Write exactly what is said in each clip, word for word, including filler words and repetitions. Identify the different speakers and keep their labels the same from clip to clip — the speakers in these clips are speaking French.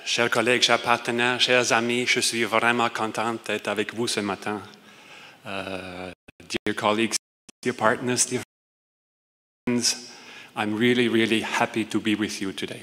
Speaker 1: Chers collègues, chers partenaires, chers amis, je suis vraiment content d'être avec vous ce matin. Uh, dear colleagues, dear partners, dear friends, I'm really, really happy to be with you today.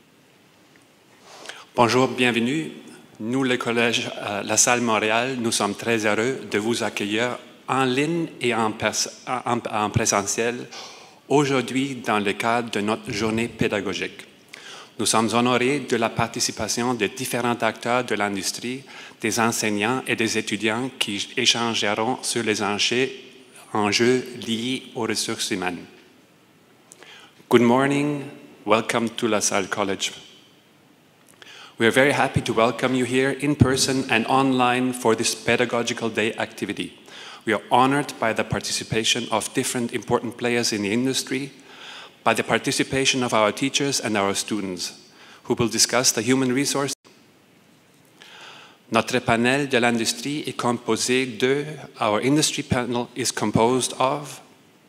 Speaker 1: Bonjour, bienvenue. Nous, le Collège euh, La Salle Montréal, nous sommes très heureux de vous accueillir en ligne et en, en, en présentiel aujourd'hui dans le cadre de notre journée pédagogique. Nous sommes honorés de la participation de différents acteurs de l'industrie, des enseignants et des étudiants qui échangeront sur les enjeux, enjeux liés aux ressources humaines. Good morning, welcome to La Salle College. We are very happy to welcome you here in person and online for this Pedagogical Day activity. We are honored by the participation of different important players in the industry, by the participation of our teachers and our students, who will discuss the human resource. Notre panel de l'industrie est composé de, our industry panel is composed of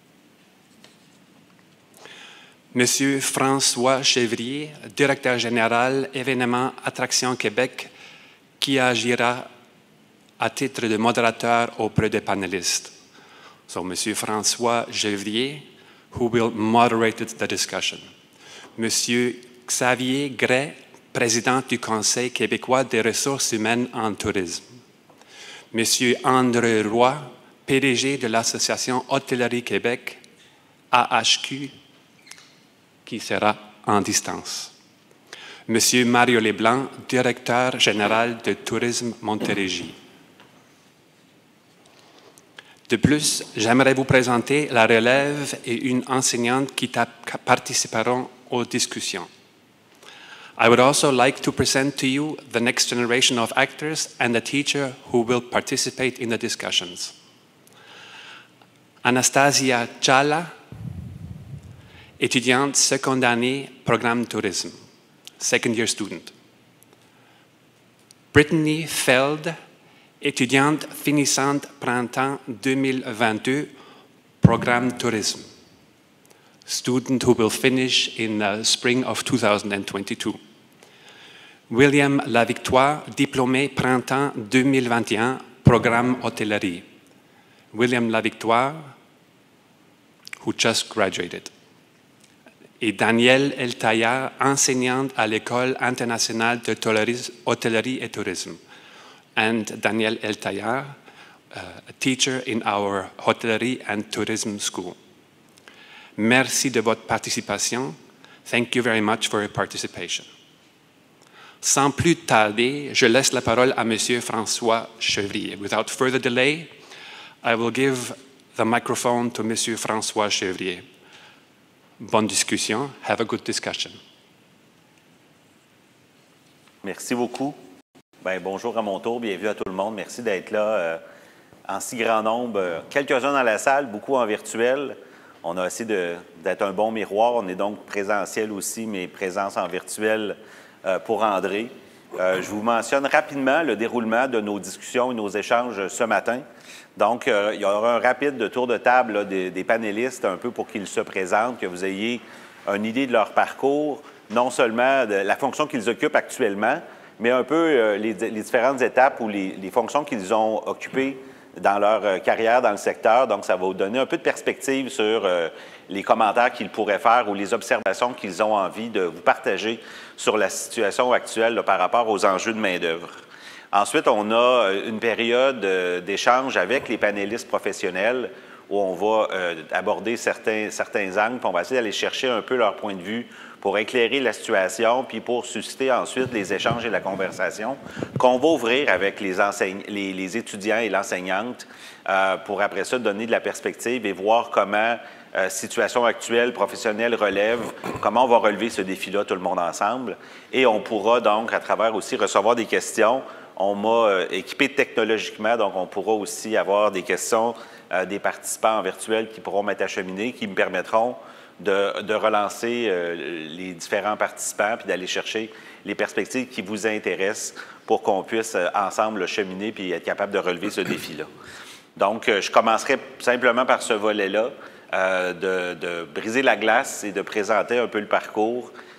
Speaker 1: Monsieur François Chevrier, directeur général événements Attraction Québec, qui agira à titre de modérateur auprès des panélistes. So, Monsieur François Chevrier, who will moderate the discussion. Monsieur Xavier Gray, président du Conseil québécois des ressources humaines en tourisme. Monsieur André Roy, P D G de l'Association Hôtellerie Québec, A H Q, qui sera en distance. Monsieur Mario Leblanc, directeur général de Tourisme Montérégie. De plus, j'aimerais vous présenter la relève et une enseignante qui participeront aux discussions. I would also like to present to you the next generation of actors and a teacher who will participate in the discussions. Anastasia Chala, étudiante seconde année, programme tourisme, second year student. Brittany Feld, étudiante finissante printemps deux mille vingt-deux, programme tourisme, student who will finish in the spring of two thousand twenty-two. William Lavictoire, diplômé printemps deux mille vingt et un, programme hôtellerie. William Lavictoire, who just graduated. Et Danielle Eltaillard, enseignante à l'École internationale de hôtellerie et tourisme. And Danielle Eltaillard, uh, a teacher in our Hôtellerie and Tourism School. Merci de votre participation. Thank you very much for your participation. Sans plus tarder, je laisse la parole à Monsieur François Chevrier. Without further delay, I will give the microphone to Monsieur François Chevrier. Bonne discussion. Have a good discussion.
Speaker 2: Merci beaucoup. Bien, bonjour à mon tour. Bienvenue à tout le monde. Merci d'être là euh, en si grand nombre. Quelques-uns dans la salle, beaucoup en virtuel. On a essayé d'être un bon miroir. On est donc présentiel aussi, mais présence en virtuel euh, pour André. Euh, je vous mentionne rapidement le déroulement de nos discussions et nos échanges ce matin. Donc, euh, il y aura un rapide tour de table là, des, des panélistes, un peu pour qu'ils se présentent, que vous ayez une idée de leur parcours, non seulement de la fonction qu'ils occupent actuellement, mais un peu euh, les, les différentes étapes ou les, les fonctions qu'ils ont occupées dans leur euh, carrière dans le secteur. Donc, ça va vous donner un peu de perspective sur euh, les commentaires qu'ils pourraient faire ou les observations qu'ils ont envie de vous partager sur la situation actuelle là, par rapport aux enjeux de main-d'œuvre. Ensuite, on a une période d'échange avec les panélistes professionnels où on va euh, aborder certains, certains angles, puis on va essayer d'aller chercher un peu leur point de vue pour éclairer la situation, puis pour susciter ensuite les échanges et la conversation qu'on va ouvrir avec les, les, les étudiants et l'enseignante euh, pour après ça donner de la perspective et voir comment euh, situation actuelle, professionnelle relève, comment on va relever ce défi-là tout le monde ensemble. Et on pourra donc à travers aussi recevoir des questions. On m'a euh, équipé technologiquement, donc on pourra aussi avoir des questions euh, des participants en virtuel qui pourront m'être acheminés, qui me permettront de, de relancer euh, les différents participants puis d'aller chercher les perspectives qui vous intéressent pour qu'on puisse euh, ensemble le cheminer puis être capable de relever ce défi-là. Donc, euh, je commencerai simplement par ce volet-là, euh, de, de briser la glace et de présenter un peu le parcours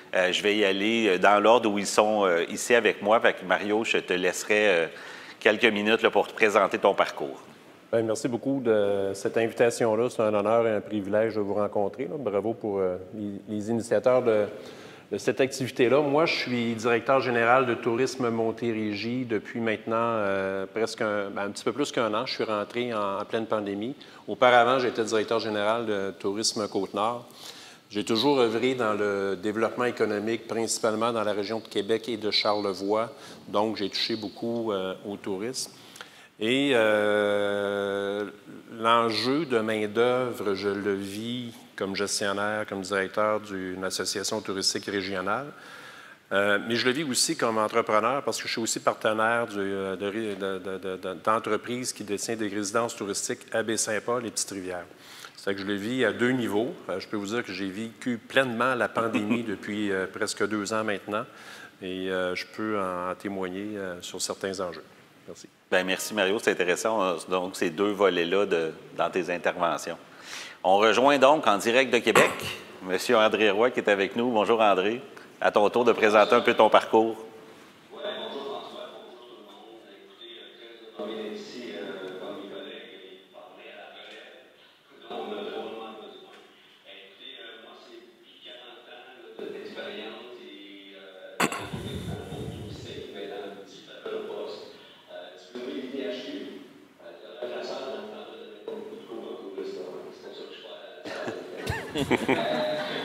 Speaker 2: Euh, je vais y aller dans l'ordre où ils sont euh, ici avec moi. Fait que Mario, je te laisserai euh, quelques minutes là, pour te présenter ton parcours.
Speaker 3: Bien, merci beaucoup de cette invitation-là. C'est un honneur et un privilège de vous rencontrer. Là. Bravo pour euh, les, les initiateurs de, de cette activité-là. Moi, je suis directeur général de Tourisme Montérégie depuis maintenant euh, presque un, ben, un petit peu plus qu'un an. Je suis rentré en, en pleine pandémie. Auparavant, j'étais directeur général de Tourisme Côte-Nord. J'ai toujours œuvré dans le développement économique, principalement dans la région de Québec et de Charlevoix. Donc, j'ai touché beaucoup euh, au tourisme. Et euh, l'enjeu de main-d'œuvre, je le vis comme gestionnaire, comme directeur d'une association touristique régionale. Euh, mais je le vis aussi comme entrepreneur parce que je suis aussi partenaire du, de, de, de, de, d'entreprises qui détient des résidences touristiques à Baie-Saint-Paul et Petite-Rivière. C'est que je le vis à deux niveaux. Je peux vous dire que j'ai vécu pleinement la pandémie depuis euh, presque deux ans maintenant et euh, je peux en, en témoigner euh, sur certains enjeux. Merci.
Speaker 2: Bien, merci Mario, c'est intéressant. Donc, ces deux volets-là de, dans tes interventions. On rejoint donc en direct de Québec M. André Roy qui est avec nous. Bonjour André. À ton tour de présenter un peu ton parcours.
Speaker 4: Oui, bonjour François, bonjour tout le monde. Écoutez, très honoré d'être ici euh, parmi mes collègues et parler à la relève dont on a drôlement besoin. Écoutez, euh, moi, c'est plus de quarante ans d'expérience et euh, tout c'est maintenant différents postes. Euh, diplômé du P H Q, de la salle dans le temps de beaucoup de cours en tourisme. C'est pour ça que je suis pas à la salle.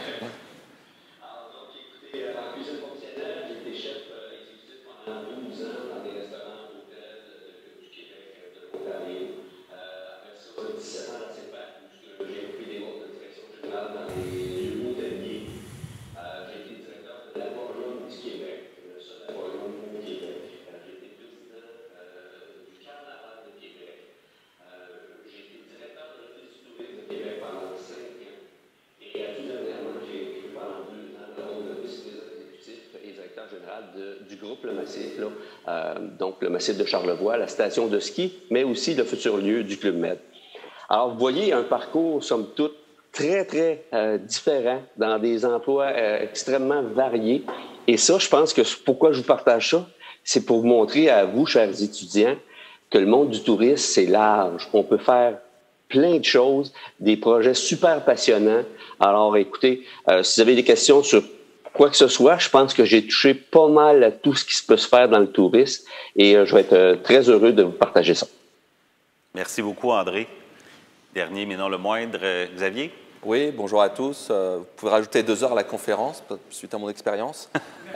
Speaker 5: général de, du groupe Le Massif, là, euh, donc le Massif de Charlevoix, la station de ski, mais aussi le futur lieu du Club Med. Alors, vous voyez un parcours, somme toute, très, très euh, différent, dans des emplois euh, extrêmement variés. Et ça, je pense que pourquoi je vous partage ça, c'est pour vous montrer à vous, chers étudiants, que le monde du tourisme, c'est large. On peut faire plein de choses, des projets super passionnants. Alors, écoutez, euh, si vous avez des questions sur quoi que ce soit, je pense que j'ai touché pas mal à tout ce qui se peut se faire dans le tourisme et euh, je vais être euh, très heureux de vous partager ça.
Speaker 2: Merci beaucoup, André. Dernier, mais non le moindre, euh, Xavier?
Speaker 6: Oui, bonjour à tous. Euh, vous pouvez rajouter deux heures à la conférence, suite à mon expérience.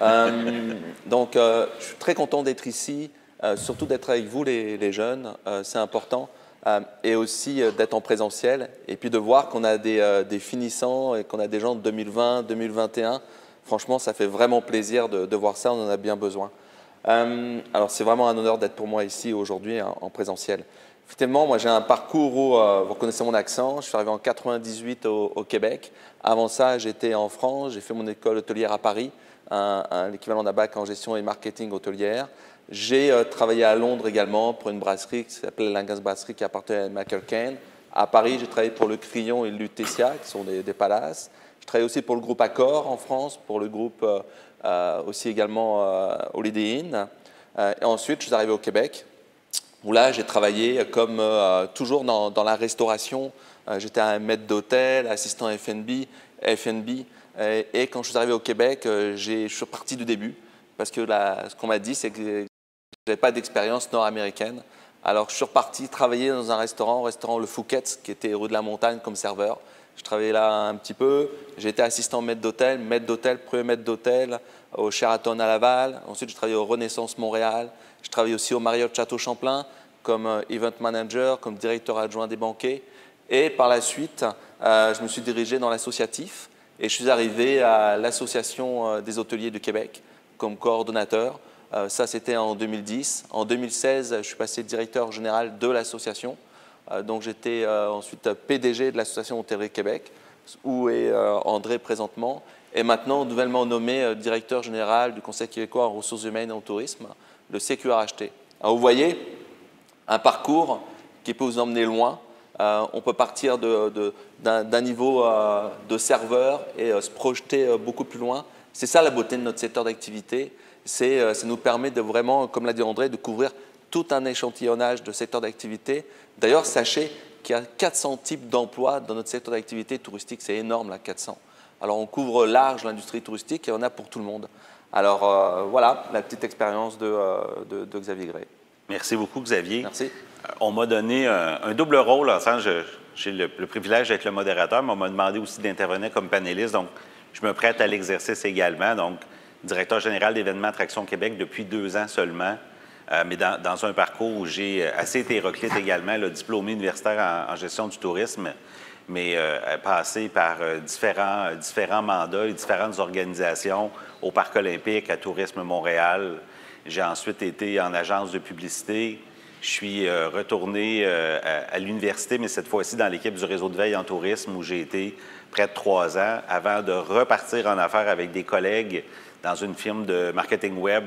Speaker 6: euh, donc, euh, je suis très content d'être ici, euh, surtout d'être avec vous, les, les jeunes. Euh, c'est important. Euh, et aussi euh, d'être en présentiel. Et puis de voir qu'on a des, euh, des finissants et qu'on a des gens de deux mille vingt, deux mille vingt et un. Franchement, ça fait vraiment plaisir de, de voir ça. On en a bien besoin. Euh, alors, c'est vraiment un honneur d'être pour moi ici aujourd'hui en, en présentiel. Effectivement, moi, j'ai un parcours où, euh, vous reconnaissez mon accent, je suis arrivé en quatre-vingt-dix-huit au, au Québec. Avant ça, j'étais en France, j'ai fait mon école hôtelière à Paris, un, un, l'équivalent d'un bac en gestion et marketing hôtelière. J'ai euh, travaillé à Londres également pour une brasserie qui s'appelait Langas Brasserie qui appartenait à McElkane. À Paris, j'ai travaillé pour le Crillon et le Lutetia, qui sont des, des palaces. Je travaillé aussi pour le groupe Accor en France, pour le groupe euh, euh, aussi également euh, Holiday Inn. Euh, et ensuite, je suis arrivé au Québec, où là, j'ai travaillé comme euh, toujours dans, dans la restauration. Euh, j'étais un maître d'hôtel, assistant F and B. F and B et, et quand je suis arrivé au Québec, euh, je suis reparti du début. Parce que là, ce qu'on m'a dit, c'est que je n'avais pas d'expérience nord-américaine. Alors, je suis reparti travailler dans un restaurant, restaurant Le Fouquet's, qui était rue de la Montagne comme serveur. Je travaillais là un petit peu. J'ai été assistant maître d'hôtel, maître d'hôtel, premier maître d'hôtel au Sheraton à Laval. Ensuite, j'ai travaillé au Renaissance Montréal. Je travaillais aussi au Marriott Château-Champlain comme euh, event manager, comme directeur adjoint des banquets. Et par la suite, euh, je me suis dirigé dans l'associatif et je suis arrivé à l'Association euh, des hôteliers du Québec comme coordonnateur. Euh, ça, c'était en deux mille dix. En deux mille seize, je suis passé directeur général de l'association. Euh, donc, j'étais euh, ensuite P D G de l'Association Hôtellerie Québec, où est euh, André présentement. Et maintenant, nouvellement nommé euh, directeur général du Conseil québécois en ressources humaines et en tourisme, le C Q R H T. Alors, vous voyez, un parcours qui peut vous emmener loin. Euh, on peut partir de, de, d'un, d'un niveau euh, de serveur et euh, se projeter euh, beaucoup plus loin. C'est ça la beauté de notre secteur d'activité. C'est, euh, ça nous permet de vraiment, comme l'a dit André, de couvrir tout un échantillonnage de secteurs d'activité. D'ailleurs, sachez qu'il y a quatre cents types d'emplois dans notre secteur d'activité touristique. C'est énorme, là, quatre cents. Alors, on couvre large l'industrie touristique et on a pour tout le monde. Alors, euh, voilà la petite expérience de, euh, de, de Xavier Gray.
Speaker 2: Merci beaucoup, Xavier.
Speaker 6: Merci.
Speaker 2: Euh, on m'a donné un, un double rôle. En sens, je, j'ai le, le privilège d'être le modérateur, mais on m'a demandé aussi d'intervenir comme panéliste. Donc, je me prête à l'exercice également. Donc, directeur général d'événements Attractions Québec depuis deux ans seulement, euh, mais dans, dans un parcours où j'ai assez hétéroclite également, là, diplômé universitaire en, en gestion du tourisme, mais euh, passé par euh, différents, différents mandats et différentes organisations au Parc olympique, à Tourisme Montréal. J'ai ensuite été en agence de publicité. Je suis euh, retourné euh, à, à l'université, mais cette fois-ci dans l'équipe du réseau de veille en tourisme où j'ai été près de trois ans avant de repartir en affaires avec des collègues dans une firme de marketing web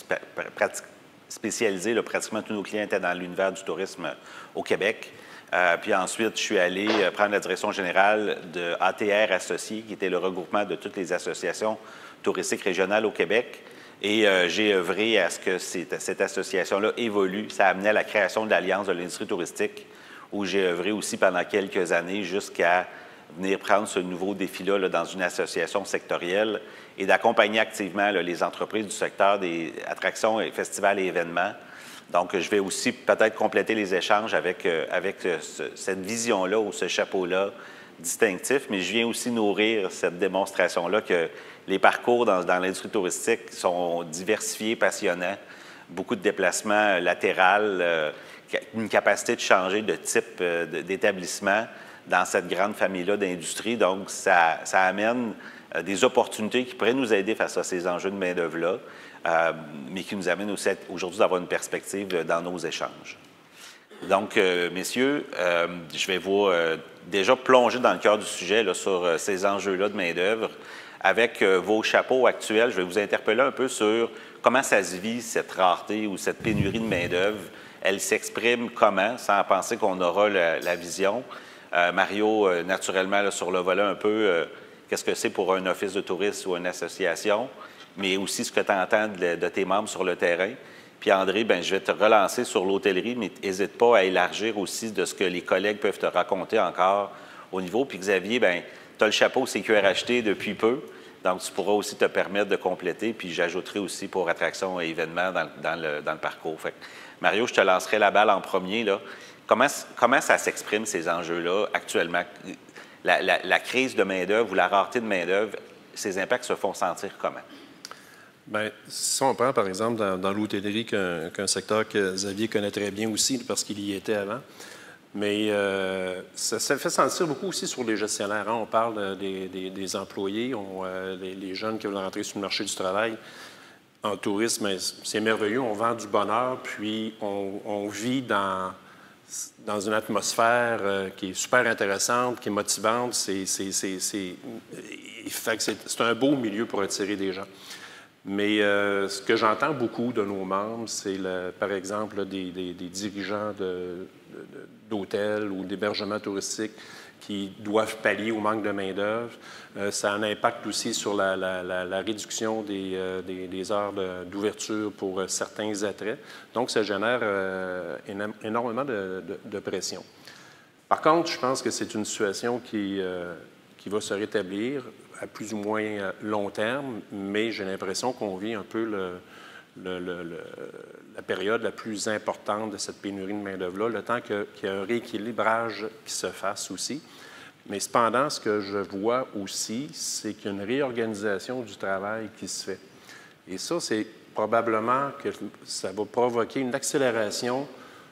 Speaker 2: spécialisée. Là, pratiquement tous nos clients étaient dans l'univers du tourisme au Québec. Euh, puis ensuite, je suis allé prendre la direction générale de A T R Associés, qui était le regroupement de toutes les associations touristiques régionales au Québec. Et euh, j'ai œuvré à ce que cette, cette association-là évolue. Ça a amené à la création de l'Alliance de l'industrie touristique, où j'ai œuvré aussi pendant quelques années jusqu'à venir prendre ce nouveau défi-là là, dans une association sectorielle et d'accompagner activement là, les entreprises du secteur des attractions, et festivals et événements. Donc, je vais aussi peut-être compléter les échanges avec, euh, avec euh, ce, cette vision-là ou ce chapeau-là distinctif, mais je viens aussi nourrir cette démonstration-là que les parcours dans, dans l'industrie touristique sont diversifiés, passionnants, beaucoup de déplacements latérales, euh, une capacité de changer de type euh, d'établissement dans cette grande famille-là d'industrie. Donc, ça, ça amène euh, des opportunités qui pourraient nous aider face à ces enjeux de main-d'œuvre-là, euh, mais qui nous amènent aussi aujourd'hui d'avoir une perspective dans nos échanges. Donc, euh, messieurs, euh, je vais vous euh, déjà plonger dans le cœur du sujet là, sur euh, ces enjeux-là de main-d'œuvre. Avec euh, vos chapeaux actuels, je vais vous interpeller un peu sur comment ça se vit, cette rareté ou cette pénurie de main-d'œuvre. Elle s'exprime comment, sans penser qu'on aura la, la vision. Euh, Mario, euh, naturellement, là, sur le volet un peu, euh, qu'est-ce que c'est pour un office de tourisme ou une association, mais aussi ce que tu entends de, de tes membres sur le terrain. Puis André, bien, je vais te relancer sur l'hôtellerie, mais n'hésite pas à élargir aussi de ce que les collègues peuvent te raconter encore au niveau. Puis Xavier, bien, tu as le chapeau C Q R H T depuis peu, donc tu pourras aussi te permettre de compléter. Puis j'ajouterai aussi pour attractions et événements dans, dans, le, dans le parcours. Fait que, Mario, je te lancerai la balle en premier, là. Comment, comment ça s'exprime, ces enjeux-là, actuellement? La, la, la crise de main-d'œuvre ou la rareté de main-d'œuvre, ces impacts se font sentir comment?
Speaker 3: Bien, si on prend, par exemple, dans, dans l'hôtellerie, qu'un, qu'un secteur que Xavier connaît très bien aussi, parce qu'il y était avant, mais euh, ça, ça fait sentir beaucoup aussi sur les gestionnaires. Hein? On parle des, des, des employés, on, euh, les, les jeunes qui veulent rentrer sur le marché du travail. En tourisme, c'est merveilleux, on vend du bonheur, puis on, on vit dans... dans une atmosphère euh, qui est super intéressante, qui est motivante. C'est, c'est, c'est, c'est, fait que c'est, c'est un beau milieu pour attirer des gens. Mais euh, ce que j'entends beaucoup de nos membres, c'est, le, par exemple, là, des, des, des dirigeants de, de, d'hôtels ou d'hébergements touristiques qui doivent pallier au manque de main-d'œuvre. Euh, ça a un impact aussi sur la, la, la, la réduction des, euh, des, des heures de, d'ouverture pour euh, certains attraits. Donc, ça génère euh, énormément de, de, de pression. Par contre, je pense que c'est une situation qui, euh, qui va se rétablir à plus ou moins long terme, mais j'ai l'impression qu'on vit un peu le, le, le, le, la période la plus importante de cette pénurie de main-d'œuvre-là, le temps que, qu'il y ait un rééquilibrage qui se fasse aussi. Mais cependant, ce que je vois aussi, c'est qu'il y a une réorganisation du travail qui se fait. Et ça, c'est probablement que ça va provoquer une accélération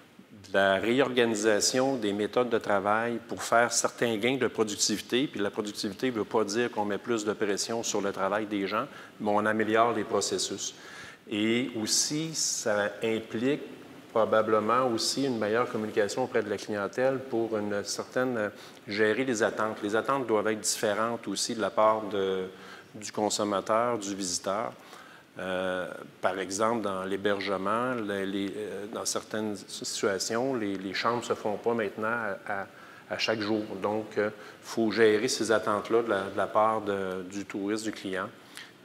Speaker 3: de la réorganisation des méthodes de travail pour faire certains gains de productivité. Puis la productivité ne veut pas dire qu'on met plus de pression sur le travail des gens, mais on améliore les processus. Et aussi, ça implique probablement aussi une meilleure communication auprès de la clientèle pour une certaine gérer les attentes. Les attentes doivent être différentes aussi de la part de, du consommateur, du visiteur. Euh, par exemple, dans l'hébergement, les, les, euh, dans certaines situations, les, les chambres ne se font pas maintenant à, à, à chaque jour. Donc, il euh, faut gérer ces attentes-là de la, de la part de, du touriste, du client.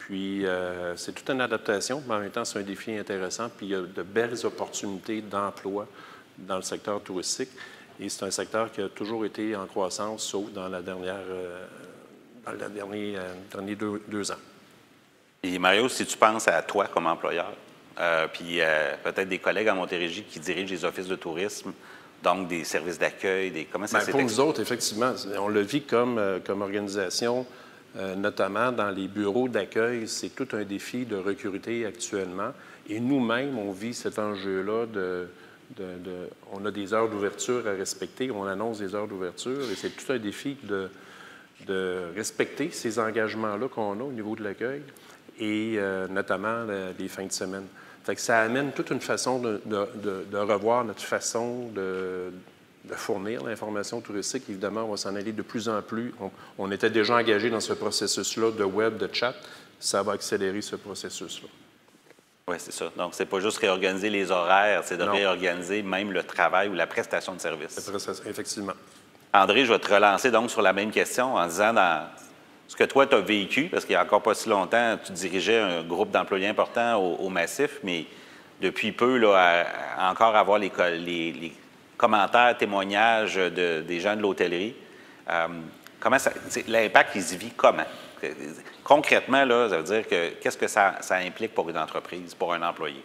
Speaker 3: Puis, euh, c'est toute une adaptation, mais en même temps, c'est un défi intéressant. Puis, il y a de belles opportunités d'emploi dans le secteur touristique. Et c'est un secteur qui a toujours été en croissance, sauf dans la dernière, euh, dans les derniers, euh, derniers deux, deux ans.
Speaker 2: Et Mario, si tu penses à toi comme employeur, euh, puis euh, peut-être des collègues à Montérégie qui dirigent les offices de tourisme, donc des services d'accueil, des comment ça
Speaker 3: s'est Pour nous autres, effectivement, on le vit comme, euh, comme organisation, euh, notamment dans les bureaux d'accueil. C'est tout un défi de recruter actuellement. Et nous-mêmes, on vit cet enjeu-là de... De, de, on a des heures d'ouverture à respecter, on annonce des heures d'ouverture et c'est tout un défi de, de respecter ces engagements-là qu'on a au niveau de l'accueil et euh, notamment le, les fins de semaine. Fait que ça amène toute une façon de, de, de, de revoir notre façon de, de fournir l'information touristique. Évidemment, on va s'en aller de plus en plus. On, on était déjà engagé dans ce processus-là de web, de chat. Ça va accélérer ce processus-là.
Speaker 2: Oui, c'est ça. Donc, c'est pas juste réorganiser les horaires, c'est de non. réorganiser même le travail ou la prestation de service.
Speaker 3: Effectivement.
Speaker 2: André, je vais te relancer donc sur la même question en disant dans ce que toi, tu as vécu, parce qu'il n'y a encore pas si longtemps, tu dirigeais un groupe d'employés important au, au Massif, mais depuis peu, là, à, à encore avoir les, les, les commentaires, témoignages de, des gens de l'hôtellerie. Euh, comment ça, l'impact, il se vit comment? Concrètement, là, ça veut dire que qu'est-ce que ça, ça implique pour une entreprise, pour un employé?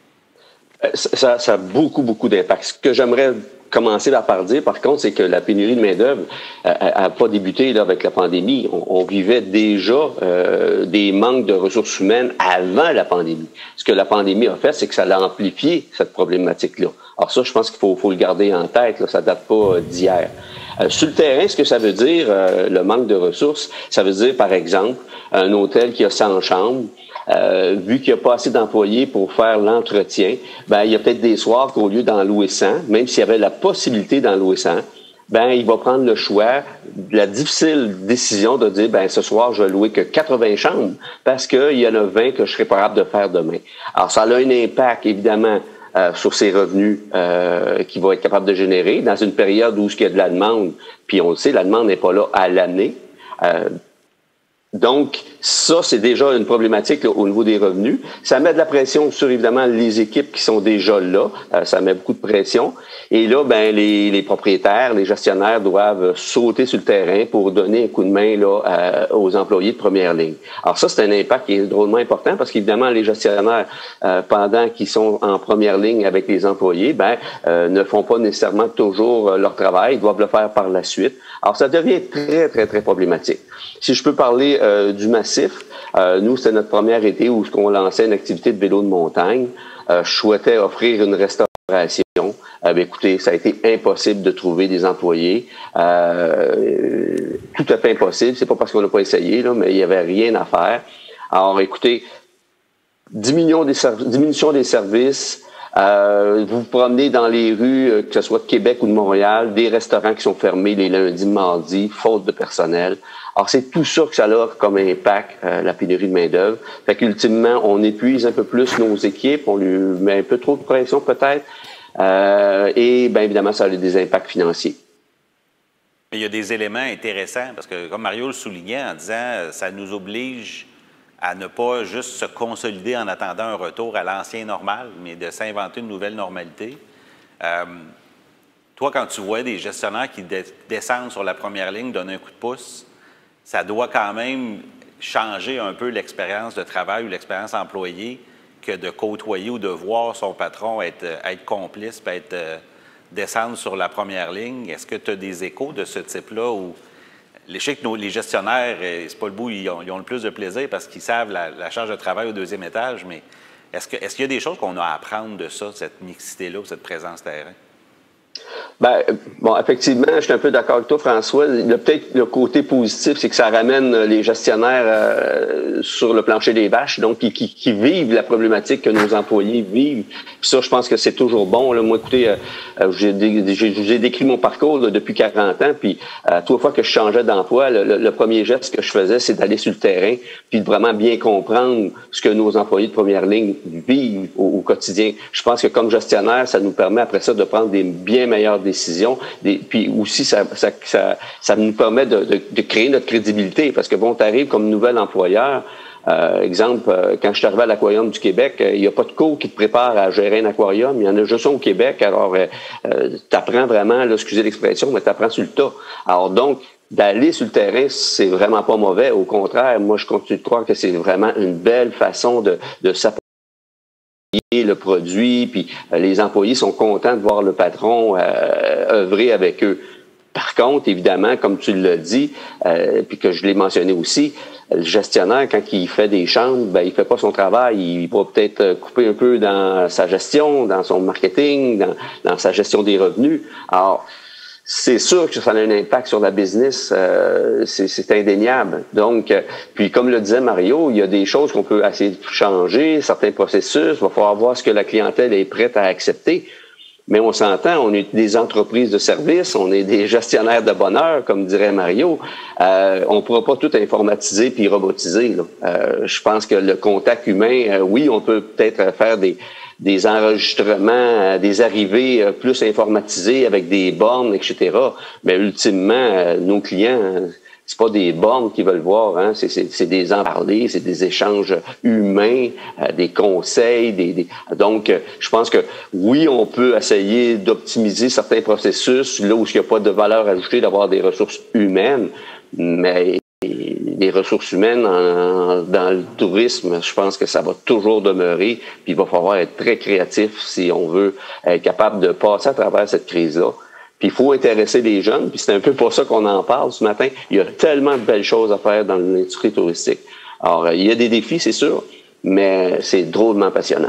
Speaker 5: Ça, ça a beaucoup, beaucoup d'impact. Ce que j'aimerais commencer par dire, par contre, c'est que la pénurie de main-d'œuvre n'a pas débuté là, avec la pandémie. On, on vivait déjà euh, des manques de ressources humaines avant la pandémie. Ce que la pandémie a fait, c'est que ça a amplifié cette problématique-là. Alors ça, je pense qu'il faut, faut le garder en tête. Là, ça ne date pas d'hier. Euh, sur le terrain, ce que ça veut dire, euh, le manque de ressources, ça veut dire, par exemple, un hôtel qui a cent chambres, euh, vu qu'il n'y a pas assez d'employés pour faire l'entretien, ben il y a peut-être des soirs qu'au lieu d'en louer cent, même s'il y avait la possibilité d'en louer cent, ben il va prendre le choix, la difficile décision de dire, ben ce soir, je vais louer que quatre-vingts chambres, parce qu'il y en a vingt que je serai pas capable de faire demain. Alors, ça a un impact, évidemment, Euh, sur ses revenus euh, qu'il va être capable de générer dans une période où il y a de la demande, puis on le sait, la demande n'est pas là à l'année. Euh, donc, ça, c'est déjà une problématique là, au niveau des revenus. Ça met de la pression sur, évidemment, les équipes qui sont déjà là. Euh, ça met beaucoup de pression. Et là, ben les, les propriétaires, les gestionnaires doivent sauter sur le terrain pour donner un coup de main là, euh, aux employés de première ligne. Alors ça, c'est un impact qui est drôlement important parce qu'évidemment, les gestionnaires, euh, pendant qu'ils sont en première ligne avec les employés, ben euh, ne font pas nécessairement toujours euh, leur travail, ils doivent le faire par la suite. Alors ça devient très, très, très problématique. Si je peux parler euh, du Massif, euh, nous, c'était notre premier été où on lançait une activité de vélo de montagne. Euh, je souhaitais offrir une restauration. Euh, bien, écoutez, ça a été impossible de trouver des employés. Euh, tout à fait impossible. C'est pas parce qu'on n'a pas essayé, là, mais il n'y avait rien à faire. Alors, écoutez, diminution des, serv- diminution des services. Euh, vous vous promenez dans les rues, euh, que ce soit de Québec ou de Montréal, des restaurants qui sont fermés les lundis, mardis, faute de personnel. Alors, c'est tout ça que ça a comme impact, euh, la pénurie de main-d'œuvre. Fait qu'ultimement, on épuise un peu plus nos équipes, on lui met un peu trop de pression peut-être, euh, et bien évidemment, ça a des impacts financiers.
Speaker 2: Mais il y a des éléments intéressants, parce que comme Mario le soulignait en disant, ça nous oblige à ne pas juste se consolider en attendant un retour à l'ancien normal, mais de s'inventer une nouvelle normalité. Euh, toi, quand tu vois des gestionnaires qui de- descendent sur la première ligne, donnent un coup de pouce, ça doit quand même changer un peu l'expérience de travail ou l'expérience employée que de côtoyer ou de voir son patron être, être complice, puis être, euh, descendre sur la première ligne. Est-ce que tu as des échos de ce type-là où je sais que nos, les gestionnaires, c'est pas le bout, ils ont, ils ont le plus de plaisir parce qu'ils savent la, la charge de travail au deuxième étage, mais est-ce que, est-ce qu'il y a des choses qu'on a à apprendre de ça, cette mixité-là, cette présence terrain?
Speaker 5: Ben, bon, effectivement, je suis un peu d'accord avec toi, François. Il y a peut-être le côté positif, c'est que ça ramène les gestionnaires euh, sur le plancher des vaches, donc qui, qui, qui vivent la problématique que nos employés vivent. Puis ça, je pense que c'est toujours bon. Là. Moi, écoutez, euh, j'ai, j'ai, j'ai décrit mon parcours là, depuis quarante ans, puis euh, toutes les fois que je changeais d'emploi, le, le, le premier geste que je faisais, c'est d'aller sur le terrain, puis de vraiment bien comprendre ce que nos employés de première ligne vivent au, au quotidien. Je pense que comme gestionnaire, ça nous permet après ça de prendre des bien meilleures décisions. Des, puis aussi, ça, ça, ça, ça nous permet de, de, de créer notre crédibilité. Parce que bon, tu arrives comme nouvel employeur, Euh, exemple, euh, quand je suis arrivé à l'Aquarium du Québec, euh, il n'y a pas de cours qui te prépare à gérer un aquarium. Il y en a juste un au Québec. Alors, euh, euh, tu apprends vraiment, là, excusez l'expression, mais tu apprends sur le tas. Alors donc, d'aller sur le terrain, c'est vraiment pas mauvais. Au contraire, moi, je continue de croire que c'est vraiment une belle façon de, de s'approprier le produit, puis euh, les employés sont contents de voir le patron euh, œuvrer avec eux. Par contre, évidemment, comme tu l'as dit, euh, puis que je l'ai mentionné aussi, le gestionnaire, quand il fait des chambres, ben, il fait pas son travail. Il va peut-être couper un peu dans sa gestion, dans son marketing, dans, dans sa gestion des revenus. Alors, c'est sûr que ça a un impact sur la business, euh, c'est indéniable. Donc, euh, puis comme le disait Mario, il y a des choses qu'on peut essayer de changer, certains processus, il va falloir voir ce que la clientèle est prête à accepter. Mais on s'entend, on est des entreprises de services, on est des gestionnaires de bonheur, comme dirait Mario. Euh, on ne pourra pas tout informatiser puis robotiser, là. Euh, je pense que le contact humain, euh, oui, on peut peut-être faire des, des enregistrements, euh, des arrivées euh, plus informatisées avec des bornes, et cetera. Mais ultimement, euh, nos clients, euh, c'est pas des bornes qu'ils veulent voir, hein. C'est des en parler, c'est des échanges humains, euh, des conseils, des, des... donc euh, je pense que oui, on peut essayer d'optimiser certains processus là où il n'y a pas de valeur ajoutée d'avoir des ressources humaines, mais les ressources humaines en, dans le tourisme, je pense que ça va toujours demeurer, puis il va falloir être très créatif si on veut être capable de passer à travers cette crise-là. Puis il faut intéresser les jeunes, puis c'est un peu pour ça qu'on en parle ce matin. Il y a tellement de belles choses à faire dans l'industrie touristique. Alors, il y a des défis, c'est sûr, mais c'est drôlement passionnant.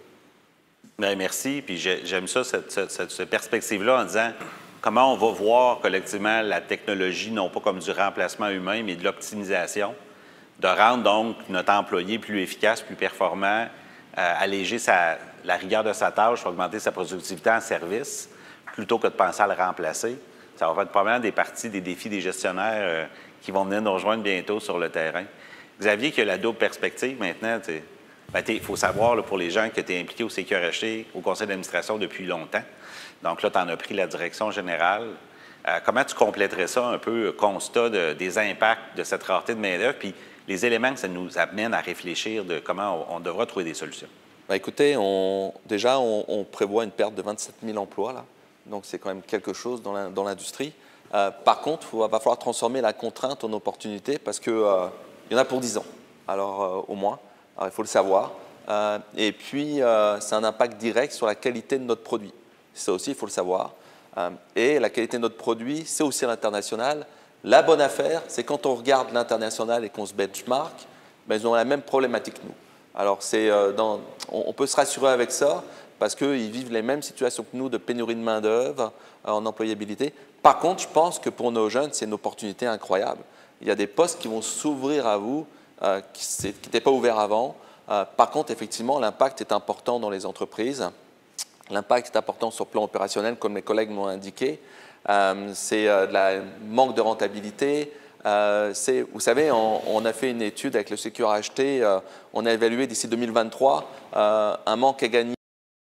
Speaker 2: Bien, merci. Puis j'aime ça, cette, cette, cette perspective-là, en disant comment on va voir collectivement la technologie, non pas comme du remplacement humain, mais de l'optimisation, de rendre donc notre employé plus efficace, plus performant, euh, alléger sa, la rigueur de sa tâche, augmenter sa productivité en service, plutôt que de penser à le remplacer. Ça va faire probablement des parties des défis des gestionnaires euh, qui vont venir nous rejoindre bientôt sur le terrain. Xavier, qui a la double perspective maintenant, il ben, faut savoir là, pour les gens que tu es impliqué au C Q R H T, au conseil d'administration depuis longtemps. Donc là, tu en as pris la direction générale. Euh, comment tu compléterais ça un peu, constat de, des impacts de cette rareté de main-d'œuvre, puis les éléments que ça nous amène à réfléchir de comment on, on devra trouver des solutions?
Speaker 6: Ben, écoutez, on, déjà, on, on prévoit une perte de vingt-sept mille emplois, là. Donc, c'est quand même quelque chose dans l'industrie. Euh, par contre, il va falloir transformer la contrainte en opportunité parce qu'il euh, y en a pour dix ans, alors euh, au moins. Alors, il faut le savoir. Euh, et puis, euh, c'est un impact direct sur la qualité de notre produit. Ça aussi, il faut le savoir. Euh, et la qualité de notre produit, c'est aussi l'international. La bonne affaire, c'est quand on regarde l'international et qu'on se benchmark, ben, ils ont la même problématique que nous. Alors, c'est, euh, dans, on, on peut se rassurer avec ça, parce qu'ils vivent les mêmes situations que nous de pénurie de main-d'œuvre, euh, en employabilité. Par contre, je pense que pour nos jeunes, c'est une opportunité incroyable. Il y a des postes qui vont s'ouvrir à vous, euh, qui n'étaient pas ouverts avant. Euh, par contre, effectivement, l'impact est important dans les entreprises. L'impact est important sur le plan opérationnel, comme les collègues m'ont indiqué. Euh, c'est euh, le manque de rentabilité. Euh, vous savez, on, on a fait une étude avec le C Q R H T. Euh, on a évalué d'ici deux mille vingt-trois euh, un manque à gagner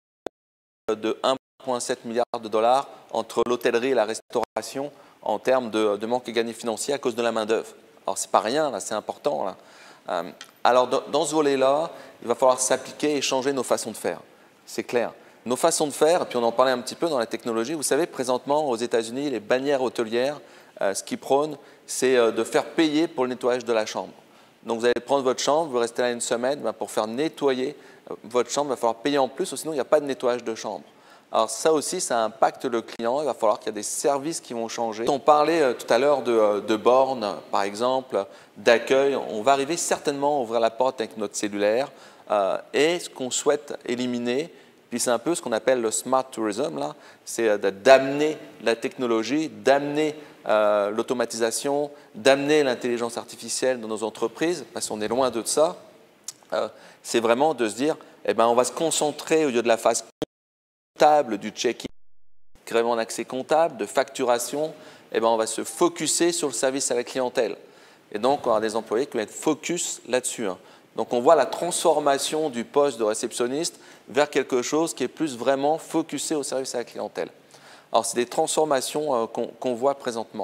Speaker 6: de un virgule sept milliard de dollars entre l'hôtellerie et la restauration en termes de, de manque à gagner financier à cause de la main-d'œuvre. Alors, ce n'est pas rien, là, c'est important. Là. Euh, alors, dans, dans ce volet-là, il va falloir s'appliquer et changer nos façons de faire. C'est clair. Nos façons de faire, et puis on en parlait un petit peu dans la technologie, vous savez, présentement, aux États-Unis, les bannières hôtelières, euh, ce qu'ils prônent, c'est euh, de faire payer pour le nettoyage de la chambre. Donc, vous allez prendre votre chambre, vous restez là une semaine, ben, pour faire nettoyer euh, votre chambre, il va falloir payer en plus, sinon il n'y a pas de nettoyage de chambre. Alors ça aussi, ça impacte le client. Il va falloir qu'il y ait des services qui vont changer. On parlait euh, tout à l'heure de, de bornes, par exemple, d'accueil. On va arriver certainement à ouvrir la porte avec notre cellulaire. Euh, et ce qu'on souhaite éliminer, puis c'est un peu ce qu'on appelle le smart tourism, là, c'est euh, d'amener la technologie, d'amener euh, l'automatisation, d'amener l'intelligence artificielle dans nos entreprises, parce qu'on est loin de ça. Euh, c'est vraiment de se dire, eh ben, on va se concentrer au lieu de la phase comptable, du check-in, agrément d'accès comptable, de facturation, eh ben on va se focuser sur le service à la clientèle. Et donc, on a des employés qui vont être focus là-dessus. Hein. Donc, on voit la transformation du poste de réceptionniste vers quelque chose qui est plus vraiment focusé au service à la clientèle. Alors, c'est des transformations euh, qu'on qu'on voit présentement.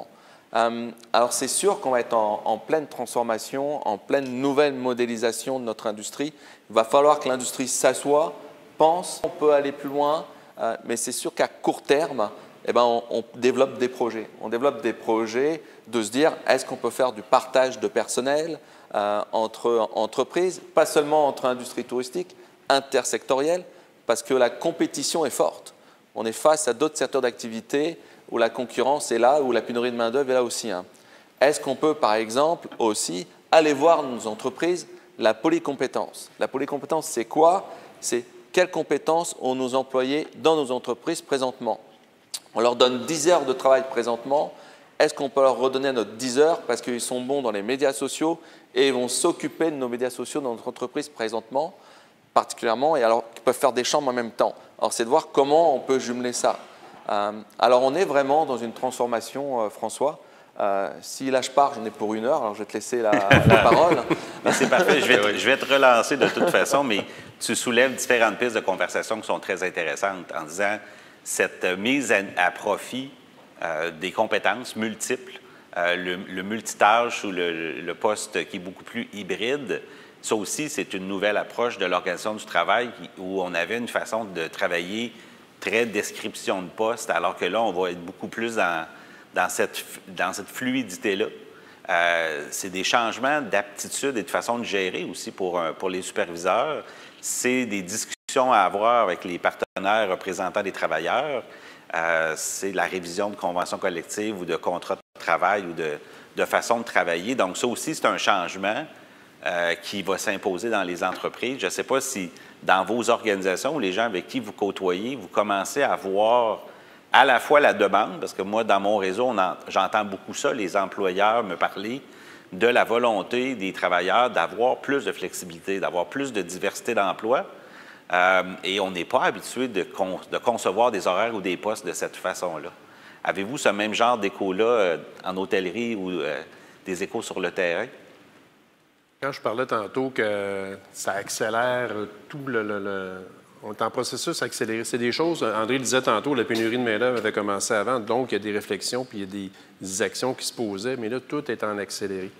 Speaker 6: Euh, alors, c'est sûr qu'on va être en, en pleine transformation, en pleine nouvelle modélisation de notre industrie. Il va falloir que l'industrie s'assoie, pense, on peut aller plus loin, euh, mais c'est sûr qu'à court terme, eh ben, on, on développe des projets. On développe des projets de se dire, est-ce qu'on peut faire du partage de personnel euh, entre entreprises, pas seulement entre industries touristiques, intersectorielles, parce que la compétition est forte. On est face à d'autres secteurs d'activité où la concurrence est là, où la pénurie de main-d'œuvre est là aussi. Hein. Est-ce qu'on peut, par exemple, aussi aller voir dans nos entreprises la polycompétence? La polycompétence, c'est quoi? C'est quelles compétences ont nos employés dans nos entreprises présentement? On leur donne dix heures de travail présentement. Est-ce qu'on peut leur redonner notre dix heures parce qu'ils sont bons dans les médias sociaux et ils vont s'occuper de nos médias sociaux dans notre entreprise présentement, particulièrement, et alors qu'ils peuvent faire des chambres en même temps? Alors, c'est de voir comment on peut jumeler ça. Euh, alors, on est vraiment dans une transformation, euh, François. Euh, si là je pars, j'en ai pour une heure, alors je vais te laisser la, la parole.
Speaker 2: C'est parfait, je vais, te, je vais te relancer de toute façon, mais tu soulèves différentes pistes de conversation qui sont très intéressantes en disant cette mise à, à profit euh, des compétences multiples, euh, le, le multitâche ou le, le poste qui est beaucoup plus hybride. Ça aussi, c'est une nouvelle approche de l'organisation du travail où on avait une façon de travailler très description de poste, alors que là, on va être beaucoup plus dans, dans cette, dans cette fluidité-là. Euh, c'est des changements d'aptitude et de façon de gérer aussi pour, pour les superviseurs. C'est des discussions à avoir avec les partenaires représentants des travailleurs. Euh, c'est la révision de conventions collectives ou de contrats de travail ou de, de façon de travailler. Donc, ça aussi, c'est un changement euh, qui va s'imposer dans les entreprises. Je ne sais pas si dans vos organisations ou les gens avec qui vous côtoyez, vous commencez à voir à la fois la demande, parce que moi, dans mon réseau, j'entends beaucoup ça, les employeurs me parler de la volonté des travailleurs d'avoir plus de flexibilité, d'avoir plus de diversité d'emploi. Euh, et on n'est pas habitué de, con, de concevoir des horaires ou des postes de cette façon-là. Avez-vous ce même genre d'écho-là euh, en hôtellerie ou euh, des échos sur le terrain?
Speaker 3: Quand je parlais tantôt que ça accélère tout le... le, le... On est en processus accéléré. C'est des choses, André le disait tantôt, la pénurie de main-d'œuvre avait commencé avant, donc il y a des réflexions, puis il y a des, des actions qui se posaient, mais là, tout est en accéléré.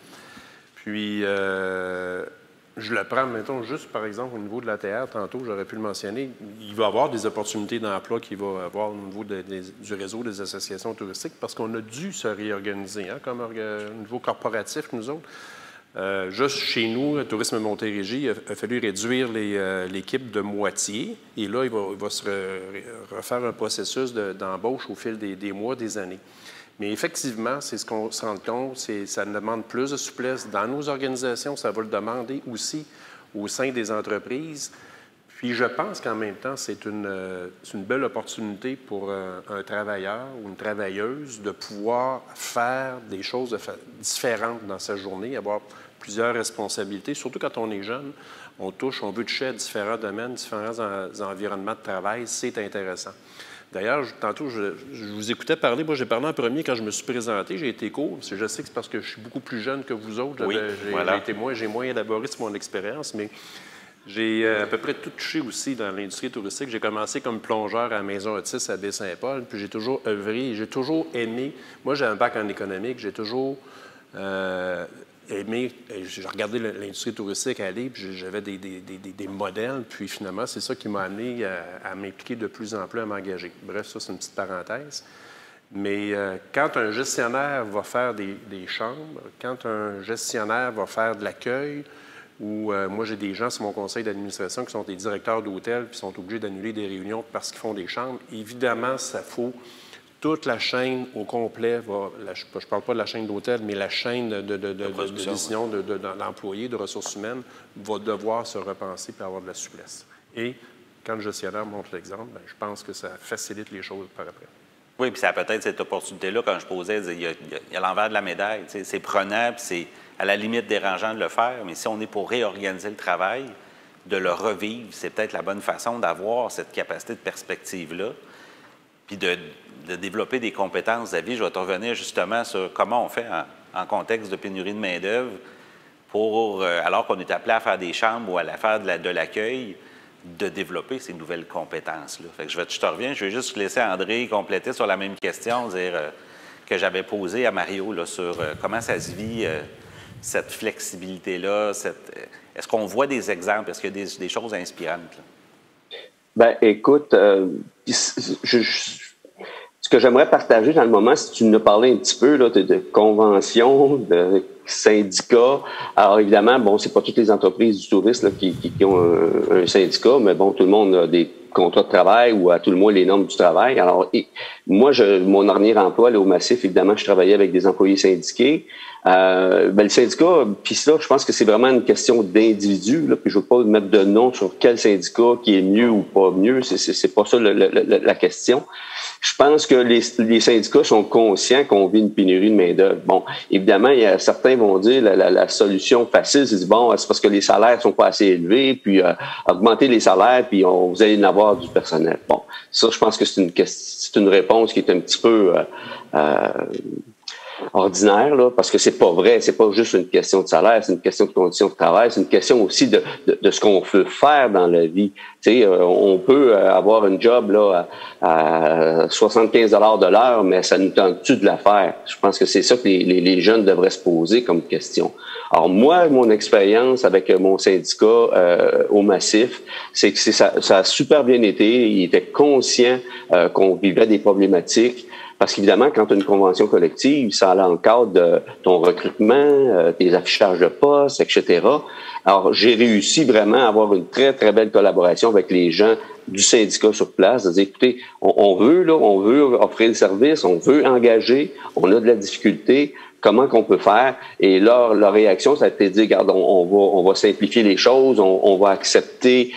Speaker 3: Puis, euh, je le prends, mettons, juste par exemple, au niveau de l'A T R, tantôt, j'aurais pu le mentionner, il va y avoir des opportunités d'emploi qu'il va y avoir au niveau de, de, du réseau des associations touristiques parce qu'on a dû se réorganiser, hein, comme au niveau corporatif, nous autres. Euh, juste chez nous, Tourisme Montérégie, il a, a fallu réduire l'équipe euh, de moitié. Et là, il va, il va se re, refaire un processus d'embauche de, au fil des, des mois, des années. Mais effectivement, c'est ce qu'on se rend compte, ça demande plus de souplesse dans nos organisations. Ça va le demander aussi au sein des entreprises. Puis je pense qu'en même temps, c'est une, euh, une belle opportunité pour euh, un travailleur ou une travailleuse de pouvoir faire des choses de fa différentes dans sa journée, avoir plusieurs responsabilités, surtout quand on est jeune. On touche, on veut toucher à différents domaines, différents en, environnements de travail. C'est intéressant. D'ailleurs, tantôt, je, je vous écoutais parler. Moi, j'ai parlé en premier quand je me suis présenté. J'ai été court. Je sais que c'est parce que je suis beaucoup plus jeune que vous autres.
Speaker 2: Oui,
Speaker 3: j'ai
Speaker 2: voilà.
Speaker 3: été moins, j'ai moins élaboré sur mon expérience, mais j'ai euh, à peu près tout touché aussi dans l'industrie touristique. J'ai commencé comme plongeur à la Maison Otis à Baie-Saint-Paul, puis j'ai toujours œuvré, j'ai toujours aimé. Moi, j'ai un bac en économique, j'ai toujours euh, aimé. J'ai regardé l'industrie touristique aller, puis j'avais des, des, des, des modèles, puis finalement, c'est ça qui m'a amené à, à m'impliquer de plus en plus, à m'engager. Bref, ça, c'est une petite parenthèse. Mais euh, quand un gestionnaire va faire des, des chambres, quand un gestionnaire va faire de l'accueil, où euh, moi, j'ai des gens sur mon conseil d'administration qui sont des directeurs d'hôtels puis sont obligés d'annuler des réunions parce qu'ils font des chambres. Évidemment, ça faut toute la chaîne au complet. Va, la, je ne parle pas de la chaîne d'hôtel, mais la chaîne de, de, de, de, de décision de, de, de, d'employés, de ressources humaines, va devoir se repenser et avoir de la souplesse. Et quand le gestionnaire montre l'exemple, bien, je pense que ça facilite les choses par après.
Speaker 2: Oui, puis ça a peut-être cette opportunité-là, quand je posais, il y a, il y a l'envers de la médaille. C'est prenant, puis c'est à la limite dérangeant de le faire, mais si on est pour réorganiser le travail, de le revivre, c'est peut-être la bonne façon d'avoir cette capacité de perspective-là, puis de, de développer des compétences. David, je vais te revenir justement sur comment on fait en, en contexte de pénurie de main-d'œuvre pour, euh, alors qu'on est appelé à faire des chambres ou à la faire de l'accueil, de développer ces nouvelles compétences-là. Fait que je, vais, je te reviens, je vais juste laisser André compléter sur la même question, dire euh, que j'avais posée à Mario là, sur euh, comment ça se vit, euh, cette flexibilité-là. Cette... Est-ce qu'on voit des exemples? Est-ce qu'il y a des, des choses inspirantes? Là?
Speaker 5: Ben, écoute, euh, je, je, ce que j'aimerais partager dans le moment, si tu nous as parlé un petit peu là, de, de conventions, de syndicats. Alors évidemment, bon, c'est pas toutes les entreprises du tourisme là, qui, qui, qui ont un, un syndicat, mais bon, tout le monde a des contrats de travail ou à tout le moins les normes du travail. Alors, et, moi, je, mon dernier emploi là, au Massif, évidemment, je travaillais avec des employés syndiqués. Euh, ben, le syndicat, puis ça, je pense que c'est vraiment une question d'individu. Là, puis je veux pas mettre de nom sur quel syndicat qui est mieux ou pas mieux. C'est, c'est, c'est pas ça le, le, le, la question. Je pense que les, les syndicats sont conscients qu'on vit une pénurie de main-d'œuvre. Bon, évidemment, il y a certains vont dire la, la, la solution facile, c'est de dire, bon, c'est parce que les salaires sont pas assez élevés, puis euh, augmenter les salaires, puis on, vous allez en avoir du personnel. Bon, ça, je pense que c'est une c'est une réponse qui est un petit peu euh, euh, ordinaire, là, parce que c'est pas vrai, c'est pas juste une question de salaire, c'est une question de conditions de travail, c'est une question aussi de, de, de ce qu'on veut faire dans la vie. Tu sais, euh, on peut avoir un job là à, à soixante-quinze dollars de l'heure, mais ça nous tente-tu de la faire? Je pense que c'est ça que les, les, les jeunes devraient se poser comme question. Alors moi, mon expérience avec mon syndicat euh, au Massif, c'est que c'est, ça, ça a super bien été. Il était conscient euh, qu'on vivait des problématiques. Parce qu'évidemment, quand tu as une convention collective, ça allait en cadre de ton recrutement, euh, tes affichages de postes, et cetera. Alors, j'ai réussi vraiment à avoir une très, très belle collaboration avec les gens du syndicat sur place, de dire, écoutez, on, on veut, là, on veut offrir le service, on veut engager, on a de la difficulté, comment qu'on peut faire? Et leur, leur réaction, ça a été de dire, regarde, on, on va, on va simplifier les choses, on, on va accepter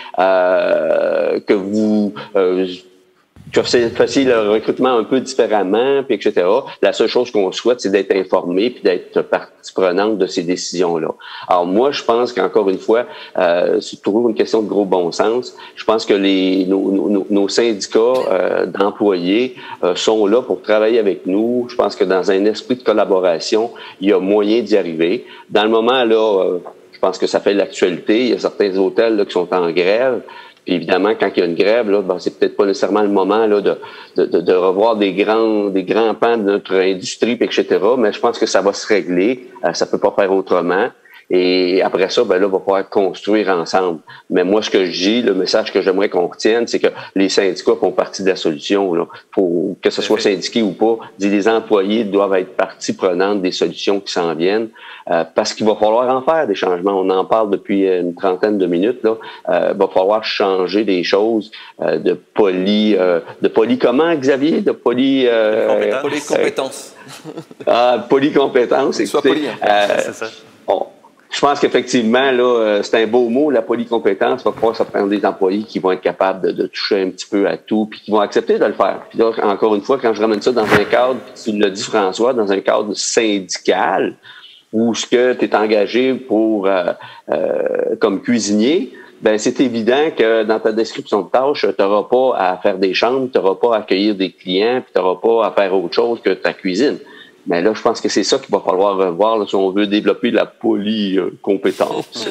Speaker 5: euh, que vous... Euh, que vous fassiez le recrutement un peu différemment, puis et cetera. La seule chose qu'on souhaite, c'est d'être informé puis d'être partie prenante de ces décisions-là. Alors moi, je pense qu'encore une fois, euh, c'est toujours une question de gros bon sens. Je pense que les nos, nos, nos syndicats euh, d'employés euh, sont là pour travailler avec nous. Je pense que dans un esprit de collaboration, il y a moyen d'y arriver. Dans le moment, là, euh, je pense que ça fait l'actualité. Il y a certains hôtels là, qui sont en grève. Puis évidemment, quand il y a une grève, là, ben, c'est peut-être pas nécessairement le moment là, de, de, de revoir des grands, des grands pans de notre industrie, et cetera. Mais je pense que ça va se régler. Euh, ça peut pas faire autrement. Et après ça, ben là, on va pouvoir construire ensemble. Mais moi, ce que je dis, le message que j'aimerais qu'on retienne, c'est que les syndicats font partie de la solution. Là. Faut, que ce soit syndiqué ou pas, les employés doivent être partie prenante des solutions qui s'en viennent, euh, parce qu'il va falloir en faire des changements. On en parle depuis une trentaine de minutes. Là. Euh, il va falloir changer des choses euh, de poly... Euh, de poly comment, Xavier? De poly... Euh,
Speaker 6: polycompétence.
Speaker 5: Euh, ah, polycompétence.
Speaker 6: Soit poli. Hein.
Speaker 5: Euh,
Speaker 2: c'est ça.
Speaker 5: On, Je pense qu'effectivement, là, c'est un beau mot, la polycompétence. Il va falloir ça prendre des employés qui vont être capables de, de toucher un petit peu à tout, puis qui vont accepter de le faire. Puis là, encore une fois, quand je ramène ça dans un cadre, puis tu l'as dit, François, dans un cadre syndical, où ce que tu es engagé pour euh, euh, comme cuisinier, ben c'est évident que dans ta description de tâche, tu n'auras pas à faire des chambres, tu n'auras pas à accueillir des clients, puis tu n'auras pas à faire autre chose que ta cuisine. Mais là, je pense que c'est ça qu'il va falloir revoir là, si on veut développer la polycompétence.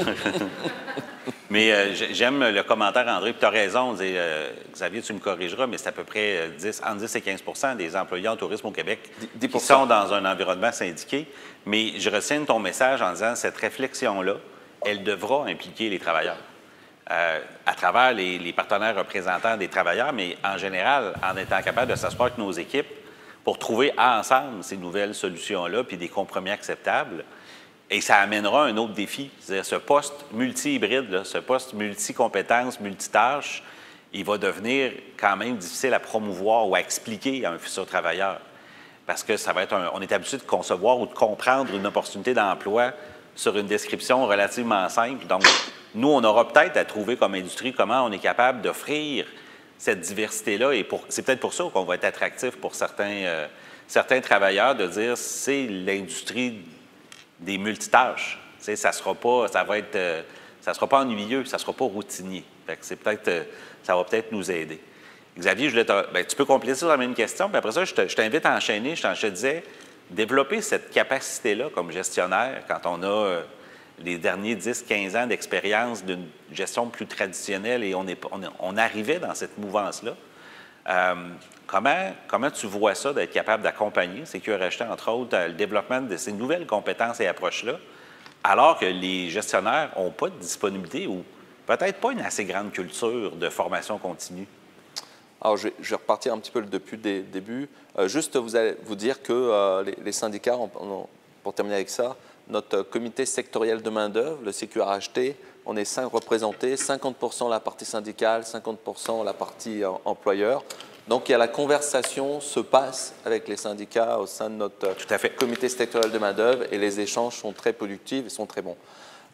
Speaker 2: Mais euh, j'aime le commentaire, André, puis tu as raison. Dit, euh, Xavier, tu me corrigeras, mais c'est à peu près dix, entre dix et quinze pour cent des employés en tourisme au Québec dix pour cent qui sont dans un environnement syndiqué. Mais je retiens ton message en disant cette réflexion-là, elle devra impliquer les travailleurs. Euh, à travers les, les partenaires représentants des travailleurs, mais en général, en étant capable de s'asseoir avec nos équipes pour trouver ensemble ces nouvelles solutions-là, puis des compromis acceptables. Et ça amènera un autre défi. C'est-à-dire ce poste multi-hybride, là, ce poste multi-compétences, multitâches, il va devenir quand même difficile à promouvoir ou à expliquer à un futur travailleur. Parce que ça va être un, on est habitué de concevoir ou de comprendre une opportunité d'emploi sur une description relativement simple. Donc, nous, on aura peut-être à trouver comme industrie comment on est capable d'offrir cette diversité-là. Et pour, c'est peut-être pour ça qu'on va être attractif pour certains, euh, certains travailleurs de dire c'est l'industrie des multitâches. Tu sais, ça sera pas, ça va être, euh, ça sera pas ennuyeux, ça sera pas routinier. Fait que c'est peut-être, euh, ça va peut-être nous aider. Xavier, je voulais te, ben, tu peux compléter ça dans la même question, puis après ça, je, te, je t'invite à enchaîner. Je, je te disais, développer cette capacité-là comme gestionnaire quand on a euh, les derniers dix à quinze ans d'expérience d'une gestion plus traditionnelle et on, est, on, on arrivait dans cette mouvance-là. Euh, comment, comment tu vois ça d'être capable d'accompagner C Q R H T, entre autres, le développement de ces nouvelles compétences et approches-là, alors que les gestionnaires n'ont pas de disponibilité ou peut-être pas une assez grande culture de formation continue?
Speaker 6: Alors, je vais, je vais repartir un petit peu depuis le début. Euh, juste vous, allez, vous dire que euh, les, les syndicats, on, on, pour terminer avec ça, notre comité sectoriel de main-d'œuvre, le C Q R H T, on est cinq représentés, cinquante pour cent la partie syndicale, cinquante pour cent la partie euh, employeur. Donc, il y a la conversation se passe avec les syndicats au sein de notre
Speaker 2: Tout à fait.
Speaker 6: comité sectoriel de main-d'œuvre et les échanges sont très productifs et sont très bons.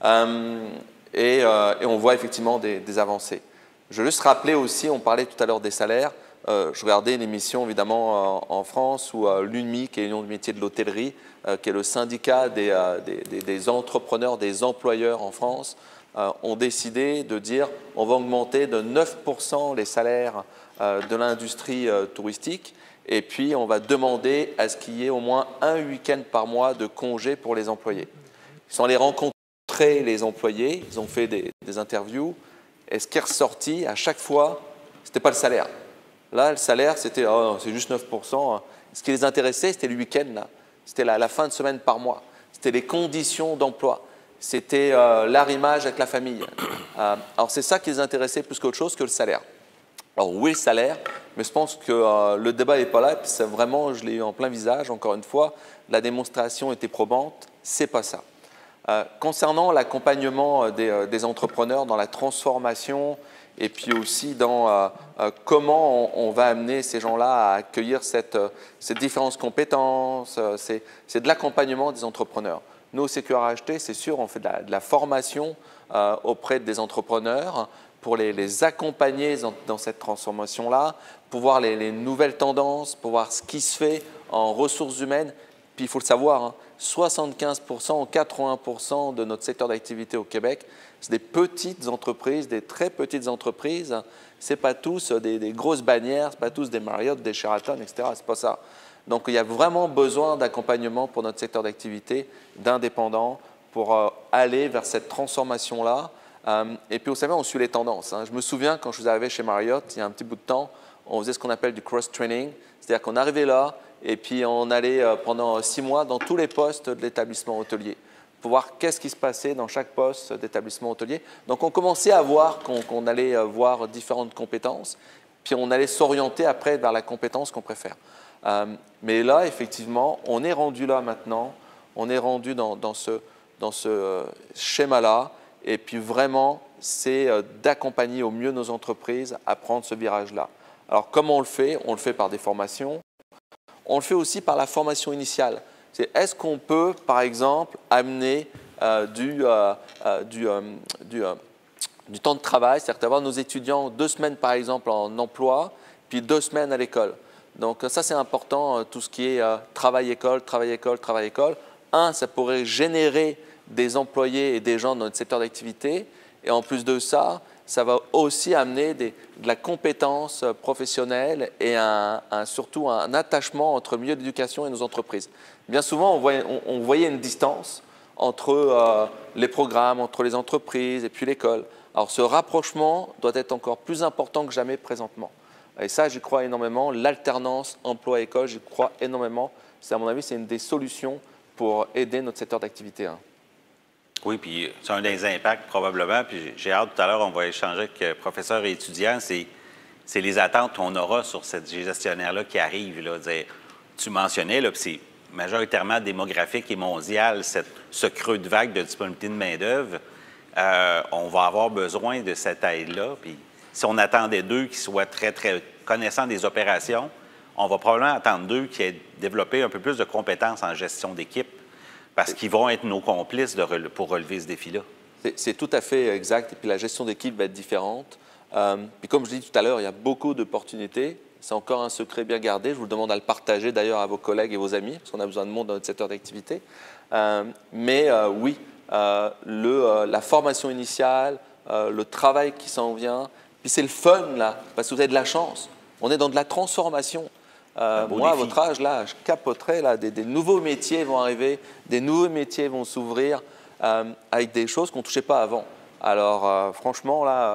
Speaker 6: Euh, et, euh, et on voit effectivement des, des avancées. Je veux juste rappeler aussi, on parlait tout à l'heure des salaires. Euh, je regardais une émission évidemment en, en France où euh, l'U N M I, qui est l'Union du métier de l'hôtellerie, euh, qui est le syndicat des, euh, des, des, des entrepreneurs, des employeurs en France, euh, ont décidé de dire on va augmenter de neuf pour cent les salaires euh, de l'industrie euh, touristique et puis on va demander à ce qu'il y ait au moins un week-end par mois de congé pour les employés. Ils sont allés rencontrer les employés, ils ont fait des, des interviews. Et ce qui est ressorti, à chaque fois, ce n'était pas le salaire. Là, le salaire, c'était oh, c'est juste neuf pour cent. Ce qui les intéressait, c'était le week-end. C'était la, la fin de semaine par mois. C'était les conditions d'emploi. C'était euh, l'arrimage avec la famille. Euh, alors, c'est ça qui les intéressait plus qu'autre chose que le salaire. Alors, oui, le salaire, mais je pense que euh, le débat n'est pas là. Puis c'est vraiment, je l'ai eu en plein visage, encore une fois, la démonstration était probante. C'est pas ça. Euh, concernant l'accompagnement des, euh, des entrepreneurs dans la transformation et puis aussi dans euh, euh, comment on, on va amener ces gens-là à accueillir cette, euh, ces différentes compétences, euh, c'est, c'est de l'accompagnement des entrepreneurs. Nous, au C Q R H T, c'est sûr, on fait de la, de la formation euh, auprès des entrepreneurs pour les, les accompagner dans, dans cette transformation-là, pour voir les, les nouvelles tendances, pour voir ce qui se fait en ressources humaines. Puis il faut le savoir, hein, soixante-quinze pour cent ou quatre-vingts pour cent de notre secteur d'activité au Québec, c'est des petites entreprises, des très petites entreprises. Ce n'est pas tous des, des grosses bannières, ce n'est pas tous des Marriott, des Sheraton, et cetera. Ce n'est pas ça. Donc il y a vraiment besoin d'accompagnement pour notre secteur d'activité, d'indépendants, pour euh, aller vers cette transformation-là. Euh, et puis vous savez, on suit les tendances. Hein. Je me souviens quand je suis arrivé chez Marriott, il y a un petit bout de temps, on faisait ce qu'on appelle du cross-training. C'est-à-dire qu'on arrivait là, et puis on allait pendant six mois dans tous les postes de l'établissement hôtelier pour voir qu'est-ce qui se passait dans chaque poste d'établissement hôtelier. Donc on commençait à voir qu'on, qu'on allait voir différentes compétences, puis on allait s'orienter après vers la compétence qu'on préfère. Euh, mais là, effectivement, on est rendu là maintenant, on est rendu dans, dans ce, dans ce euh, schéma-là, et puis vraiment, c'est euh, d'accompagner au mieux nos entreprises à prendre ce virage-là. Alors comment on le fait? On le fait par des formations. On le fait aussi par la formation initiale. C'est, est-ce qu'on peut, par exemple, amener euh, du, euh, euh, du, euh, du, euh, du temps de travail, c'est-à-dire d'avoir nos étudiants deux semaines, par exemple, en emploi, puis deux semaines à l'école. Donc ça, c'est important, tout ce qui est euh, travail-école, travail-école, travail-école. Un, ça pourrait générer des employés et des gens dans notre secteur d'activité. Et en plus de ça, ça va aussi amener des, de la compétence professionnelle et un, un, surtout un attachement entre le milieu de l'éducation et nos entreprises. Bien souvent, on voyait, on, on voyait une distance entre euh, les programmes, entre les entreprises et puis l'école. Alors ce rapprochement doit être encore plus important que jamais présentement. Et ça, j'y crois énormément. L'alternance emploi-école, j'y crois énormément. C'est, à mon avis, c'est une des solutions pour aider notre secteur d'activité. Hein.
Speaker 2: Oui, puis c'est un des impacts probablement, puis j'ai hâte tout à l'heure, on va échanger avec professeurs et étudiants, c'est, c'est les attentes qu'on aura sur cette gestionnaire-là qui arrive. Là, dire, tu mentionnais, là, puis c'est majoritairement démographique et mondial, cette, ce creux de vague de disponibilité de main-d'œuvre. Euh, on va avoir besoin de cette aide-là, puis si on attendait d'eux qu'ils soient très, très connaissants des opérations, on va probablement attendre d'eux qu'ils aient développé un peu plus de compétences en gestion d'équipe, parce qu'ils vont être nos complices de rele- pour relever ce défi-là.
Speaker 6: C'est, c'est tout à fait exact. Et puis la gestion d'équipe va être différente. Euh, puis comme je l'ai dit tout à l'heure, il y a beaucoup d'opportunités. C'est encore un secret bien gardé. Je vous le demande à le partager d'ailleurs à vos collègues et vos amis, parce qu'on a besoin de monde dans notre secteur d'activité. Euh, mais euh, oui, euh, le, euh, la formation initiale, euh, le travail qui s'en vient, puis c'est le fun là, parce que vous avez de la chance. On est dans de la transformation. Euh, moi, défi. À votre âge, là, je capoterais, là, des, des nouveaux métiers vont arriver, des nouveaux métiers vont s'ouvrir euh, avec des choses qu'on ne touchait pas avant. Alors, euh, franchement, là,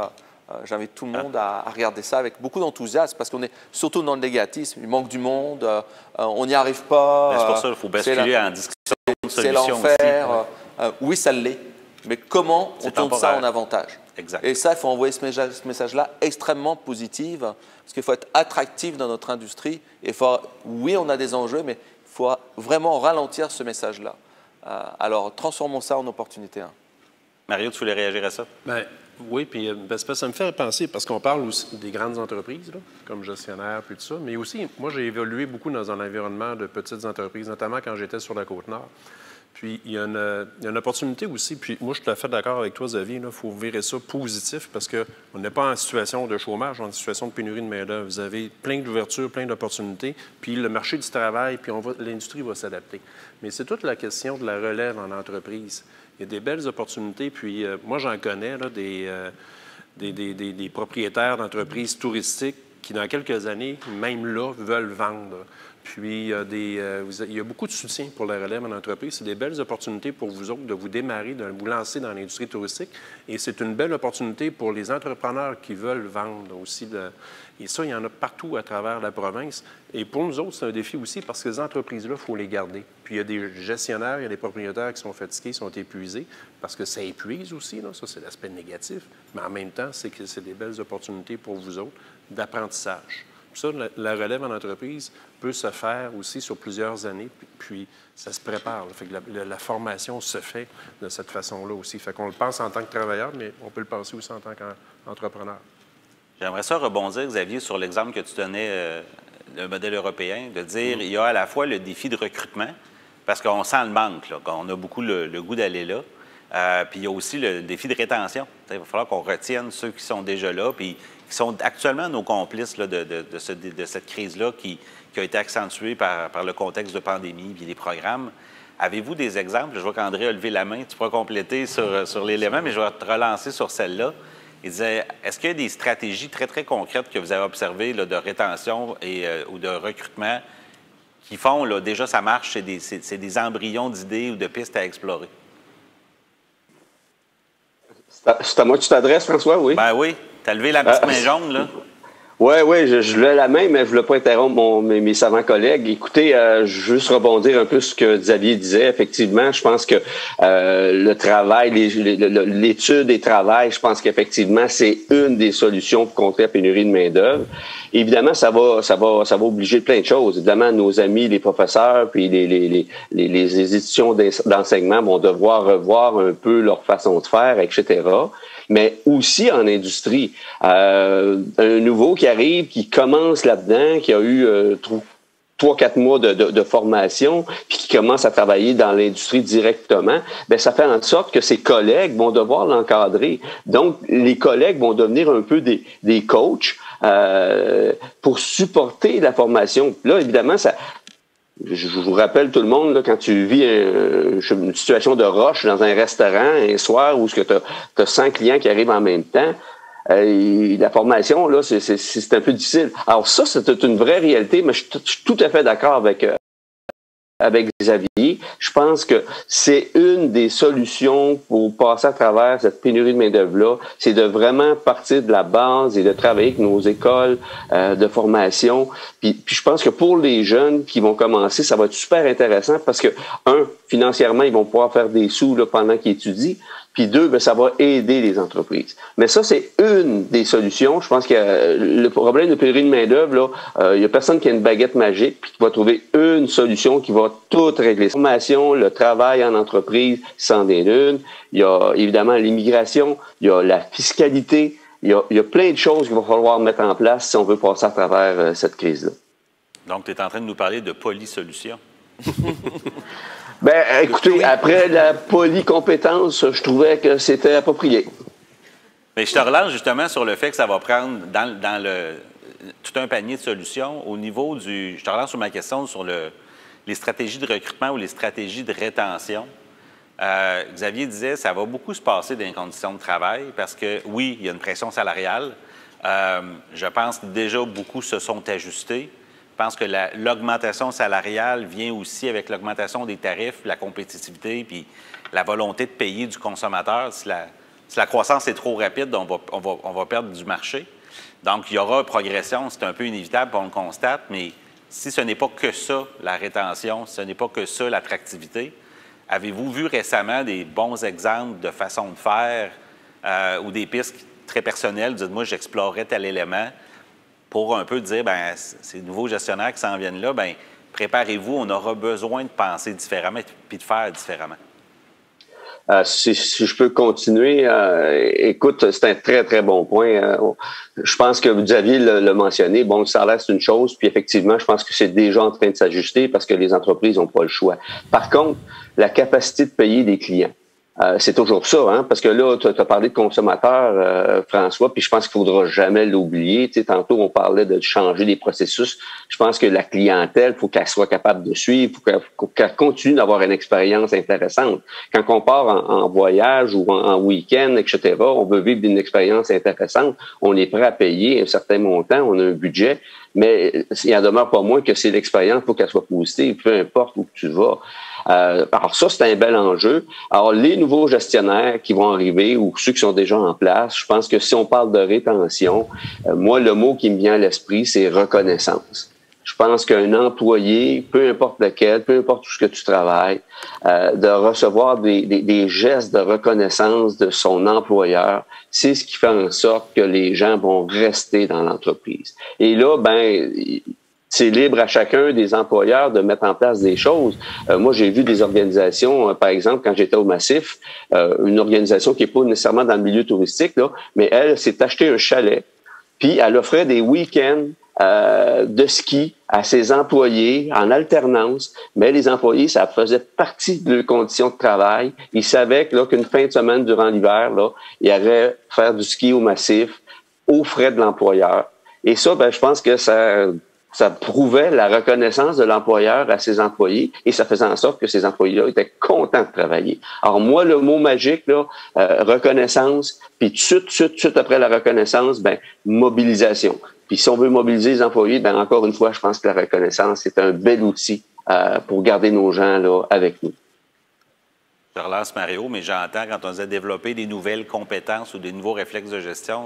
Speaker 6: Euh, J'invite tout le monde à, à regarder ça avec beaucoup d'enthousiasme parce qu'on est surtout dans le négatisme. Il manque du monde, euh, on n'y arrive pas.
Speaker 2: C'est pour ça qu'il faut basculer en discussion de solutions aussi.
Speaker 6: C'est l'enfer. Euh, oui, ça l'est. Mais comment on tourne ça en avantage?
Speaker 2: Exact.
Speaker 6: Et ça, il faut envoyer ce message- ce message-là extrêmement positif parce qu'il faut être attractif dans notre industrie. Et faut, oui, on a des enjeux, mais il faut vraiment ralentir ce message-là. Euh, alors, transformons ça en opportunité. Hein.
Speaker 2: Mario, tu voulais réagir à ça?
Speaker 3: Bien, oui, puis euh, ben, ça me fait penser, parce qu'on parle aussi des grandes entreprises, là, comme gestionnaire, puis tout ça, mais aussi, moi, j'ai évolué beaucoup dans un environnement de petites entreprises, notamment quand j'étais sur la Côte-Nord. Puis, il y, a une, il y a une opportunité aussi, puis moi, je suis tout à fait d'accord avec toi, Xavier, il faut virer ça positif, parce qu'on n'est pas en situation de chômage, on est en situation de pénurie de main-d'œuvre. Vous avez plein d'ouvertures, plein d'opportunités, puis le marché du travail, puis l'industrie va s'adapter. Mais c'est toute la question de la relève en entreprise. Il y a des belles opportunités, puis euh, moi, j'en connais, là, des, euh, des, des, des, des propriétaires d'entreprises touristiques qui, dans quelques années, même là, veulent vendre. Puis, il y a, des, euh, vous, il y a beaucoup de soutien pour la relève en entreprise. C'est des belles opportunités pour vous autres de vous démarrer, de vous lancer dans l'industrie touristique. Et c'est une belle opportunité pour les entrepreneurs qui veulent vendre aussi. De... Et ça, il y en a partout à travers la province. Et pour nous autres, c'est un défi aussi parce que ces entreprises-là, il faut les garder. Puis, il y a des gestionnaires, il y a des propriétaires qui sont fatigués, qui sont épuisés parce que ça épuise aussi. Là. Ça, c'est l'aspect négatif. Mais en même temps, c'est que c'est des belles opportunités pour vous autres d'apprentissage. Ça, la, la relève en entreprise peut se faire aussi sur plusieurs années, puis, puis ça se prépare. Là. Fait que la, la, la formation se fait de cette façon-là aussi. Fait qu'on le pense en tant que travailleur, mais on peut le penser aussi en tant qu'entrepreneur.
Speaker 2: J'aimerais ça rebondir, Xavier, sur l'exemple que tu donnais, euh, le modèle européen, de dire qu'il mmh. y a à la fois le défi de recrutement, parce qu'on sent le manque, là, qu'on a beaucoup le, le goût d'aller là, euh, puis il y a aussi le défi de rétention. T'sais, il va falloir qu'on retienne ceux qui sont déjà là, puis qui sont actuellement nos complices là, de, de, de, ce, de cette crise-là qui, qui a été accentuée par, par le contexte de pandémie et les programmes. Avez-vous des exemples? Je vois qu'André a levé la main. Tu pourras compléter sur, sur l'élément, mais je vais te relancer sur celle-là. Il disait, est-ce qu'il y a des stratégies très, très concrètes que vous avez observées là, de rétention et, euh, ou de recrutement qui font, là, déjà, ça marche, c'est des, c'est, c'est des embryons d'idées ou de pistes à explorer?
Speaker 5: C'est à moi que tu t'adresses, François, oui?
Speaker 2: Ben oui. Tu as levé la petite euh, main jaune, là?
Speaker 5: Oui, oui, je, je levais la main, mais je ne voulais pas interrompre mon, mes, mes savants collègues. Écoutez, euh, je veux juste rebondir un peu sur ce que Xavier disait. Effectivement, je pense que euh, le travail, l'étude et travail, je pense qu'effectivement, c'est une des solutions pour contrer la pénurie de main-d'œuvre. Évidemment, ça va, ça va, ça va obliger plein de choses. Évidemment, nos amis, les professeurs, puis les, les, les, les, les institutions d'enseignement vont devoir revoir un peu leur façon de faire, et cetera. Mais aussi en industrie. Euh, un nouveau qui arrive, qui commence là-dedans, qui a eu euh, trois, quatre mois de, de, de formation, puis qui commence à travailler dans l'industrie directement, bien, ça fait en sorte que ses collègues vont devoir l'encadrer. Donc, les collègues vont devenir un peu des, des coachs euh, pour supporter la formation. Là, évidemment, ça... Je vous rappelle tout le monde, là, quand tu vis un, une situation de rush dans un restaurant un soir où tu as cent clients qui arrivent en même temps, euh, la formation, là, c'est, c'est, c'est un peu difficile. Alors ça, c'est une vraie réalité, mais je, je suis tout à fait d'accord avec... Euh, avec Xavier. Je pense que c'est une des solutions pour passer à travers cette pénurie de main-d'œuvre-là, c'est de vraiment partir de la base et de travailler avec nos écoles euh, de formation. Puis, puis je pense que pour les jeunes qui vont commencer, ça va être super intéressant parce que, un, financièrement, ils vont pouvoir faire des sous là, pendant qu'ils étudient. Puis deux, bien, ça va aider les entreprises. Mais ça, c'est une des solutions. Je pense que euh, le problème de pénurie de main-d'œuvre, là, il euh, y a personne qui a une baguette magique puis qui va trouver une solution qui va tout régler. La formation, le travail en entreprise, c'en est une. Il y a évidemment l'immigration, il y a la fiscalité, il y a, il y a plein de choses qu'il va falloir mettre en place si on veut passer à travers euh, cette crise-là.
Speaker 2: Donc, tu es en train de nous parler de polysolution.
Speaker 5: Ben, écoutez, après la polycompétence, je trouvais que c'était approprié.
Speaker 2: Mais je te relance justement sur le fait que ça va prendre dans, dans le, tout un panier de solutions au niveau du... Je te relance sur ma question sur le, les stratégies de recrutement ou les stratégies de rétention. Euh, Xavier disait ça va beaucoup se passer dans les conditions de travail parce que, oui, il y a une pression salariale. Euh, je pense que déjà beaucoup se sont ajustés. Je pense que la, l'augmentation salariale vient aussi avec l'augmentation des tarifs, la compétitivité, puis la volonté de payer du consommateur. Si la, Si la croissance est trop rapide, on va, on va, on va perdre du marché. Donc, il y aura une progression, c'est un peu inévitable, on le constate, mais si ce n'est pas que ça, la rétention, si ce n'est pas que ça, l'attractivité, avez-vous vu récemment des bons exemples de façon de faire euh, ou des pistes très personnelles? Dites-moi, j'explorerais tel élément pour un peu dire, bien, ces nouveaux gestionnaires qui s'en viennent là, bien, préparez-vous, on aura besoin de penser différemment puis de faire différemment.
Speaker 5: Euh, si, si je peux continuer, euh, écoute, c'est un très, très bon point. Euh, je pense que Xavier l'a mentionné. Bon, le salaire, c'est une chose, puis effectivement, je pense que c'est déjà en train de s'ajuster parce que les entreprises n'ont pas le choix. Par contre, la capacité de payer des clients. Euh, c'est toujours ça, hein, parce que là, tu as parlé de consommateurs, euh, François, puis je pense qu'il ne faudra jamais l'oublier. Tu sais, tantôt, on parlait de changer les processus. Je pense que la clientèle, il faut qu'elle soit capable de suivre, il faut qu'elle, qu'elle continue d'avoir une expérience intéressante. Quand on part en, en voyage ou en, en week-end, et cetera, on veut vivre une expérience intéressante, on est prêt à payer un certain montant, on a un budget, mais il en demeure pas moins que c'est l'expérience, il faut qu'elle soit positive, peu importe où tu vas. Euh, alors ça, c'est un bel enjeu. Alors, les nouveaux gestionnaires qui vont arriver ou ceux qui sont déjà en place, je pense que si on parle de rétention, euh, moi, le mot qui me vient à l'esprit, c'est reconnaissance. Je pense qu'un employé, peu importe lequel, peu importe où ce que tu travailles, euh, de recevoir des, des, des gestes de reconnaissance de son employeur, c'est ce qui fait en sorte que les gens vont rester dans l'entreprise. Et là, ben, c'est libre à chacun des employeurs de mettre en place des choses. Euh, moi, j'ai vu des organisations, euh, par exemple, quand j'étais au Massif, euh, une organisation qui n'est pas nécessairement dans le milieu touristique, là, mais elle s'est acheté un chalet, puis elle offrait des week-ends euh, de ski à ses employés en alternance, mais les employés, ça faisait partie de leurs conditions de travail. Ils savaient que là, qu'une fin de semaine durant l'hiver, là, ils allaient faire du ski au Massif aux frais de l'employeur. Et ça, ben, je pense que ça... ça prouvait la reconnaissance de l'employeur à ses employés et ça faisait en sorte que ces employés-là étaient contents de travailler. Alors moi, le mot magique, là, euh, reconnaissance, puis tout de suite, tout de suite, tout de suite après la reconnaissance, ben mobilisation. Puis si on veut mobiliser les employés, ben encore une fois, je pense que la reconnaissance est un bel outil euh, pour garder nos gens là avec nous.
Speaker 2: Je relance Mario, mais j'entends quand on disait développer des nouvelles compétences ou des nouveaux réflexes de gestion,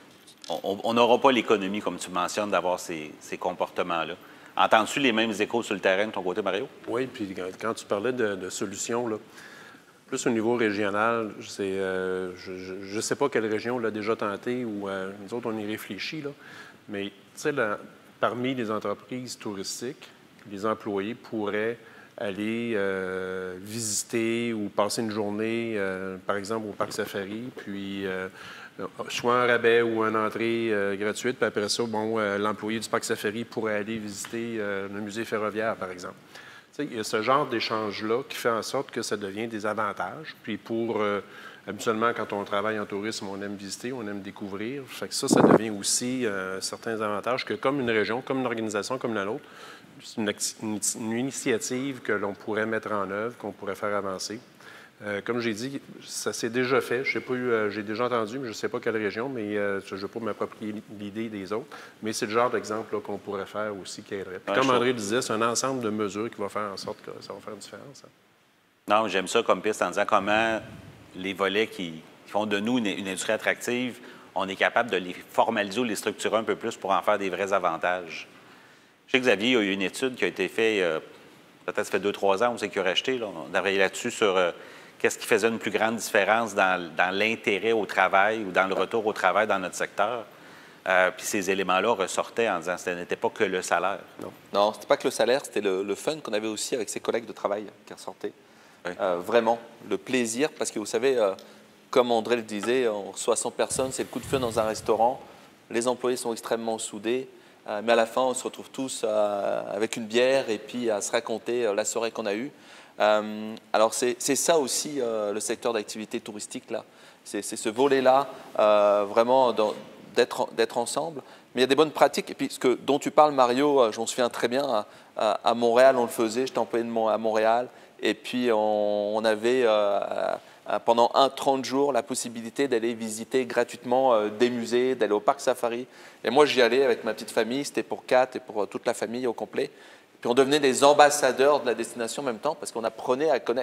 Speaker 2: on n'aura pas l'économie, comme tu mentionnes, d'avoir ces, ces comportements-là. Entends-tu les mêmes échos sur le terrain de ton côté, Mario?
Speaker 3: Oui, puis quand tu parlais de, de solutions, là, plus au niveau régional, euh, je ne sais pas quelle région l'a déjà tenté ou euh, nous autres, on y réfléchit, là, mais tu sais, parmi les entreprises touristiques, les employés pourraient aller euh, visiter ou passer une journée, euh, par exemple, au Parc Safari, puis euh, soit un rabais ou une entrée euh, gratuite, puis après ça, bon, euh, l'employé du Parc Safari pourrait aller visiter euh, le musée ferroviaire, par exemple. Tu sais, il y a ce genre d'échange-là qui fait en sorte que ça devient des avantages. Puis pour, euh, habituellement, quand on travaille en tourisme, on aime visiter, on aime découvrir. Fait que ça, ça devient aussi euh, certains avantages que comme une région, comme une organisation comme la nôtre, c'est une, une, une initiative que l'on pourrait mettre en œuvre, qu'on pourrait faire avancer. Euh, comme j'ai dit, ça s'est déjà fait. Je sais pas, euh, j'ai déjà entendu, mais je ne sais pas quelle région, mais euh, je ne veux pas m'approprier l'idée des autres. Mais c'est le genre d'exemple qu'on pourrait faire aussi qui aiderait. Puis, comme André le disait, c'est un ensemble de mesures qui va faire en sorte que ça va faire une différence. Hein.
Speaker 2: Non, j'aime ça comme piste en disant comment les volets qui font de nous une, une industrie attractive, on est capable de les formaliser ou les structurer un peu plus pour en faire des vrais avantages. Je sais que Xavier, il y a eu une étude qui a été faite, euh, peut-être ça fait deux, trois ans, on sait qu'il a racheté. Là. On a travaillé là-dessus sur... Euh, qu'est-ce qui faisait une plus grande différence dans, dans l'intérêt au travail ou dans le retour au travail dans notre secteur? Euh, puis ces éléments-là ressortaient en disant que ce n'était pas que le salaire.
Speaker 6: Non, non ce n'était pas que le salaire, c'était le, le fun qu'on avait aussi avec ses collègues de travail qui ressortaient. Oui. Euh, vraiment, le plaisir, parce que vous savez, euh, comme André le disait, on reçoit cent personnes, c'est le coup de feu dans un restaurant, les employés sont extrêmement soudés, euh, mais à la fin, on se retrouve tous euh, avec une bière et puis à se raconter euh, la soirée qu'on a eue. Euh, alors, c'est ça aussi euh, le secteur d'activité touristique, là. C'est ce volet-là, euh, vraiment d'être ensemble. Mais il y a des bonnes pratiques. Et puis, ce que, dont tu parles, Mario, je m'en souviens très bien. À, à, à Montréal, on le faisait. J'étais employé à Montréal. Et puis, on, on avait, euh, pendant un trente jours, la possibilité d'aller visiter gratuitement euh, des musées, d'aller au Parc Safari. Et moi, j'y allais avec ma petite famille. C'était pour quatre et pour toute la famille au complet. Puis on devenait des ambassadeurs de la destination en même temps parce qu'on apprenait à connaître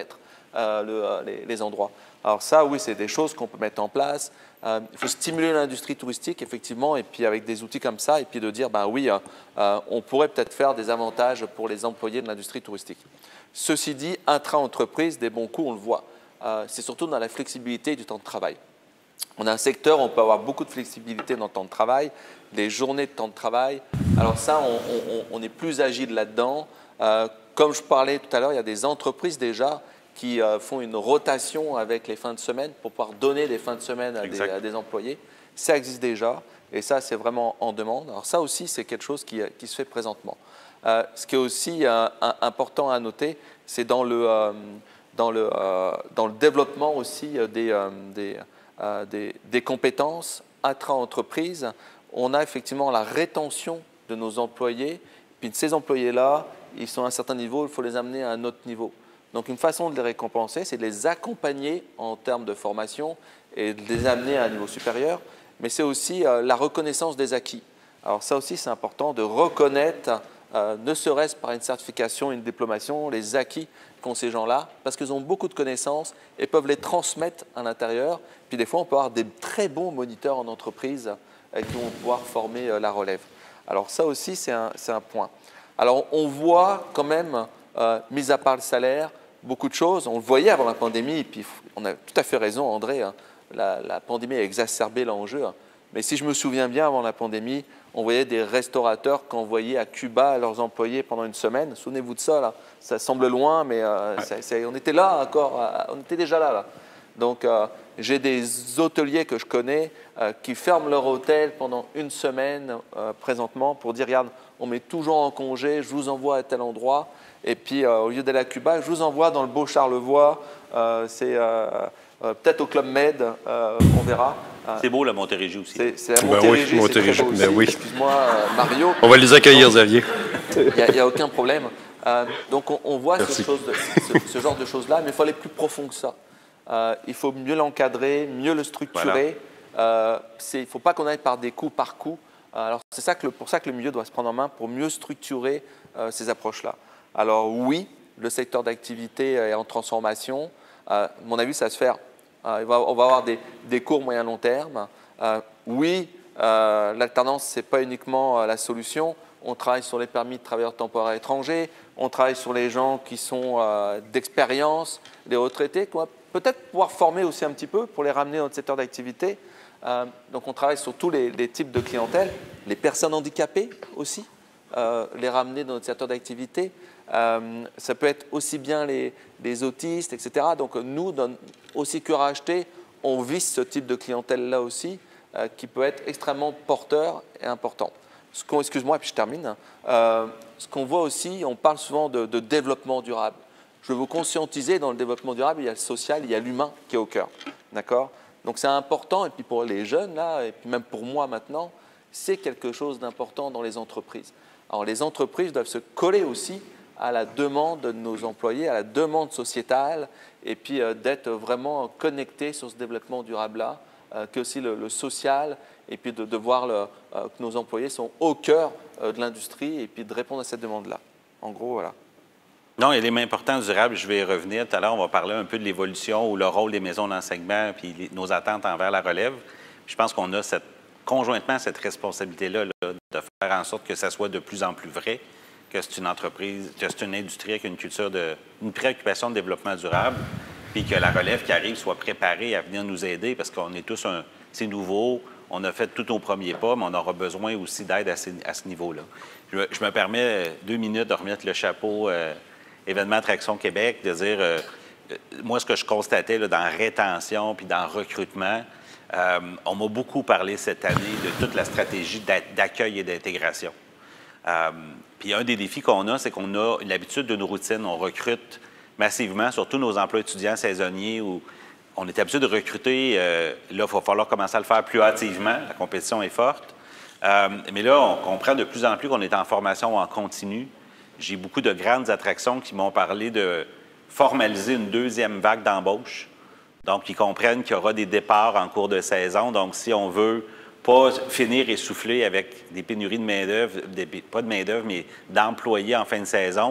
Speaker 6: euh, le, euh, les, les endroits. Alors ça, oui, c'est des choses qu'on peut mettre en place. Euh, il faut stimuler l'industrie touristique, effectivement, et puis avec des outils comme ça, et puis de dire, ben oui, euh, euh, on pourrait peut-être faire des avantages pour les employés de l'industrie touristique. Ceci dit, intra-entreprise, des bons coups, on le voit. Euh, c'est surtout dans la flexibilité du temps de travail. On a un secteur où on peut avoir beaucoup de flexibilité dans le temps de travail, des journées de temps de travail. Alors ça, on, on, on est plus agile là-dedans. Euh, comme je parlais tout à l'heure, il y a des entreprises déjà qui euh, font une rotation avec les fins de semaine pour pouvoir donner des fins de semaine à des, à des employés. Ça existe déjà et ça, c'est vraiment en demande. Alors ça aussi, c'est quelque chose qui, qui se fait présentement. Euh, ce qui est aussi euh, un, important à noter, c'est dans le, euh, dans, le, euh, dans le développement aussi des, euh, des, euh, des, des compétences intra-entreprises. On a effectivement la rétention de nos employés. Puis ces employés-là, ils sont à un certain niveau, il faut les amener à un autre niveau. Donc, une façon de les récompenser, c'est de les accompagner en termes de formation et de les amener à un niveau supérieur, mais c'est aussi euh, la reconnaissance des acquis. Alors, ça aussi, c'est important de reconnaître, euh, ne serait-ce par une certification, une diplomation, les acquis qu'ont ces gens-là, parce qu'ils ont beaucoup de connaissances et peuvent les transmettre à l'intérieur. Puis, des fois, on peut avoir des très bons moniteurs en entreprise euh, qui vont pouvoir former euh, la relève. Alors, ça aussi, c'est un, c'est un point. Alors, on voit quand même, euh, mis à part le salaire, beaucoup de choses. On le voyait avant la pandémie, et puis on a tout à fait raison, André, hein, la, la pandémie a exacerbé l'enjeu. Hein. Mais si je me souviens bien, avant la pandémie, on voyait des restaurateurs qui envoyaient à Cuba leurs employés pendant une semaine. Souvenez-vous de ça, là. Ça semble loin, mais euh, ouais. c'est, c'est, on était là encore, euh, on était déjà là. là. Donc, euh, j'ai des hôteliers que je connais euh, qui ferment leur hôtel pendant une semaine euh, présentement pour dire, regarde, on met toujours en congé, je vous envoie à tel endroit. Et puis, euh, au lieu d'aller à Cuba, je vous envoie dans le beau Charlevoix. Euh, c'est euh, euh, peut-être au Club Med, euh, on verra.
Speaker 2: C'est beau, la Montérégie aussi.
Speaker 6: C'est, c'est la
Speaker 3: Ben
Speaker 6: Montérégie,
Speaker 3: oui,
Speaker 6: c'est très
Speaker 3: Montérégie,
Speaker 6: beau aussi.
Speaker 3: ben oui.
Speaker 6: Excuse-moi, euh, Mario.
Speaker 3: On va les accueillir, Xavier.
Speaker 6: Il n'y a, a aucun problème. Euh, donc, on, on voit ce, chose de, ce, ce genre de choses-là, mais il faut aller plus profond que ça. Euh, il faut mieux l'encadrer, mieux le structurer. Voilà. Euh, il ne faut pas qu'on aille par des coups par coup. Alors, c'est ça que le, pour ça que le milieu doit se prendre en main pour mieux structurer euh, ces approches-là. Alors oui, le secteur d'activité est en transformation. Euh, à mon avis, ça va se faire. Euh, va, on va avoir des, des cours moyen long terme. Euh, oui, euh, l'alternance, ce n'est pas uniquement euh, la solution. On travaille sur les permis de travailleurs temporaires étrangers. On travaille sur les gens qui sont euh, d'expérience, les retraités. Quoi. Peut-être pouvoir former aussi un petit peu pour les ramener dans notre secteur d'activité. Euh, donc, on travaille sur tous les, les types de clientèle. Les personnes handicapées aussi, euh, les ramener dans notre secteur d'activité. Euh, ça peut être aussi bien les, les autistes, et cetera. Donc, nous, dans, aussi Cœur à acheter, on vise ce type de clientèle-là aussi, euh, qui peut être extrêmement porteur et important. Ce qu'on, excuse-moi, et puis je termine. Euh, ce qu'on voit aussi, on parle souvent de, de développement durable. Je veux vous conscientiser, dans le développement durable, il y a le social, il y a l'humain qui est au cœur. D'accord ? Donc, c'est important, et puis pour les jeunes, là, et puis même pour moi maintenant, c'est quelque chose d'important dans les entreprises. Alors, les entreprises doivent se coller aussi à la demande de nos employés, à la demande sociétale, et puis euh, d'être vraiment connectés sur ce développement durable-là, euh, que aussi le, le social, et puis de, de voir le, euh, que nos employés sont au cœur euh, de l'industrie, et puis de répondre à cette demande-là. En gros, voilà.
Speaker 2: Non, l'élément important durable, je vais y revenir. Tout à l'heure, on va parler un peu de l'évolution ou le rôle des maisons d'enseignement, puis les, nos attentes envers la relève. Je pense qu'on a cette, conjointement cette responsabilité-là là, de faire en sorte que ça soit de plus en plus vrai, que c'est une entreprise, que c'est une industrie avec une culture de, une préoccupation de développement durable, puis que la relève qui arrive soit préparée à venir nous aider, parce qu'on est tous un, c'est nouveau, on a fait tous nos premiers pas, mais on aura besoin aussi d'aide à, ces, à ce niveau-là. Je, je me permets deux minutes de remettre le chapeau euh, Événement Attraction Québec, de dire, euh, moi, ce que je constatais là, dans la rétention puis dans le recrutement, euh, on m'a beaucoup parlé cette année de toute la stratégie d'accueil et d'intégration. Euh, puis un des défis qu'on a, c'est qu'on a l'habitude d'une routine. On recrute massivement, surtout nos emplois étudiants saisonniers, où on est habitué de recruter. Euh, là, il va falloir commencer à le faire plus hâtivement. La compétition est forte. Euh, mais là, on comprend de plus en plus qu'on est en formation en continu. J'ai beaucoup de grandes attractions qui m'ont parlé de formaliser une deuxième vague d'embauche. Donc, ils comprennent qu'il y aura des départs en cours de saison. Donc, si on veut pas finir essoufflé avec des pénuries de main-d'œuvre, pas de main-d'œuvre, mais d'employés en fin de saison, il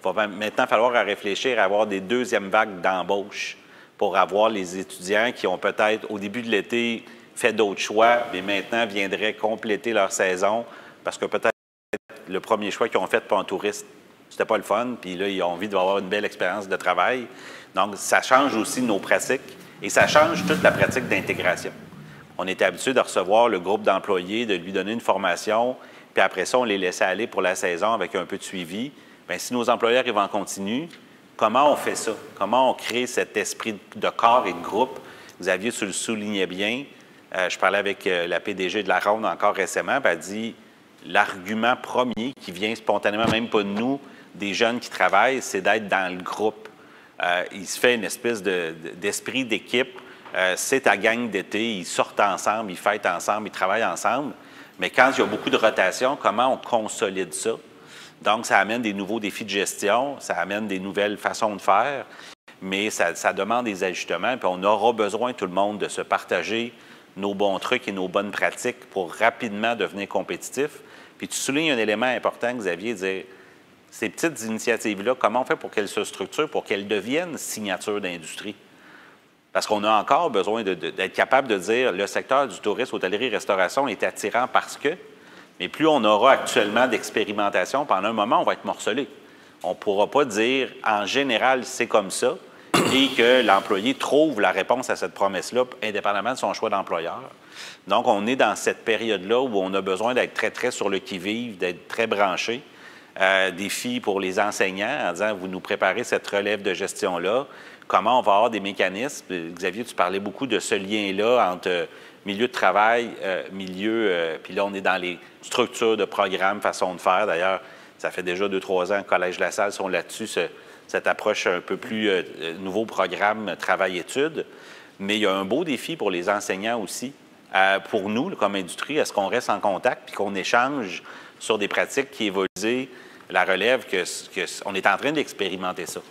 Speaker 2: Il va maintenant falloir réfléchir à avoir des deuxièmes vagues d'embauche pour avoir les étudiants qui ont peut-être, au début de l'été, fait d'autres choix, mais maintenant viendraient compléter leur saison parce que peut-être le premier choix qu'ils ont fait pour un touriste, c'était pas le fun, puis là, ils ont envie d'avoir une belle expérience de travail. Donc, ça change aussi nos pratiques et ça change toute la pratique d'intégration. On était habitué de recevoir le groupe d'employés, de lui donner une formation, puis après ça, on les laissait aller pour la saison avec un peu de suivi. Bien, si nos employeurs arrivent en continu, comment on fait ça? Comment on crée cet esprit de corps et de groupe? Xavier, tu le soulignais bien. Euh, je parlais avec euh, la P D G de la Ronde encore récemment, puis elle dit l'argument premier qui vient spontanément, même pas de nous, des jeunes qui travaillent, c'est d'être dans le groupe. Euh, il se fait une espèce de, de, d'esprit d'équipe. Euh, c'est ta gang d'été, ils sortent ensemble, ils fêtent ensemble, ils travaillent ensemble. Mais quand il y a beaucoup de rotation, comment on consolide ça? Donc, ça amène des nouveaux défis de gestion, ça amène des nouvelles façons de faire, mais ça, ça demande des ajustements. Puis on aura besoin, tout le monde, de se partager nos bons trucs et nos bonnes pratiques pour rapidement devenir compétitif. Puis tu soulignes un élément important, Xavier, dire ces petites initiatives-là, comment on fait pour qu'elles se structurent, pour qu'elles deviennent signatures d'industrie? Parce qu'on a encore besoin de, de, d'être capable de dire le secteur du tourisme, hôtellerie-restauration est attirant parce que, mais plus on aura actuellement d'expérimentation, pendant un moment, on va être morcelé. On ne pourra pas dire en général c'est comme ça et que l'employé trouve la réponse à cette promesse-là, indépendamment de son choix d'employeur. Donc, on est dans cette période-là où on a besoin d'être très, très sur le qui-vive, d'être très branché. Euh, défi pour les enseignants en disant vous nous préparez cette relève de gestion-là. Comment on va avoir des mécanismes? Xavier, tu parlais beaucoup de ce lien-là entre euh, milieu de travail, euh, milieu, euh, puis là, on est dans les structures de programmes, façon de faire. D'ailleurs, ça fait déjà deux, trois ans que Collège La Salle sont là-dessus, ce, cette approche un peu plus euh, nouveau programme travail-études. Mais il y a un beau défi pour les enseignants aussi. Euh, pour nous, comme industrie, est-ce qu'on reste en contact puis qu'on échange sur des pratiques qui évoluent, la relève, que, que, on est en train d'expérimenter ça.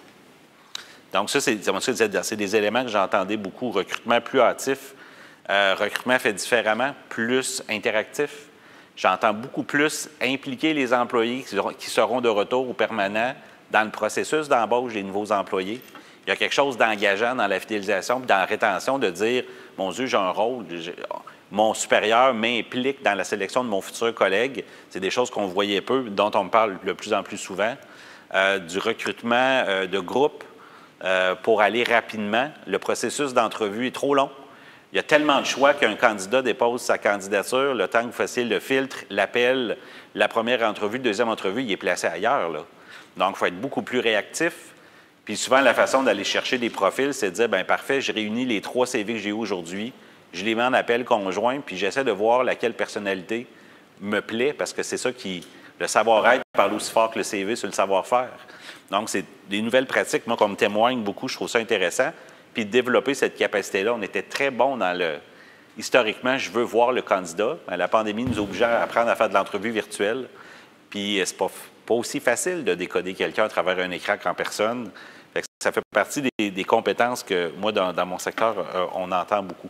Speaker 2: Donc ça, c'est, c'est des éléments que j'entendais beaucoup. Recrutement plus hâtif, euh, recrutement fait différemment, plus interactif. J'entends beaucoup plus impliquer les employés qui, qui seront de retour ou permanents dans le processus d'embauche des nouveaux employés. Il y a quelque chose d'engageant dans la fidélisation puis dans la rétention de dire « Mon Dieu, j'ai un rôle, j'ai, mon supérieur m'implique dans la sélection de mon futur collègue. » C'est des choses qu'on voyait peu, dont on me parle de plus en plus souvent. Euh, du recrutement euh, de groupe euh, pour aller rapidement. Le processus d'entrevue est trop long. Il y a tellement de choix qu'un candidat dépose sa candidature, le temps que vous fassiez le filtre, l'appel, la première entrevue, la deuxième entrevue, il est placé ailleurs, là. Donc, il faut être beaucoup plus réactif. Puis souvent, la façon d'aller chercher des profils, c'est de dire, bien parfait, je réunis les trois C V que j'ai eu aujourd'hui, je les mets en appel conjoint, puis j'essaie de voir laquelle personnalité me plaît, parce que c'est ça qui... Le savoir-être parle aussi fort que le C V sur le savoir-faire. Donc, c'est des nouvelles pratiques. Moi, qu'on me témoigne beaucoup, je trouve ça intéressant. Puis de développer cette capacité-là, on était très bon dans le... Historiquement, je veux voir le candidat. La pandémie nous obligeait à apprendre à faire de l'entrevue virtuelle. Puis c'est pas, pas aussi facile de décoder quelqu'un à travers un écran qu'en personne. Fait que ça fait partie des, des compétences que, moi, dans, dans mon secteur, euh, on entend beaucoup.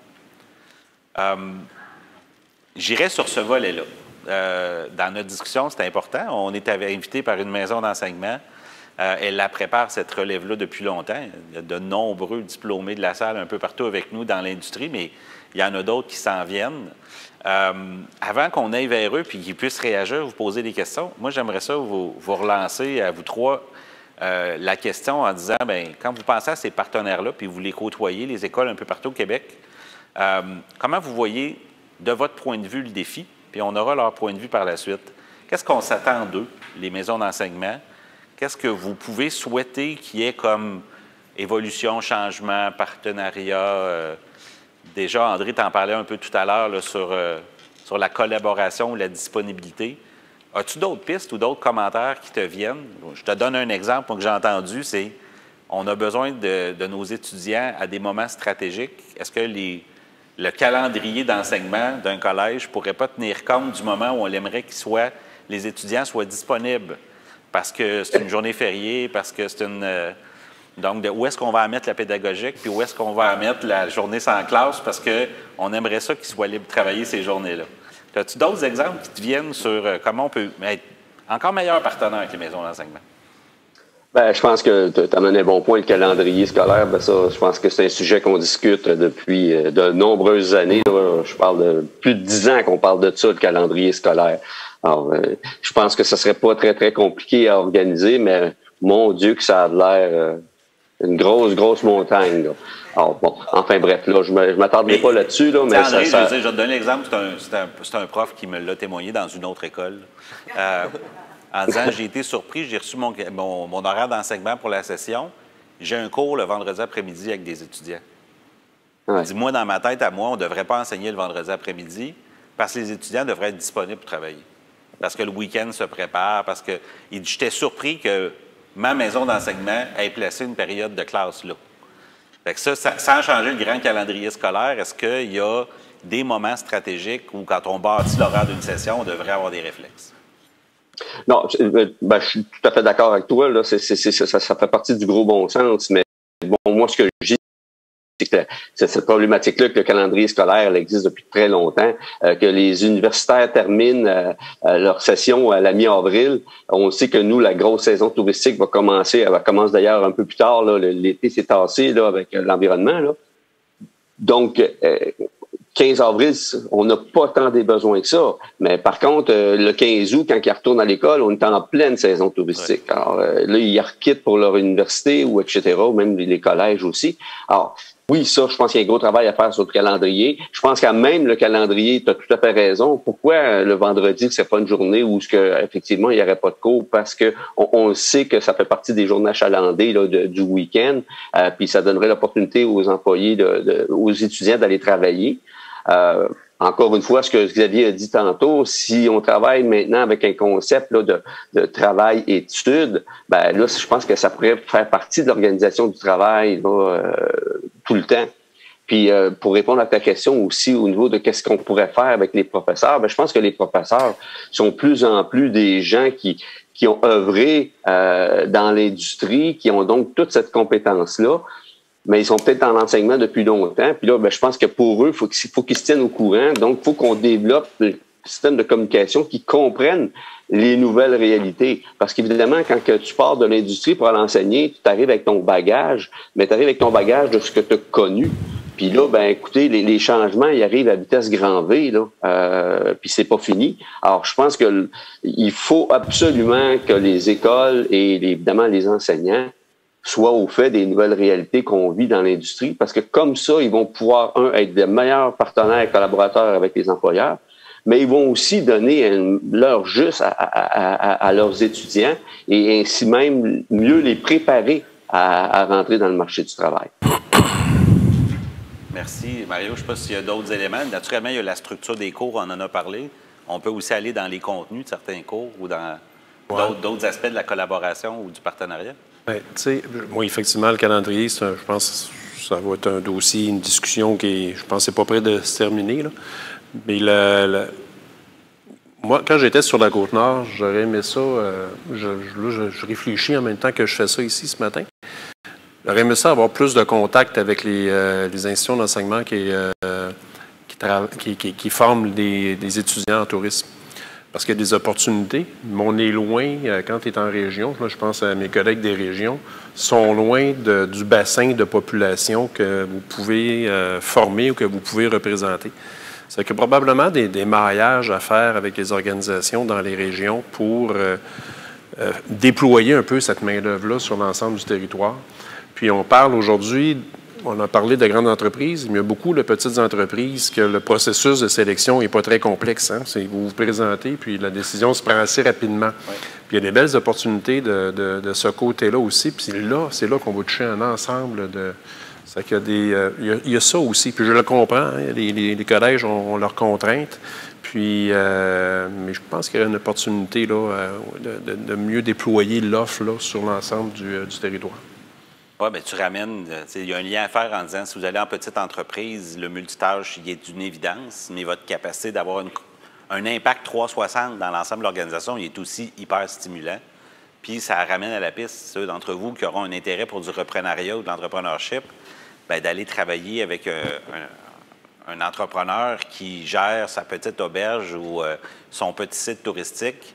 Speaker 2: Euh, J'irais sur ce volet-là. Euh, dans notre discussion, c'est important. On est invité par une maison d'enseignement. Euh, elle la prépare, cette relève-là, depuis longtemps. Il y a de nombreux diplômés de la salle un peu partout avec nous dans l'industrie, mais il y en a d'autres qui s'en viennent. Euh, avant qu'on aille vers eux puis qu'ils puissent réagir, vous poser des questions, moi, j'aimerais ça vous, vous relancer à vous trois euh, la question en disant, bien, quand vous pensez à ces partenaires-là, puis vous les côtoyez, les écoles un peu partout au Québec, euh, comment vous voyez, de votre point de vue, le défi? Puis on aura leur point de vue par la suite. Qu'est-ce qu'on s'attend d'eux, les maisons d'enseignement? Qu'est-ce que vous pouvez souhaiter qu'il y ait comme évolution, changement, partenariat? Euh, déjà, André t'en parlait un peu tout à l'heure là, sur, euh, sur la collaboration ou la disponibilité. As-tu d'autres pistes ou d'autres commentaires qui te viennent? Je te donne un exemple moi, que j'ai entendu, c'est on a besoin de, de nos étudiants à des moments stratégiques. Est-ce que les... le calendrier d'enseignement d'un collège ne pourrait pas tenir compte du moment où on aimerait que soit, les étudiants soient disponibles parce que c'est une journée fériée, parce que c'est une... Euh, donc, de, où est-ce qu'on va mettre la pédagogique, puis où est-ce qu'on va mettre la journée sans classe, parce qu'on aimerait ça qu'ils soient libres de travailler ces journées-là. As-tu d'autres exemples qui te viennent sur euh, comment on peut être encore meilleur partenaire avec les maisons d'enseignement?
Speaker 5: Ben, je pense que tu as mené un bon point, le calendrier scolaire. Ben ça, je pense que c'est un sujet qu'on discute depuis de nombreuses années. Là. Je parle de plus de dix ans qu'on parle de ça, le calendrier scolaire. Alors, euh, je pense que ça serait pas très, très compliqué à organiser, mais mon Dieu que ça a l'air euh, une grosse, grosse montagne. Là. Alors, bon, enfin bref, là, je ne m'attarderai pas là-dessus, là, mais
Speaker 2: André,
Speaker 5: ça... ça...
Speaker 2: Je, veux dire, je vais te donner l'exemple. C'est un, c'est un, c'est un prof qui me l'a témoigné dans une autre école. Euh, en disant, j'ai été surpris, j'ai reçu mon, mon, mon horaire d'enseignement pour la session. J'ai un cours le vendredi après-midi avec des étudiants. Ouais. Dis-moi, dans ma tête, à moi, on ne devrait pas enseigner le vendredi après-midi parce que les étudiants devraient être disponibles pour travailler. Parce que le week-end se prépare, parce que j'étais surpris que ma maison d'enseignement ait placé une période de classe là. Fait que ça, ça, sans changer le grand calendrier scolaire, est-ce qu'il y a des moments stratégiques où, quand on bâtit l'horaire d'une session, on devrait avoir des réflexes?
Speaker 5: Non, ben, je suis tout à fait d'accord avec toi. Là. C'est, c'est, c'est, ça, ça fait partie du gros bon sens, mais bon, moi, ce que je dis, c'est que c'est cette problématique-là que le calendrier scolaire elle existe depuis très longtemps, euh, que les universitaires terminent euh, euh, leur session à la mi-avril. On sait que nous, la grosse saison touristique va commencer, elle commence d'ailleurs un peu plus tard. Là, l'été s'est tassé là, avec euh, l'environnement. Là. Donc, euh, quinze avril, on n'a pas tant des besoins que ça. Mais par contre, euh, le quinze août, quand ils retournent à l'école, on est en pleine saison touristique. Ouais. Alors euh, là, ils requittent pour leur université ou et cetera, ou même les collèges aussi. Alors, oui, ça, je pense qu'il y a un gros travail à faire sur le calendrier. Je pense qu'à même le calendrier, tu as tout à fait raison. Pourquoi le vendredi, c'est pas une journée où, que, effectivement, il n'y aurait pas de cours? Parce que on, on sait que ça fait partie des journées achalandées là, de, du week-end, euh, puis ça donnerait l'opportunité aux employés, de, de, aux étudiants d'aller travailler. Euh, encore une fois, ce que Xavier a dit tantôt, si on travaille maintenant avec un concept là, de, de travail-études, ben là, je pense que ça pourrait faire partie de l'organisation du travail là, euh, tout le temps. Puis euh, pour répondre à ta question aussi au niveau de qu'est-ce qu'on pourrait faire avec les professeurs, ben je pense que les professeurs sont plus en plus des gens qui qui ont œuvré euh, dans l'industrie, qui ont donc toute cette compétence-là. Mais ils sont peut-être en enseignement depuis longtemps. Puis là, ben, je pense que pour eux, il faut qu'ils, faut qu'ils se tiennent au courant. Donc, il faut qu'on développe le système de communication qui comprenne les nouvelles réalités. Parce qu'évidemment, quand que tu pars de l'industrie pour aller enseigner, tu arrives avec ton bagage, mais tu arrives avec ton bagage de ce que tu as connu. Puis là, ben écoutez, les, les changements, ils arrivent à vitesse grand V, là, euh, puis c'est pas fini. Alors, je pense que il faut absolument que les écoles et évidemment les enseignants soit au fait des nouvelles réalités qu'on vit dans l'industrie, parce que comme ça, ils vont pouvoir, un, être de meilleurs partenaires et collaborateurs avec les employeurs, mais ils vont aussi donner un, leur juste à, à, à, à leurs étudiants et ainsi même mieux les préparer à, à rentrer dans le marché du travail.
Speaker 2: Merci, Mario. Je ne sais pas s'il y a d'autres éléments. Naturellement, il y a la structure des cours, on en a parlé. On peut aussi aller dans les contenus de certains cours ou dans ouais. d'autres, d'autres aspects de la collaboration ou du partenariat.
Speaker 3: Bien, tu sais, moi, effectivement, le calendrier, c'est un, je pense que ça va être un dossier, une discussion qui est, je pense, c'est pas près de se terminer, là. Mais le, le, moi, quand j'étais sur la Côte-Nord, j'aurais aimé ça, euh, je, là, je, je réfléchis en même temps que je fais ça ici ce matin. J'aurais aimé ça avoir plus de contact avec les, euh, les institutions d'enseignement qui, euh, qui, qui, qui, qui forment des, des étudiants en tourisme. Parce qu'il y a des opportunités, mais on est loin, quand tu es en région, là, je pense à mes collègues des régions, sont loin de, du bassin de population que vous pouvez euh, former ou que vous pouvez représenter. C'est que probablement des, des maillages à faire avec les organisations dans les régions pour euh, euh, déployer un peu cette main-d'œuvre-là sur l'ensemble du territoire. Puis on parle aujourd'hui, on a parlé de grandes entreprises, mais il y a beaucoup de petites entreprises que le processus de sélection n'est pas très complexe. Hein? C'est vous vous présentez, puis la décision se prend assez rapidement. Oui. Puis il y a des belles opportunités de, de, de ce côté-là aussi. Puis là, c'est là qu'on va toucher un ensemble de... C'est qu'il y a des... Euh, il, y a, il y a ça aussi. Puis je le comprends, hein? les, les, les collèges ont, ont leurs contraintes. Puis, euh, mais je pense qu'il y a une opportunité là, de, de, de mieux déployer l'offre là, sur l'ensemble du, du territoire.
Speaker 2: Oui, bien, tu ramènes, il y a un lien à faire en disant, si vous allez en petite entreprise, le multitâche, il est d'une évidence, mais votre capacité d'avoir une, un impact trois cent soixante dans l'ensemble de l'organisation, il est aussi hyper stimulant. Puis ça ramène à la piste ceux d'entre vous qui auront un intérêt pour du reprenariat ou de l'entrepreneurship, bien, d'aller travailler avec un, un, un entrepreneur qui gère sa petite auberge ou euh, son petit site touristique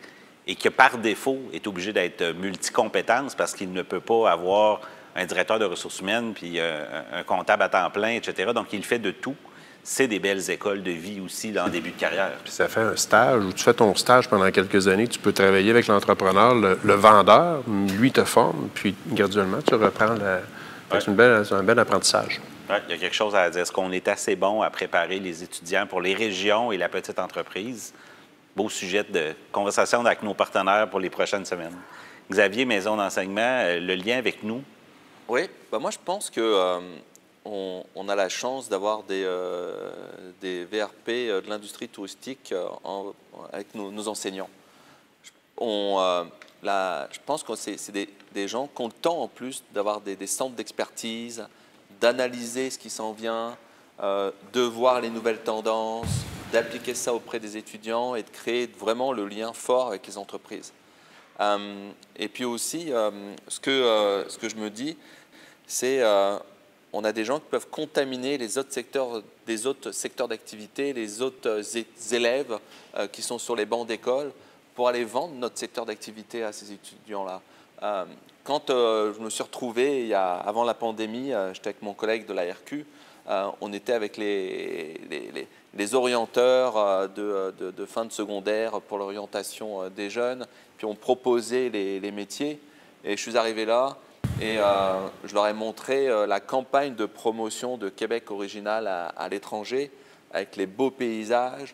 Speaker 2: et que par défaut est obligé d'être multicompétence parce qu'il ne peut pas avoir un directeur de ressources humaines puis euh, un comptable à temps plein, et cetera. Donc, il fait de tout. C'est des belles écoles de vie aussi là, en début de carrière.
Speaker 3: Puis ça fait un stage où tu fais ton stage pendant quelques années. Tu peux travailler avec l'entrepreneur, le, le vendeur, lui te forme, puis graduellement, tu reprends la... Ouais. C'est, une belle, c'est un bel apprentissage.
Speaker 2: Oui, il y a quelque chose à dire. Est-ce qu'on est assez bon à préparer les étudiants pour les régions et la petite entreprise? Beau sujet de conversation avec nos partenaires pour les prochaines semaines. Xavier, Maison d'enseignement, le lien avec nous?
Speaker 6: Oui, ben moi je pense que euh, on, on a la chance d'avoir des, euh, des V R P de l'industrie touristique euh, en, avec nos, nos enseignants. On, euh, la, je pense que c'est, c'est des, des gens qui ont le temps en plus d'avoir des, des centres d'expertise, d'analyser ce qui s'en vient, euh, de voir les nouvelles tendances, d'appliquer ça auprès des étudiants et de créer vraiment le lien fort avec les entreprises. Euh, et puis aussi, euh, ce, que, euh, ce que je me dis, c'est euh, on a des gens qui peuvent contaminer les autres secteurs, des autres secteurs d'activité, les autres élèves euh, qui sont sur les bancs d'école pour aller vendre notre secteur d'activité à ces étudiants-là. Euh, quand euh, je me suis retrouvé, il y a, avant la pandémie, euh, j'étais avec mon collègue de l'A R Q, euh, on était avec les, les, les, les orienteurs euh, de, de, de fin de secondaire pour l'orientation euh, des jeunes, puis on proposait les, les métiers, et je suis arrivé là, et euh, je leur ai montré euh, la campagne de promotion de Québec original à, à l'étranger, avec les beaux paysages.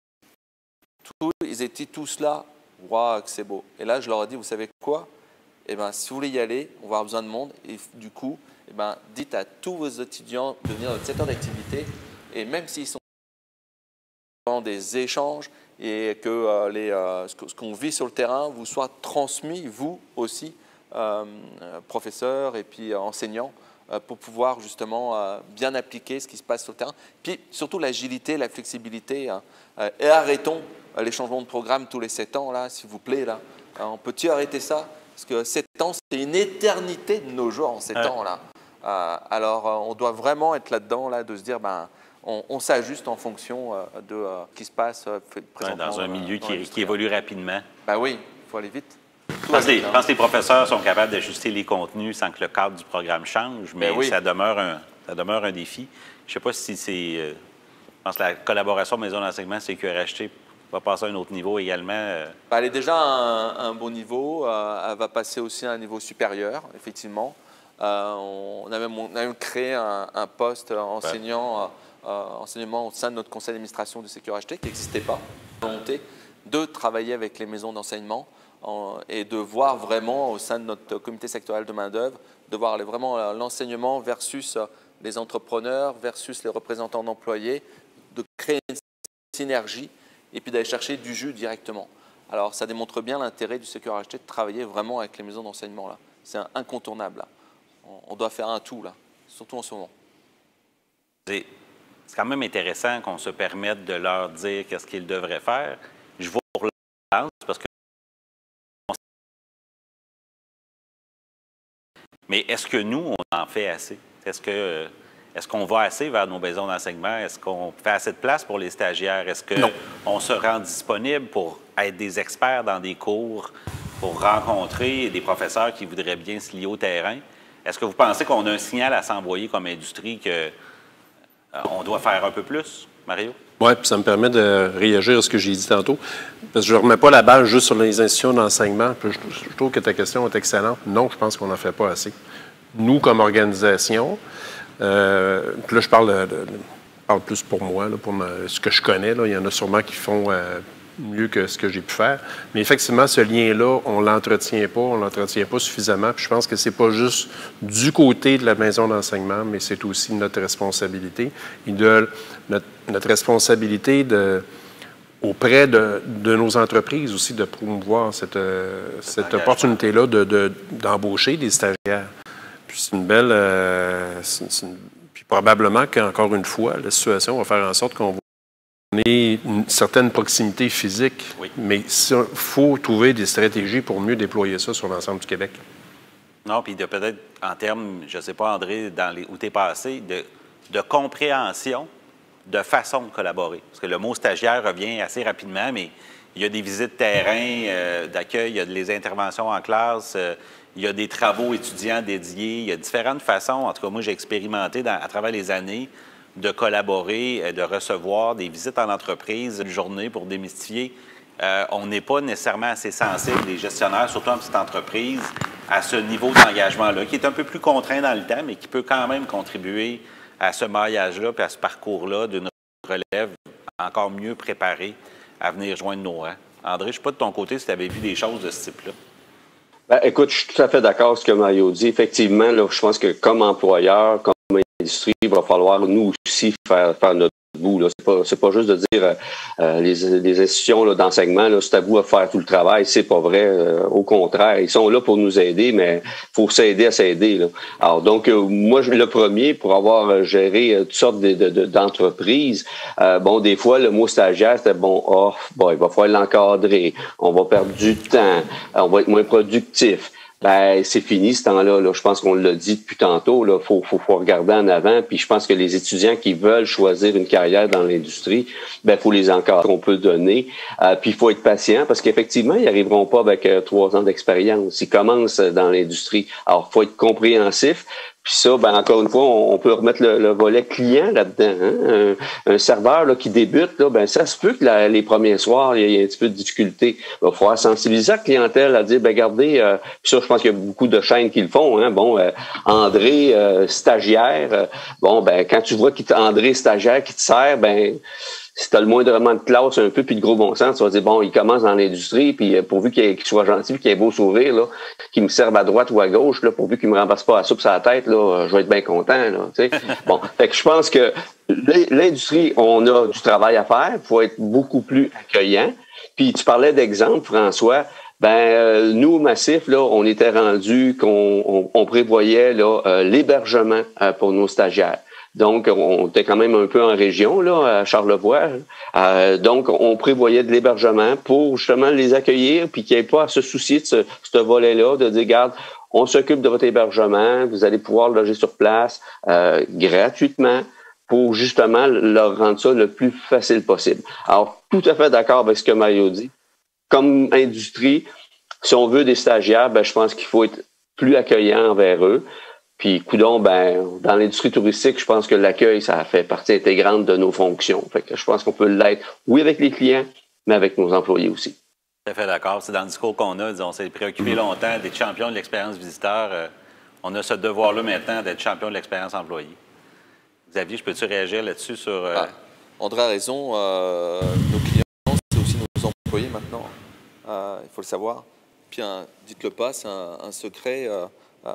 Speaker 6: Tout, ils étaient tous là, waouh, que c'est beau. Et là, je leur ai dit, vous savez quoi? Eh bien, si vous voulez y aller, on va avoir besoin de monde. Et du coup, eh bien, dites à tous vos étudiants de venir dans notre secteur d'activité. Et même s'ils sont dans des échanges et que euh, les, euh, ce qu'on vit sur le terrain vous soit transmis, vous aussi, euh, professeurs et puis euh, enseignants, euh, pour pouvoir justement euh, bien appliquer ce qui se passe sur le terrain. Puis surtout l'agilité, la flexibilité. Hein, euh, et arrêtons euh, les changements de programme tous les sept ans, là, s'il vous plaît. Là. Euh, on peut-tu arrêter ça? Parce que sept ans, c'est une éternité de nos jours en sept ouais. ans. Là. Euh, alors, euh, on doit vraiment être là-dedans, là, de se dire, ben, on, on s'ajuste en fonction euh, de euh, ce qui se passe euh, présentement.
Speaker 2: Ouais, dans un milieu dans qui, qui évolue rapidement.
Speaker 6: Ben oui, il faut aller vite.
Speaker 2: Je pense, les, je pense que les professeurs sont capables d'ajuster les contenus sans que le cadre du programme change, mais ben oui. ça, demeure un, ça demeure un défi. Je ne sais pas si c'est... Euh, je pense que la collaboration Maison d'enseignement C Q R H T va passer à un autre niveau également. Euh.
Speaker 6: Ben, elle est déjà à un, un bon niveau. Euh, elle va passer aussi à un niveau supérieur, effectivement. Euh, on, a même, on a même créé un, un poste enseignant, ouais. euh, enseignement au sein de notre conseil d'administration du C Q R H T qui n'existait pas. Volonté de travailler avec les maisons d'enseignement en, et de voir vraiment au sein de notre comité sectoriel de main-d'œuvre, de voir les, vraiment l'enseignement versus les entrepreneurs, versus les représentants d'employés, de créer une synergie et puis d'aller chercher du jus directement. Alors, ça démontre bien l'intérêt du C Q R H T de travailler vraiment avec les maisons d'enseignement. Là. C'est incontournable. Là. On doit faire un tout, là, surtout en ce moment.
Speaker 2: C'est quand même intéressant qu'on se permette de leur dire qu'est-ce qu'ils devraient faire. Je vais pour la parce que... Mais est-ce que nous, on en fait assez? Est-ce que... Est-ce qu'on va assez vers nos maisons d'enseignement? Est-ce qu'on fait assez de place pour les stagiaires? Est-ce qu'on se rend disponible pour être des experts dans des cours, pour rencontrer des professeurs qui voudraient bien se lier au terrain? Est-ce que vous pensez qu'on a un signal à s'envoyer comme industrie qu'on euh, doit faire un peu plus, Mario?
Speaker 3: Oui, puis ça me permet de réagir à ce que j'ai dit tantôt. Parce que je ne remets pas la balle juste sur les institutions d'enseignement. Je, je trouve que ta question est excellente. Non, je pense qu'on n'en fait pas assez. Nous, comme organisation, Euh, puis là, je parle, de, de, je parle plus pour moi, là, pour ma, ce que je connais. Là. Il y en a sûrement qui font euh, mieux que ce que j'ai pu faire. Mais effectivement, ce lien-là, on ne l'entretient pas, on ne l'entretient pas suffisamment. Puis je pense que ce n'est pas juste du côté de la maison d'enseignement, mais c'est aussi notre responsabilité. Et de notre, notre responsabilité de, auprès de, de nos entreprises aussi de promouvoir cette, cette opportunité-là de, de, d'embaucher des stagiaires. C'est une belle... Euh, c'est, c'est une, puis probablement qu'encore une fois, la situation va faire en sorte qu'on ait une certaine proximité physique. Oui. Mais il faut trouver des stratégies pour mieux déployer ça sur l'ensemble du Québec.
Speaker 2: Non, puis de peut-être, en termes, je ne sais pas, André, dans les, où tu es passé, de, de compréhension, de façon de collaborer. Parce que le mot stagiaire revient assez rapidement, mais il y a des visites terrain euh, d'accueil, il y a des interventions en classe, euh, il y a des travaux étudiants dédiés, il y a différentes façons, en tout cas moi j'ai expérimenté dans, à travers les années, de collaborer, de recevoir des visites en entreprise, une journée pour démystifier. Euh, on n'est pas nécessairement assez sensible, les gestionnaires, surtout en petite entreprise, à ce niveau d'engagement-là, qui est un peu plus contraint dans le temps, mais qui peut quand même contribuer à ce maillage-là et à ce parcours-là d'une relève encore mieux préparée à venir joindre nos rangs. André, je ne sais pas de ton côté si tu avais vu des choses de ce type-là.
Speaker 5: Ben, écoute, je suis tout à fait d'accord avec ce que Mario dit. Effectivement, là, je pense que comme employeur, comme industrie, il va falloir nous aussi faire, faire notre bout. Là. C'est pas, c'est pas juste de dire euh, les, les institutions là, d'enseignement, là, c'est à vous à faire tout le travail. C'est pas vrai. Euh, au contraire, ils sont là pour nous aider, mais faut s'aider à s'aider. Là. Alors donc, euh, moi, je suis le premier pour avoir géré euh, toutes sortes de, de, de, d'entreprises. Euh, bon, des fois, le mot stagiaire, c'était bon, oh, bon, il va falloir l'encadrer. On va perdre du temps. On va être moins productif. Ben, c'est fini ce temps-là. Là. Je pense qu'on l'a dit depuis tantôt. Il faut, faut, faut regarder en avant. Puis je pense que les étudiants qui veulent choisir une carrière dans l'industrie, ben, faut les encadrer qu'on peut donner. Euh, puis il faut être patient parce qu'effectivement, ils n'arriveront pas avec euh, trois ans d'expérience. Ils commencent dans l'industrie. Alors, il faut être compréhensif. Puis ça, ben encore une fois, on peut remettre le, le volet client là-dedans. Hein? Un, un serveur là, qui débute, là, ben ça se peut que la, les premiers soirs, il y ait un petit peu de difficulté. Il va falloir sensibiliser la clientèle à dire, ben regardez, euh, puis ça, je pense qu'il y a beaucoup de chaînes qui le font. Hein? Bon, euh, André, euh, stagiaire, euh, bon, ben quand tu vois qu'il André, stagiaire, qui te sert, ben si tu as le moindrement de classe un peu puis de gros bon sens, tu vas dire, bon, il commence dans l'industrie, puis pourvu qu'il, qu'il soit gentil puis qu'il ait beau sourire, là, qu'il me serve à droite ou à gauche, là, pourvu qu'il me remplace pas la soupe sur la tête, là, je vais être bien content. Là, tu sais. Bon, fait que je pense que l'industrie, on a du travail à faire, il faut être beaucoup plus accueillant. Puis tu parlais d'exemple, François. Ben euh, nous, au Massif, là, on était rendu qu'on on, on prévoyait là, euh, l'hébergement euh, pour nos stagiaires. Donc, on était quand même un peu en région, là, à Charlevoix. Euh, donc, on prévoyait de l'hébergement pour justement les accueillir, puis qu'il n'y ait pas à se soucier de ce, ce volet-là, de dire, regarde, on s'occupe de votre hébergement, vous allez pouvoir loger sur place euh, gratuitement pour justement leur rendre ça le plus facile possible. Alors, tout à fait d'accord avec ce que Mario dit. Comme industrie, si on veut des stagiaires, ben, je pense qu'il faut être plus accueillant envers eux. Puis, coudonc, ben, dans l'industrie touristique, je pense que l'accueil, ça fait partie intégrante de nos fonctions. Fait que je pense qu'on peut l'être, oui, avec les clients, mais avec nos employés aussi.
Speaker 2: Tout à fait d'accord. C'est dans le discours qu'on a, on s'est préoccupé longtemps d'être champion de l'expérience visiteur. Euh, on a ce devoir-là maintenant d'être champion de l'expérience employé. Xavier, je peux-tu réagir là-dessus sur... Euh...
Speaker 6: Ah, André a raison. Euh, nos clients, c'est aussi nos employés maintenant. Euh, il faut le savoir. Puis, hein, dites-le pas, c'est un, un secret... Euh, Euh,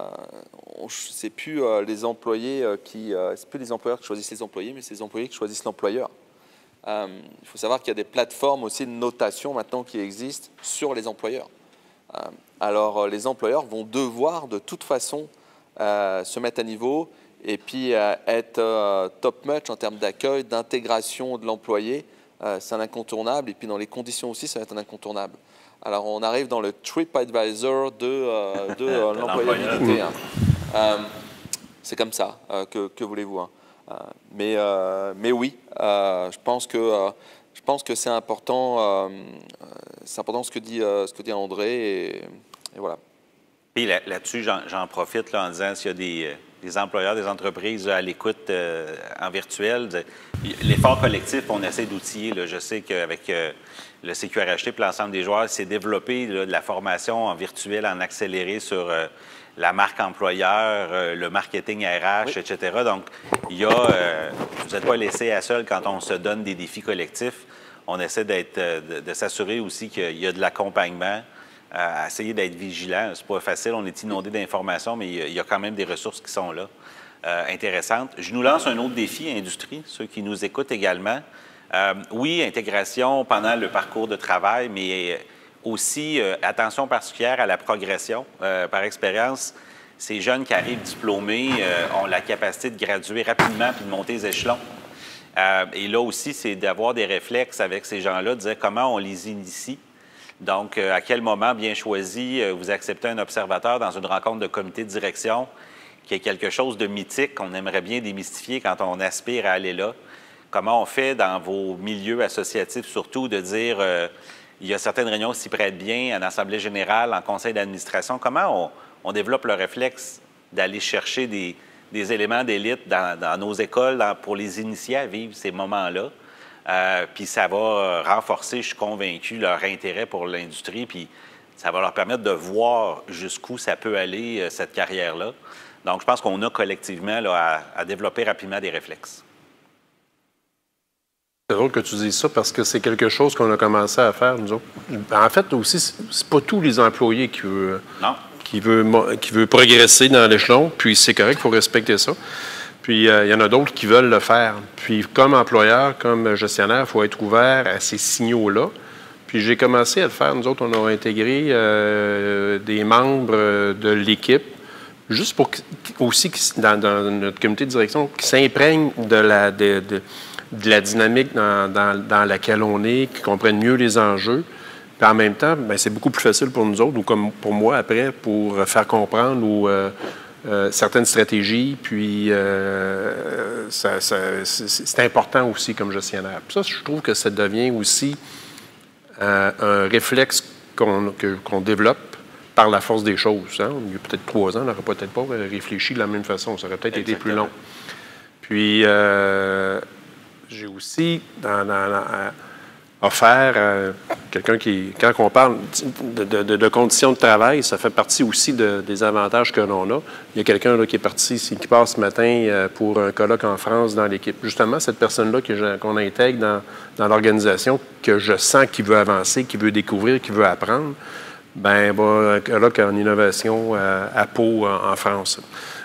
Speaker 6: c'est plus euh, les employés euh, qui, euh, c'est plus les employeurs qui choisissent les employés, mais c'est les employés qui choisissent l'employeur. Euh, il faut savoir qu'il y a des plateformes aussi de notation maintenant qui existent sur les employeurs. Euh, alors, euh, les employeurs vont devoir de toute façon euh, se mettre à niveau et puis euh, être euh, top notch en termes d'accueil, d'intégration de l'employé. Euh, c'est un incontournable et puis dans les conditions aussi, ça va être un incontournable. Alors, on arrive dans le TripAdvisor de, euh, de euh, l'employabilité. Hein. Euh, c'est comme ça, euh, que, que voulez-vous. Hein. Euh, mais, euh, mais oui, euh, je pense que, euh, je pense que c'est important, euh, c'est important ce que dit, euh, ce que dit André. Et, et voilà.
Speaker 2: Puis là, là-dessus, j'en, j'en profite là, en disant s'il y a des, des employeurs, des entreprises à l'écoute euh, en virtuel, l'effort collectif, on essaie d'outiller. Là. Je sais qu'avec... Euh, le C Q R H T et l'ensemble des joueurs s'est développé là, de la formation en virtuel, en accéléré sur euh, la marque employeur, euh, le marketing R H, oui. et cetera. Donc, il y a, euh, vous n'êtes pas laissé à seul quand on se donne des défis collectifs. On essaie d'être, de, de s'assurer aussi qu'il y a de l'accompagnement, euh, essayer d'être vigilant. C'est pas facile, on est inondé d'informations, mais il y a quand même des ressources qui sont là, euh, intéressantes. Je nous lance un autre défi, industrie, ceux qui nous écoutent également. Euh, oui, intégration pendant le parcours de travail, mais aussi euh, attention particulière à la progression. Euh, par expérience, ces jeunes qui arrivent diplômés euh, ont la capacité de graduer rapidement puis de monter les échelons. Euh, et là aussi, c'est d'avoir des réflexes avec ces gens-là, de dire comment on les initie. Donc, euh, à quel moment bien choisi euh, vous acceptez un observateur dans une rencontre de comité de direction qui est quelque chose de mythique qu'on aimerait bien démystifier quand on aspire à aller là. Comment on fait dans vos milieux associatifs, surtout, de dire euh, il y a certaines réunions qui s'y prêtent bien, en assemblée générale, en conseil d'administration. Comment on, on développe le réflexe d'aller chercher des, des éléments d'élite dans, dans nos écoles dans, pour les initier à vivre ces moments-là? Euh, puis ça va renforcer, je suis convaincu, leur intérêt pour l'industrie, puis ça va leur permettre de voir jusqu'où ça peut aller, euh, cette carrière-là. Donc, je pense qu'on a collectivement là, à, à développer rapidement des réflexes.
Speaker 3: C'est drôle que tu dises ça parce que c'est quelque chose qu'on a commencé à faire, nous autres. En fait, aussi, c'est pas tous les employés qui veulent,
Speaker 2: non.
Speaker 3: qui veulent, qui veulent progresser dans l'échelon, puis c'est correct, il faut respecter ça. Puis, euh, il y en a d'autres qui veulent le faire. Puis, comme employeur, comme gestionnaire, il faut être ouvert à ces signaux-là. Puis, j'ai commencé à le faire. Nous autres, on a intégré euh, des membres de l'équipe, juste pour aussi, dans, dans notre comité de direction, qui s'imprègnent de la, de, de, de la dynamique dans, dans, dans laquelle on est, qui comprennent mieux les enjeux. Puis, en même temps, bien, c'est beaucoup plus facile pour nous autres, ou comme pour moi, après, pour faire comprendre ou... Euh, Euh, certaines stratégies, puis euh, ça, ça, c'est important aussi comme gestionnaire. Puis ça, je trouve que ça devient aussi euh, un réflexe qu'on que, qu'on développe par la force des choses. Hein. Il y a peut-être trois ans, on n'aurait peut-être pas réfléchi de la même façon. Ça aurait peut-être été plus long. Puis, euh, j'ai aussi, dans, dans, dans, offert à quelqu'un qui, quand on parle de, de, de conditions de travail, ça fait partie aussi de, des avantages que l'on a. Il y a quelqu'un là, qui est parti, qui passe ce matin pour un colloque en France dans l'équipe. Justement, cette personne-là que qu'on intègre dans, dans l'organisation, que je sens qu'il veut avancer, qu'il veut découvrir, qu'il veut apprendre, bien, va un colloque en innovation à, à Pau, en, en France.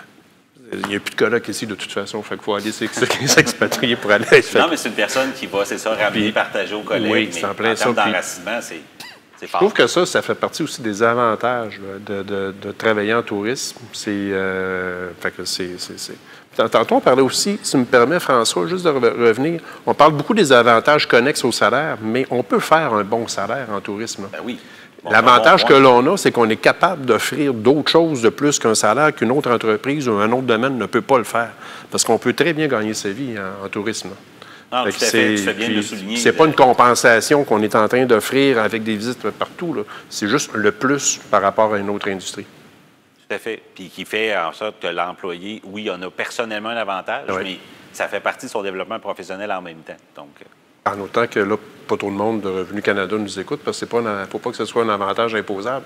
Speaker 3: Il n'y a plus de colloque ici, de toute façon. Fait qu'il faut aller s'expatrier pour aller.
Speaker 2: Non, mais c'est une personne qui va, c'est ça, ramener, partager aux collègues.
Speaker 3: Oui, c'est en plein
Speaker 2: en
Speaker 3: ça.
Speaker 2: termes d'enracinement, c'est, c'est fort.
Speaker 3: Je trouve que ça, ça fait partie aussi des avantages de, de, de travailler en tourisme. C'est... Euh, fait que c'est, c'est, c'est... Tantôt, on parlait aussi, si tu me permets, François, juste de revenir, on parle beaucoup des avantages connexes au salaire, mais on peut faire un bon salaire en tourisme.
Speaker 2: Ben oui. Bon,
Speaker 3: L'avantage
Speaker 2: bon
Speaker 3: que l'on a, c'est qu'on est capable d'offrir d'autres choses de plus qu'un salaire qu'une autre entreprise ou un autre domaine ne peut pas le faire. Parce qu'on peut très bien gagner sa vie en, en tourisme.
Speaker 2: Non, tout à fait, tu fais bien de le souligner.
Speaker 3: C'est pas une compensation qu'on est en train d'offrir avec des visites partout. Là. C'est juste le plus par rapport à une autre industrie.
Speaker 2: Tout à fait. Puis qui fait en sorte que l'employé, oui, on a personnellement un avantage,
Speaker 3: oui.
Speaker 2: mais ça fait partie de son développement professionnel en même temps. Donc...
Speaker 3: En autant que là, pas trop de monde de Revenu Canada nous écoute, parce qu'il ne faut pas que ce soit un avantage imposable.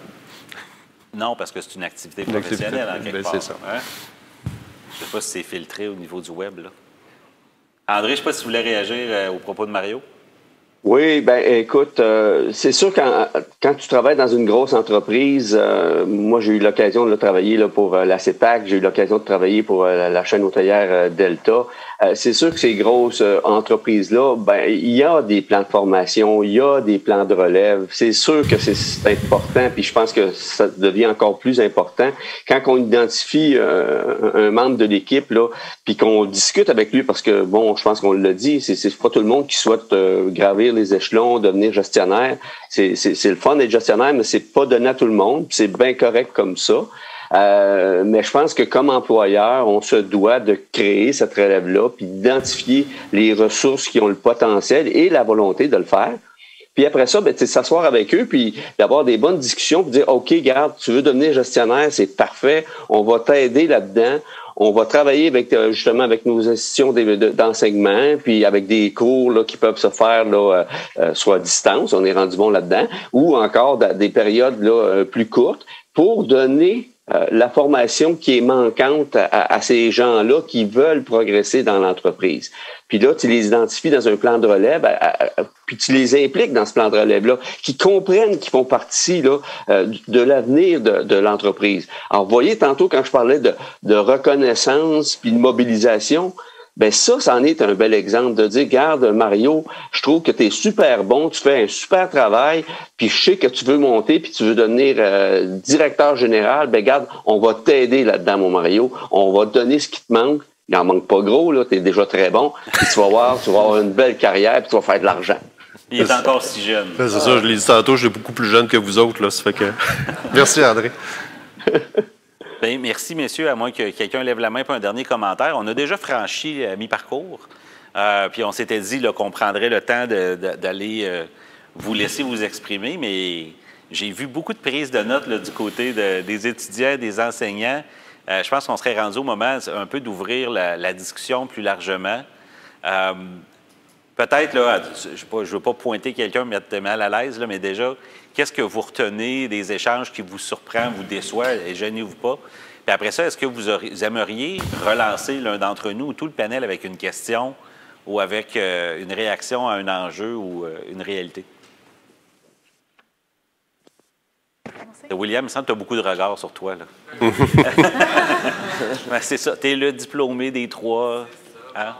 Speaker 2: Non, parce que c'est une activité professionnelle, une activité, en quelque
Speaker 3: ben,
Speaker 2: part.
Speaker 3: C'est ça.
Speaker 2: Hein? Je ne sais pas si c'est filtré au niveau du web. Là. André, je ne sais pas si tu voulais réagir euh, au propos de Mario.
Speaker 5: Oui, ben écoute, euh, c'est sûr quand quand tu travailles dans une grosse entreprise, euh, moi j'ai eu l'occasion de travailler là, pour euh, la CEPAC, j'ai eu l'occasion de travailler pour euh, la chaîne hôtelière euh, Delta. Euh, c'est sûr que ces grosses euh, entreprises-là, ben il y a des plans de formation, il y a des plans de relève. C'est sûr que c'est, c'est important, puis je pense que ça devient encore plus important quand on identifie euh, un membre de l'équipe là, puis qu'on discute avec lui, parce que bon, je pense qu'on l'a dit, c'est, c'est pas tout le monde qui souhaite euh, gravir les échelons, devenir gestionnaire. C'est, c'est, c'est le fun d'être gestionnaire, mais c'est pas donné à tout le monde. C'est bien correct comme ça. Euh, mais je pense que comme employeur, on se doit de créer cette relève-là, puis d'identifier les ressources qui ont le potentiel et la volonté de le faire. Puis après ça, ben, s'asseoir avec eux, puis d'avoir des bonnes discussions, puis dire, OK, garde, tu veux devenir gestionnaire, c'est parfait, on va t'aider là-dedans. On va travailler avec justement avec nos institutions d'enseignement, puis avec des cours là, qui peuvent se faire là, euh, soit à distance, on est rendu bon là-dedans, ou encore des périodes là, plus courtes pour donner euh, la formation qui est manquante à, à ces gens-là qui veulent progresser dans l'entreprise. Puis là, tu les identifies dans un plan de relève, à, à, à, puis tu les impliques dans ce plan de relève-là, qui comprennent qu'ils font partie là, euh, de l'avenir de, de l'entreprise. Alors, vous voyez, tantôt, quand je parlais de, de reconnaissance puis de mobilisation, ben ça, c'en est un bel exemple de dire, regarde, Mario, je trouve que tu es super bon, tu fais un super travail, puis je sais que tu veux monter, puis tu veux devenir euh, directeur général, ben regarde, on va t'aider là-dedans, mon Mario, on va te donner ce qui te manque. Il n'en manque pas gros, là, tu es déjà très bon, puis tu vas voir, tu vas avoir une belle carrière, puis tu vas faire de l'argent.
Speaker 2: Il est encore si jeune.
Speaker 3: C'est ah. ça, je l'ai dit tantôt, je suis beaucoup plus jeune que vous autres, là, ça fait que... Merci, André.
Speaker 2: Bien, merci, messieurs. À moins que quelqu'un lève la main pour un dernier commentaire. On a déjà franchi à mi-parcours. Euh, puis on s'était dit là, qu'on prendrait le temps de, de, d'aller euh, vous laisser vous exprimer, mais j'ai vu beaucoup de prises de notes là, du côté de, des étudiants, des enseignants. Euh, je pense qu'on serait rendu au moment un peu d'ouvrir la, la discussion plus largement. Euh, Peut-être, là, je ne veux pas pointer quelqu'un, mettre mal à l'aise, là, mais déjà, qu'est-ce que vous retenez des échanges qui vous surprend, vous déçoit, et gênez-vous pas? Puis après ça, est-ce que vous, auriez, vous aimeriez relancer l'un d'entre nous ou tout le panel avec une question ou avec euh, une réaction à un enjeu ou euh, une réalité? William, il me semble que tu as beaucoup de regards sur toi. Là. Ben, c'est ça, tu es le diplômé des trois. Hein?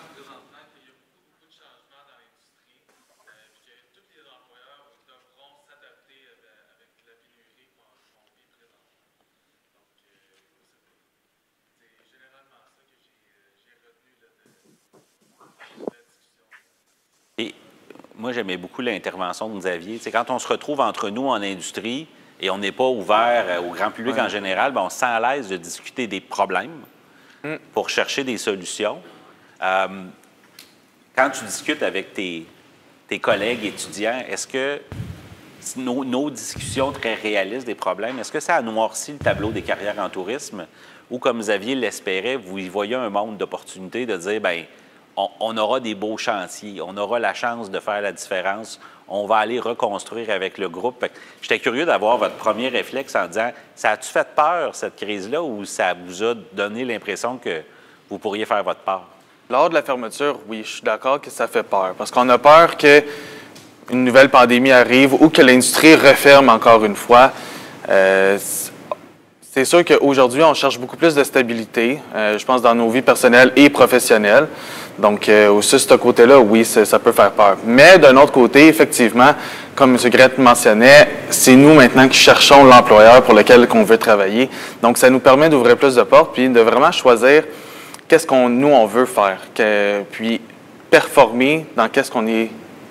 Speaker 2: Et moi, j'aimais beaucoup l'intervention que vous aviez. C'est quand on se retrouve entre nous en industrie et on n'est pas ouvert au grand public ouais. en général, bien, on se sent à l'aise de discuter des problèmes mm. pour chercher des solutions. Euh, quand tu discutes avec tes, tes collègues étudiants, est-ce que nos, nos discussions très réalistes des problèmes, est-ce que ça a noirci le tableau des carrières en tourisme ou, comme Xavier l'espérait, vous y voyez un monde d'opportunités de dire, bien, On, on aura des beaux chantiers, on aura la chance de faire la différence, on va aller reconstruire avec le groupe. J'étais curieux d'avoir votre premier réflexe en disant, ça a-tu fait peur, cette crise-là, ou ça vous a donné l'impression que vous pourriez faire votre part?
Speaker 7: Lors de la fermeture, oui, je suis d'accord que ça fait peur, parce qu'on a peur qu'une nouvelle pandémie arrive ou que l'industrie referme encore une fois. Euh, c'est sûr qu'aujourd'hui, on cherche beaucoup plus de stabilité, euh, je pense, dans nos vies personnelles et professionnelles. Donc, euh, aussi, ce côté-là, oui, ça peut faire peur. Mais d'un autre côté, effectivement, comme M. Grette mentionnait, c'est nous maintenant qui cherchons l'employeur pour lequel on veut travailler. Donc, ça nous permet d'ouvrir plus de portes puis de vraiment choisir qu'est-ce qu'on nous, on veut faire, que, puis performer dans qu'est-ce qu'on est,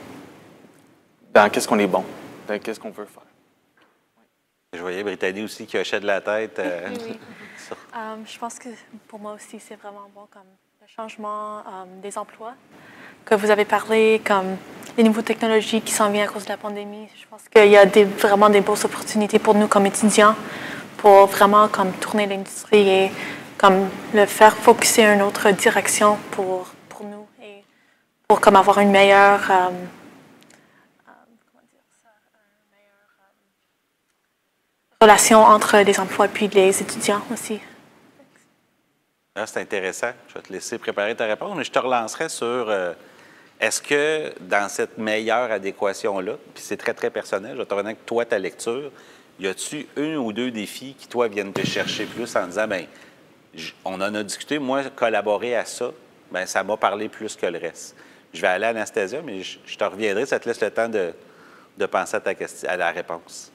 Speaker 7: dans qu'est-ce qu'on est bon, dans qu'est-ce qu'on veut faire.
Speaker 2: Je voyais Brittany aussi qui hochait de la tête. Euh,
Speaker 8: oui, oui. um, je pense que pour moi aussi, c'est vraiment bon comme le changement um, des emplois que vous avez parlé, comme les nouvelles technologies qui s'en viennent à cause de la pandémie. Je pense qu'il y a des, vraiment des bonnes opportunités pour nous comme étudiants pour vraiment comme tourner l'industrie et comme le faire focuser une autre direction pour, pour nous et pour comme avoir une meilleure... Um, relation entre les emplois et les étudiants aussi.
Speaker 2: Ah, c'est intéressant. Je vais te laisser préparer ta réponse, mais je te relancerai sur euh, est-ce que dans cette meilleure adéquation-là, puis c'est très, très personnel, je vais te revenir avec toi, ta lecture, y a-tu un ou deux défis qui, toi, viennent te chercher plus en disant, bien, on en a discuté, moi, collaborer à ça, bien, ça m'a parlé plus que le reste. Je vais aller à Anastasia, mais je, je te reviendrai, ça te laisse le temps de, de penser à, ta question, à la réponse.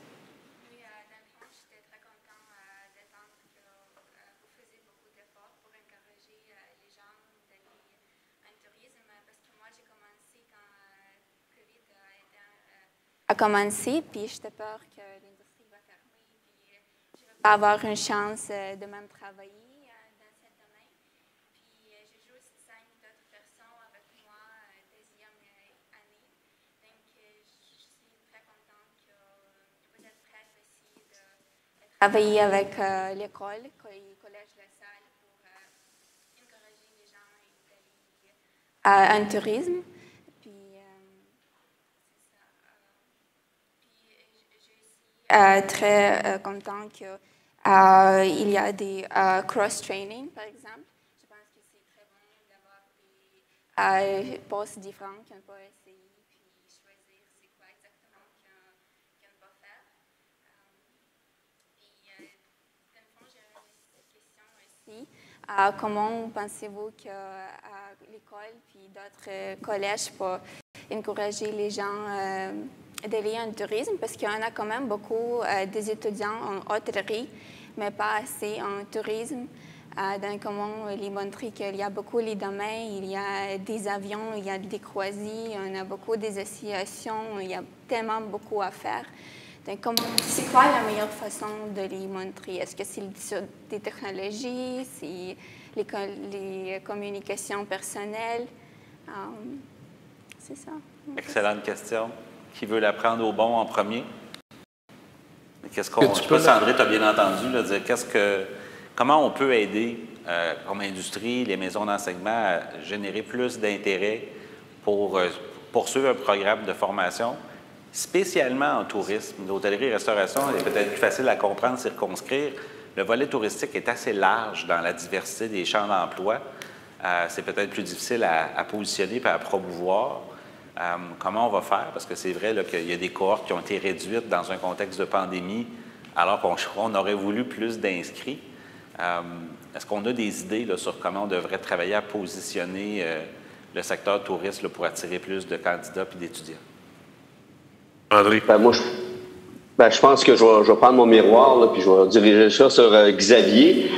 Speaker 9: a commencé, puis j'étais peur que l'industrie va fermer, puis je ne vais pas avoir une chance de même travailler dans ce domaine. Puis j'ai juste cinq d'autres personnes avec moi deuxième année. Donc je suis très contente que vous êtes prêts aussi de travailler avec euh, l'école, le collège La Salle, pour euh, encourager les gens à aller en tourisme. Euh, très euh, content qu'il euh, y a des euh, cross-training, par exemple. Je pense que c'est très bon d'avoir des euh, postes différents qu'on peut essayer puis choisir c'est quoi exactement qu'on qu'on va faire. Euh, et euh, dans le fond, j'ai une question aussi. Euh, comment pensez-vous que euh, l'école puis d'autres collèges peuvent encourager les gens euh, d'aller en tourisme, parce qu'il y en a quand même beaucoup euh, des étudiants en hôtellerie, mais pas assez en tourisme. Euh, donc, comment les montrer qu'il y a beaucoup de domaines, il y a des avions, il y a des croisiers, on a beaucoup des associations, il y a tellement beaucoup à faire. Donc, c'est quoi la meilleure façon de les montrer? Est-ce que c'est des technologies, c'est les, les communications personnelles? Um, c'est ça.
Speaker 2: Excellente question. Qui veut la prendre au bon en premier? Qu'est-ce qu'on, je ne sais pas si André t'a bien entendu, là, dire qu'est-ce que, comment on peut aider euh, comme industrie, les maisons d'enseignement à générer plus d'intérêt pour euh, poursuivre un programme de formation, spécialement en tourisme. L'hôtellerie-restauration est peut-être plus facile à comprendre, circonscrire. Le volet touristique est assez large dans la diversité des champs d'emploi. Euh, c'est peut-être plus difficile à, à positionner et à promouvoir. Euh, comment on va faire? Parce que c'est vrai là, qu'il y a des cohortes qui ont été réduites dans un contexte de pandémie, alors qu'on on aurait voulu plus d'inscrits. Euh, est-ce qu'on a des idées là, sur comment on devrait travailler à positionner euh, le secteur touriste là, pour attirer plus de candidats et d'étudiants?
Speaker 3: André?
Speaker 5: Ben, moi, je, ben, je pense que je vais, je vais prendre mon miroir là, puis je vais diriger ça sur euh, Xavier.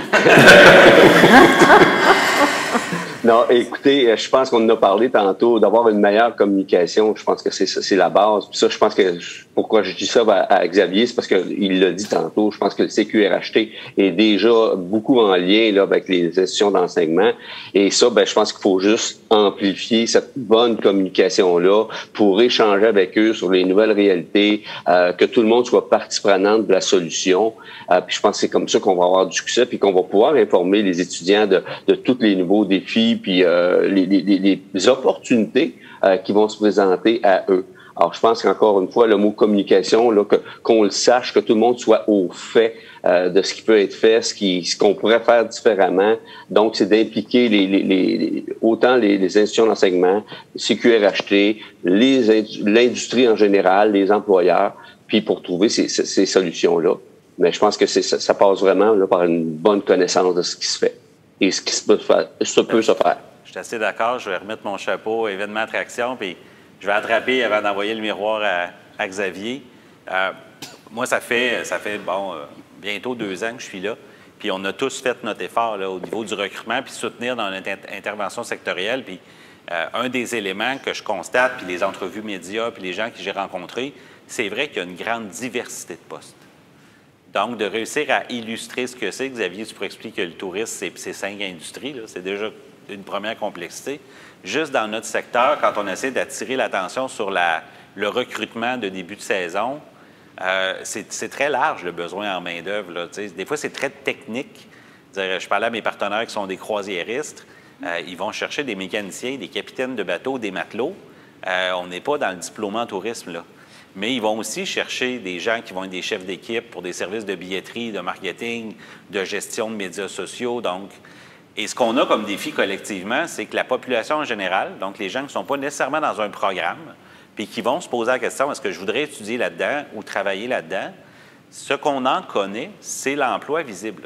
Speaker 5: Non, écoutez, je pense qu'on en a parlé tantôt, d'avoir une meilleure communication, je pense que c'est ça, c'est la base. Puis ça, je pense que, pourquoi je dis ça à, à Xavier, c'est parce qu'il l'a dit tantôt, je pense que le C Q R H T est déjà beaucoup en lien là, avec les institutions d'enseignement. Et ça, ben, je pense qu'il faut juste amplifier cette bonne communication-là pour échanger avec eux sur les nouvelles réalités, euh, que tout le monde soit partie prenante de la solution. Euh, puis je pense que c'est comme ça qu'on va avoir du succès, puis qu'on va pouvoir informer les étudiants de, de tous les nouveaux défis puis euh, les, les, les opportunités euh, qui vont se présenter à eux. Alors, je pense qu'encore une fois, le mot communication, là, que, qu'on le sache, que tout le monde soit au fait euh, de ce qui peut être fait, ce, qui, ce qu'on pourrait faire différemment. Donc, c'est d'impliquer les, les, les, autant les, les institutions d'enseignement, C Q R H T, les, l'industrie en général, les employeurs, puis pour trouver ces, ces, ces solutions-là. Mais je pense que c'est, ça, ça passe vraiment là, par une bonne connaissance de ce qui se fait et ce qui se peut, faire, ce peut se faire.
Speaker 2: Je suis assez d'accord. Je vais remettre mon chapeau événement attraction, puis je vais attraper avant d'envoyer le miroir à, à Xavier. Euh, moi, ça fait, ça fait bon, euh, bientôt deux ans que je suis là, puis on a tous fait notre effort là, au niveau du recrutement, puis soutenir dans notre inter- intervention sectorielle. Puis euh, un des éléments que je constate, puis les entrevues médias, puis les gens que j'ai rencontrés, c'est vrai qu'il y a une grande diversité de postes. Donc, de réussir à illustrer ce que c'est, Xavier, tu pourrais expliquer que le tourisme, c'est, c'est cinq industries, là, c'est déjà une première complexité. Juste dans notre secteur, quand on essaie d'attirer l'attention sur la, le recrutement de début de saison, euh, c'est, c'est très large le besoin en main-d'œuvre. Là, des fois, c'est très technique. Je parlais à mes partenaires qui sont des croisiéristes. Euh, ils vont chercher des mécaniciens, des capitaines de bateaux, des matelots. Euh, on n'est pas dans le diplôme en tourisme, là. Mais ils vont aussi chercher des gens qui vont être des chefs d'équipe pour des services de billetterie, de marketing, de gestion de médias sociaux. Donc, et ce qu'on a comme défi collectivement, c'est que la population en général, donc les gens qui ne sont pas nécessairement dans un programme, puis qui vont se poser la question, est-ce que je voudrais étudier là-dedans ou travailler là-dedans, ce qu'on en connaît, c'est l'emploi visible.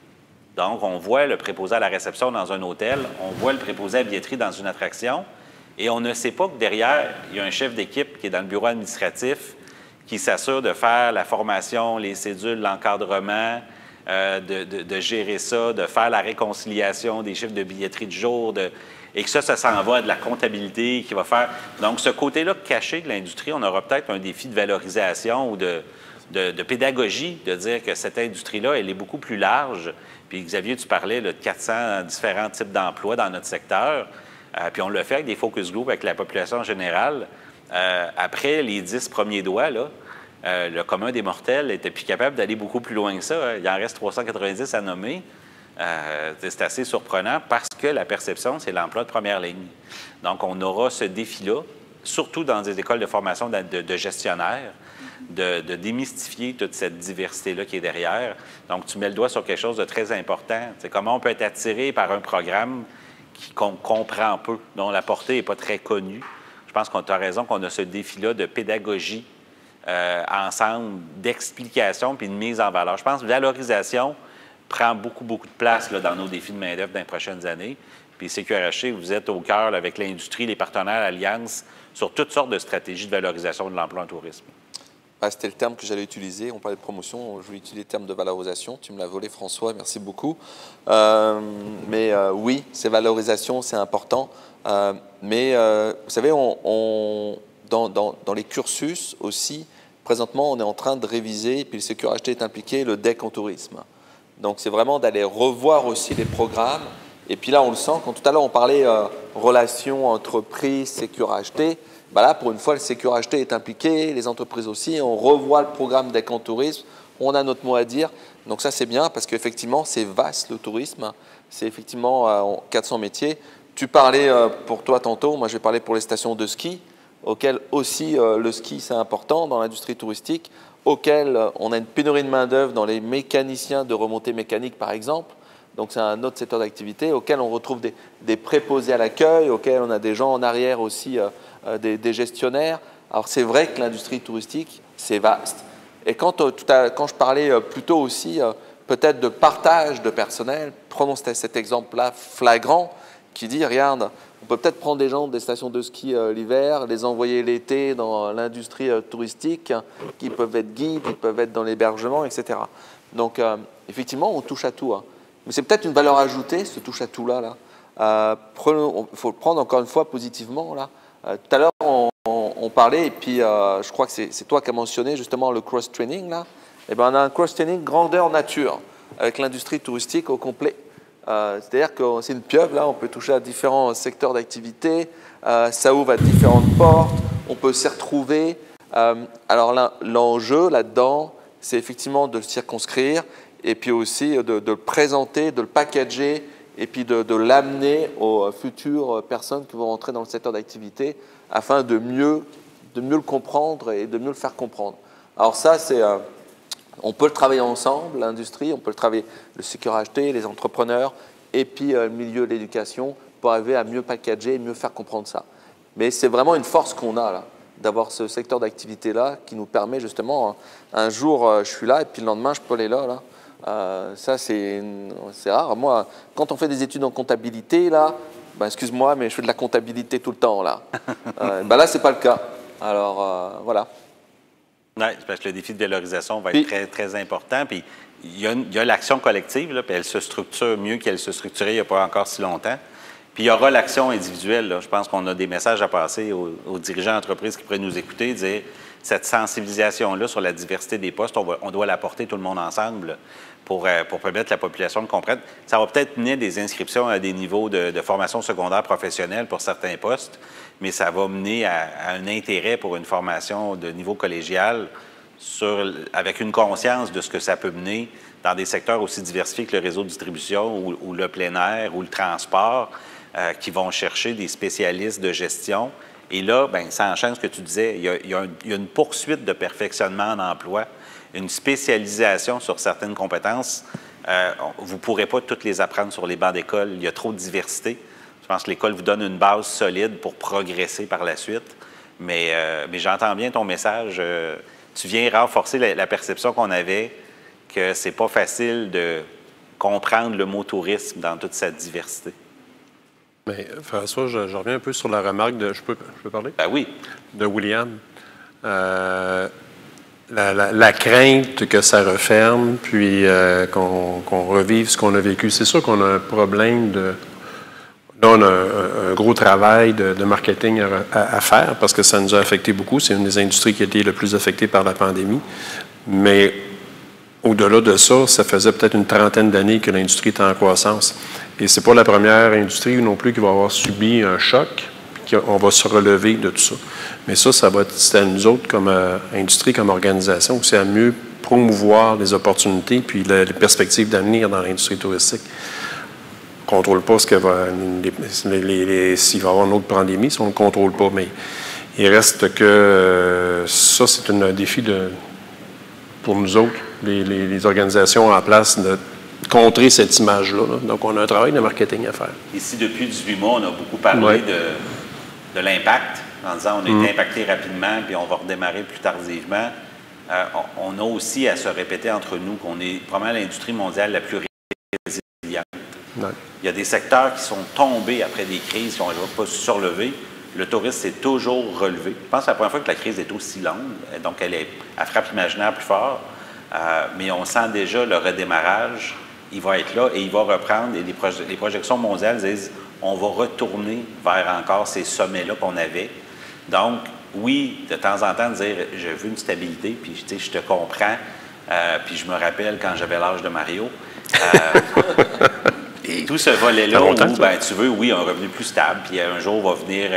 Speaker 2: Donc, on voit le préposé à la réception dans un hôtel, on voit le préposé à la billetterie dans une attraction, et on ne sait pas que derrière, il y a un chef d'équipe qui est dans le bureau administratif, qui s'assure de faire la formation, les cédules, l'encadrement, euh, de, de, de gérer ça, de faire la réconciliation des chiffres de billetterie du jour, de, et que ça, ça s'en va à de la comptabilité qui va faire. Donc, ce côté-là caché de l'industrie, on aura peut-être un défi de valorisation ou de, de, de pédagogie, de dire que cette industrie-là, elle est beaucoup plus large. Puis, Xavier, tu parlais là, de quatre cents différents types d'emplois dans notre secteur. Euh, puis on le fait avec des focus groups avec la population en général. Euh, après les dix premiers doigts, là, euh, le commun des mortels n'était plus capable d'aller beaucoup plus loin que ça. Hein. Il en reste trois cent quatre-vingt-dix à nommer. Euh, c'est assez surprenant parce que la perception, c'est l'emploi de première ligne. Donc, on aura ce défi-là, surtout dans des écoles de formation de, de, de gestionnaires, de, de démystifier toute cette diversité-là qui est derrière. Donc, tu mets le doigt sur quelque chose de très important. C'est comment on peut être attiré par un programme qu'on comprend peu, dont la portée n'est pas très connue. Je pense qu'on a raison qu'on a ce défi-là de pédagogie euh, ensemble, d'explication puis de mise en valeur. Je pense que la valorisation prend beaucoup, beaucoup de place là, dans nos défis de main-d'œuvre dans les prochaines années. Puis C Q R H T, vous êtes au cœur là, avec l'industrie, les partenaires, l'Alliance, sur toutes sortes de stratégies de valorisation de l'emploi en tourisme.
Speaker 6: Ah, c'était le terme que j'allais utiliser. On parlait de promotion, je voulais utiliser le terme de valorisation. Tu me l'as volé, François, merci beaucoup. Euh, mais euh, oui, ces valorisations, c'est important. Euh, mais euh, vous savez, on, on, dans, dans, dans les cursus aussi, présentement, on est en train de réviser, puis le C Q R H T est impliqué, le D E C en tourisme. Donc, c'est vraiment d'aller revoir aussi les programmes. Et puis là, on le sent, quand tout à l'heure, on parlait euh, relations entreprises, C Q R H T, Ben là, pour une fois, le Sécurité est impliqué, les entreprises aussi. On revoit le programme d'écotourisme. On a notre mot à dire. Donc ça, c'est bien parce qu'effectivement, c'est vaste le tourisme. C'est effectivement euh, quatre cents métiers. Tu parlais euh, pour toi tantôt, moi je vais parler pour les stations de ski, auxquelles aussi euh, le ski c'est important dans l'industrie touristique, auxquelles euh, on a une pénurie de main-d'œuvre dans les mécaniciens de remontée mécanique par exemple. Donc c'est un autre secteur d'activité, auquel on retrouve des, des préposés à l'accueil, auquel on a des gens en arrière aussi, euh, euh, des, des gestionnaires. Alors c'est vrai que l'industrie touristique, c'est vaste. Et quand, euh, tout à, quand je parlais euh, plutôt aussi euh, peut-être de partage de personnel, prenons cet, cet exemple-là flagrant qui dit, regarde, on peut peut-être prendre des gens des stations de ski euh, l'hiver, les envoyer l'été dans l'industrie euh, touristique, qui peuvent être guides, ils peuvent être dans l'hébergement, et cetera. Donc euh, effectivement, on touche à tout. Hein. Mais c'est peut-être une valeur ajoutée, ce touche-à-tout-là. Là. Euh, il faut le prendre encore une fois positivement. Là. Euh, tout à l'heure, on, on, on parlait, et puis euh, je crois que c'est toi qui as mentionné justement le cross-training. Là. Eh ben, on a un cross-training grandeur nature avec l'industrie touristique au complet. Euh, C'est-à-dire que c'est une pieuvre, là, on peut toucher à différents secteurs d'activité, euh, ça ouvre à différentes portes, on peut s'y retrouver. Euh, alors l'enjeu là-dedans, c'est effectivement de le circonscrire, et puis aussi de, de le présenter, de le packager, et puis de, de l'amener aux futures personnes qui vont entrer dans le secteur d'activité, afin de mieux, de mieux le comprendre et de mieux le faire comprendre. Alors ça, c'est... Euh, on peut le travailler ensemble, l'industrie, on peut le travailler, le sécurité, les entrepreneurs, et puis euh, le milieu de l'éducation, pour arriver à mieux packager et mieux faire comprendre ça. Mais c'est vraiment une force qu'on a, là, d'avoir ce secteur d'activité-là, qui nous permet justement, un jour, euh, je suis là, et puis le lendemain, je peux aller là, là. Euh, ça, c'est rare. Moi, quand on fait des études en comptabilité, là, ben, excuse-moi, mais je fais de la comptabilité tout le temps, là. Euh, ben là, c'est pas le cas. Alors, euh, voilà.
Speaker 2: Oui, parce que le défi de valorisation va être puis, très, très important. Puis il y a, a l'action collective, là, puis elle se structure mieux qu'elle se structurait il n'y a pas encore si longtemps. Puis il y aura l'action individuelle. Là. Je pense qu'on a des messages à passer aux, aux dirigeants d'entreprise qui pourraient nous écouter, dire cette sensibilisation-là sur la diversité des postes, on, va, on doit la porter tout le monde ensemble pour, pour permettre à la population de comprendre. Ça va peut-être mener des inscriptions à des niveaux de, de formation secondaire professionnelle pour certains postes, mais ça va mener à, à un intérêt pour une formation de niveau collégial sur, avec une conscience de ce que ça peut mener dans des secteurs aussi diversifiés que le réseau de distribution ou, ou le plein air ou le transport, euh, qui vont chercher des spécialistes de gestion. Et là, bien, ça enchaîne ce que tu disais, il y a, il y a, un, il y a une poursuite de perfectionnement en emploi, une spécialisation sur certaines compétences. Euh, vous ne pourrez pas toutes les apprendre sur les bancs d'école, il y a trop de diversité. Je pense que l'école vous donne une base solide pour progresser par la suite. Mais, euh, mais j'entends bien ton message. Euh, tu viens renforcer la, la perception qu'on avait que c'est pas facile de comprendre le mot tourisme dans toute sa diversité.
Speaker 3: Mais François, je, je reviens un peu sur la remarque de... Je peux, je peux parler?
Speaker 2: Ben oui.
Speaker 3: De William. Euh, la, la, la crainte que ça referme, puis euh, qu'on qu'on revive ce qu'on a vécu. C'est sûr qu'on a un problème de... Là, on a un, un gros travail de, de marketing à, à, à faire parce que ça nous a affecté beaucoup. C'est une des industries qui a été le plus affectée par la pandémie. Mais au-delà de ça, ça faisait peut-être une trentaine d'années que l'industrie était en croissance. Et c'est pas la première industrie non plus qui va avoir subi un choc, puis qu'on va se relever de tout ça. Mais ça, ça va être c'est à nous autres comme euh, industrie, comme organisation, c'est à mieux promouvoir les opportunités puis le, les perspectives d'avenir dans l'industrie touristique. On ne contrôle pas ce que va, les, les, les, s'il va y avoir une autre pandémie, si on ne le contrôle pas, mais il reste que euh, ça, c'est un défi de, pour nous autres, les, les, les organisations en place, de contrer cette image-là. Là. Donc, on a un travail de marketing à faire.
Speaker 2: Ici, depuis dix-huit mois, on a beaucoup parlé ouais. de, de l'impact, en disant on a mmh. été impacté rapidement, puis on va redémarrer plus tardivement. Euh, on, on a aussi à se répéter entre nous qu'on est probablement l'industrie mondiale la plus résiliente. Ouais. Il y a des secteurs qui sont tombés après des crises, qui n'ont pas su se relever. Le tourisme s'est toujours relevé. Je pense que c'est la première fois que la crise est aussi longue, donc elle, est, elle frappe l'imaginaire plus fort. Euh, mais on sent déjà le redémarrage. Il va être là et il va reprendre. Et les, proje les projections mondiales disent on va retourner vers encore ces sommets-là qu'on avait. Donc, oui, de temps en temps, dire je veux une stabilité, puis tu sais, je te comprends. Euh, puis je me rappelle quand j'avais l'âge de Mario. Euh, Et tout ce volet-là où ben, tu veux, oui, un revenu plus stable, puis un jour va venir euh,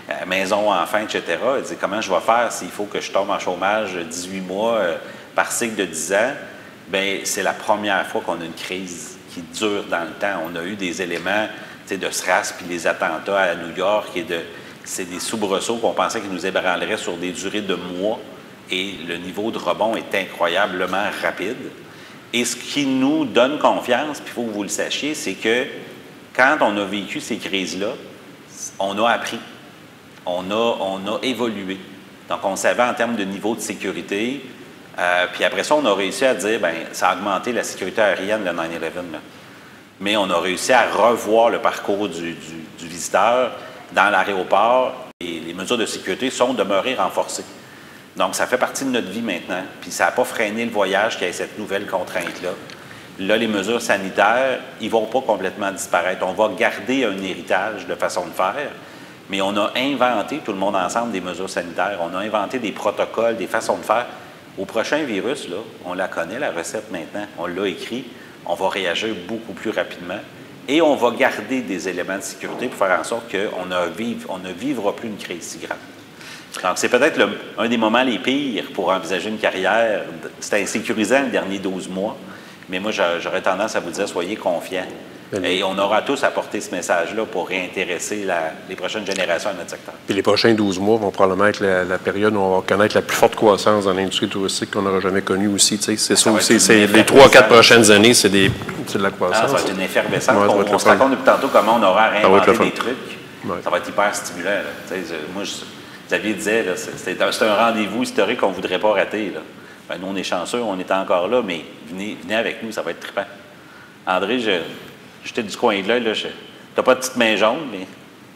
Speaker 2: euh, maison, enfants, et cetera. Il dit, comment je vais faire s'il faut que je tombe en chômage dix-huit mois euh, par cycle de dix ans? Bien, c'est la première fois qu'on a une crise qui dure dans le temps. On a eu des éléments de S R A S, puis les attentats à New York, et de, c'est des soubresauts qu'on pensait qu'ils nous ébranleraient sur des durées de mois, et le niveau de rebond est incroyablement rapide. Et ce qui nous donne confiance, puis il faut que vous le sachiez, c'est que quand on a vécu ces crises-là, on a appris, on a, on a évolué. Donc, on savait en termes de niveau de sécurité, euh, puis après ça, on a réussi à dire, bien, ça a augmenté la sécurité aérienne, le nine eleven, là. Mais on a réussi à revoir le parcours du, du, du visiteur dans l'aéroport, et les mesures de sécurité sont demeurées renforcées. Donc, ça fait partie de notre vie maintenant, puis ça n'a pas freiné le voyage qui a cette nouvelle contrainte-là. Là, les mesures sanitaires, ils ne vont pas complètement disparaître. On va garder un héritage de façon de faire, mais on a inventé, tout le monde ensemble, des mesures sanitaires. On a inventé des protocoles, des façons de faire. Au prochain virus, là, on la connaît, la recette maintenant. On l'a écrit. On va réagir beaucoup plus rapidement et on va garder des éléments de sécurité pour faire en sorte qu'on ne, on ne vivra plus une crise si grave. Donc, c'est peut-être le, un des moments les pires pour envisager une carrière. C'est insécurisant les derniers douze mois, mais moi, j'aurais tendance à vous dire, soyez confiants. Et on aura tous apporté ce message-là pour réintéresser la, les prochaines générations à notre secteur.
Speaker 3: Puis les prochains douze mois vont probablement être la, la période où on va connaître la plus forte croissance dans l'industrie touristique qu'on n'aura jamais connue aussi. C'est ça, ça aussi. C'est les trois, quatre prochaines années, c'est de la croissance. Ah,
Speaker 2: ça va être une effervescence.
Speaker 3: Ouais,
Speaker 2: on on se raconte depuis tantôt comment on aura réinventé des trucs.
Speaker 3: Ouais.
Speaker 2: Ça va être hyper stimulant. Là. Moi, je, Xavier disait, c'est un rendez-vous historique qu'on ne voudrait pas rater. Là. Ben, nous, on est chanceux, on est encore là, mais venez, venez avec nous, ça va être trippant. André, je... J'étais du coin de l'œil, là. T'as pas de petite main jaune, mais...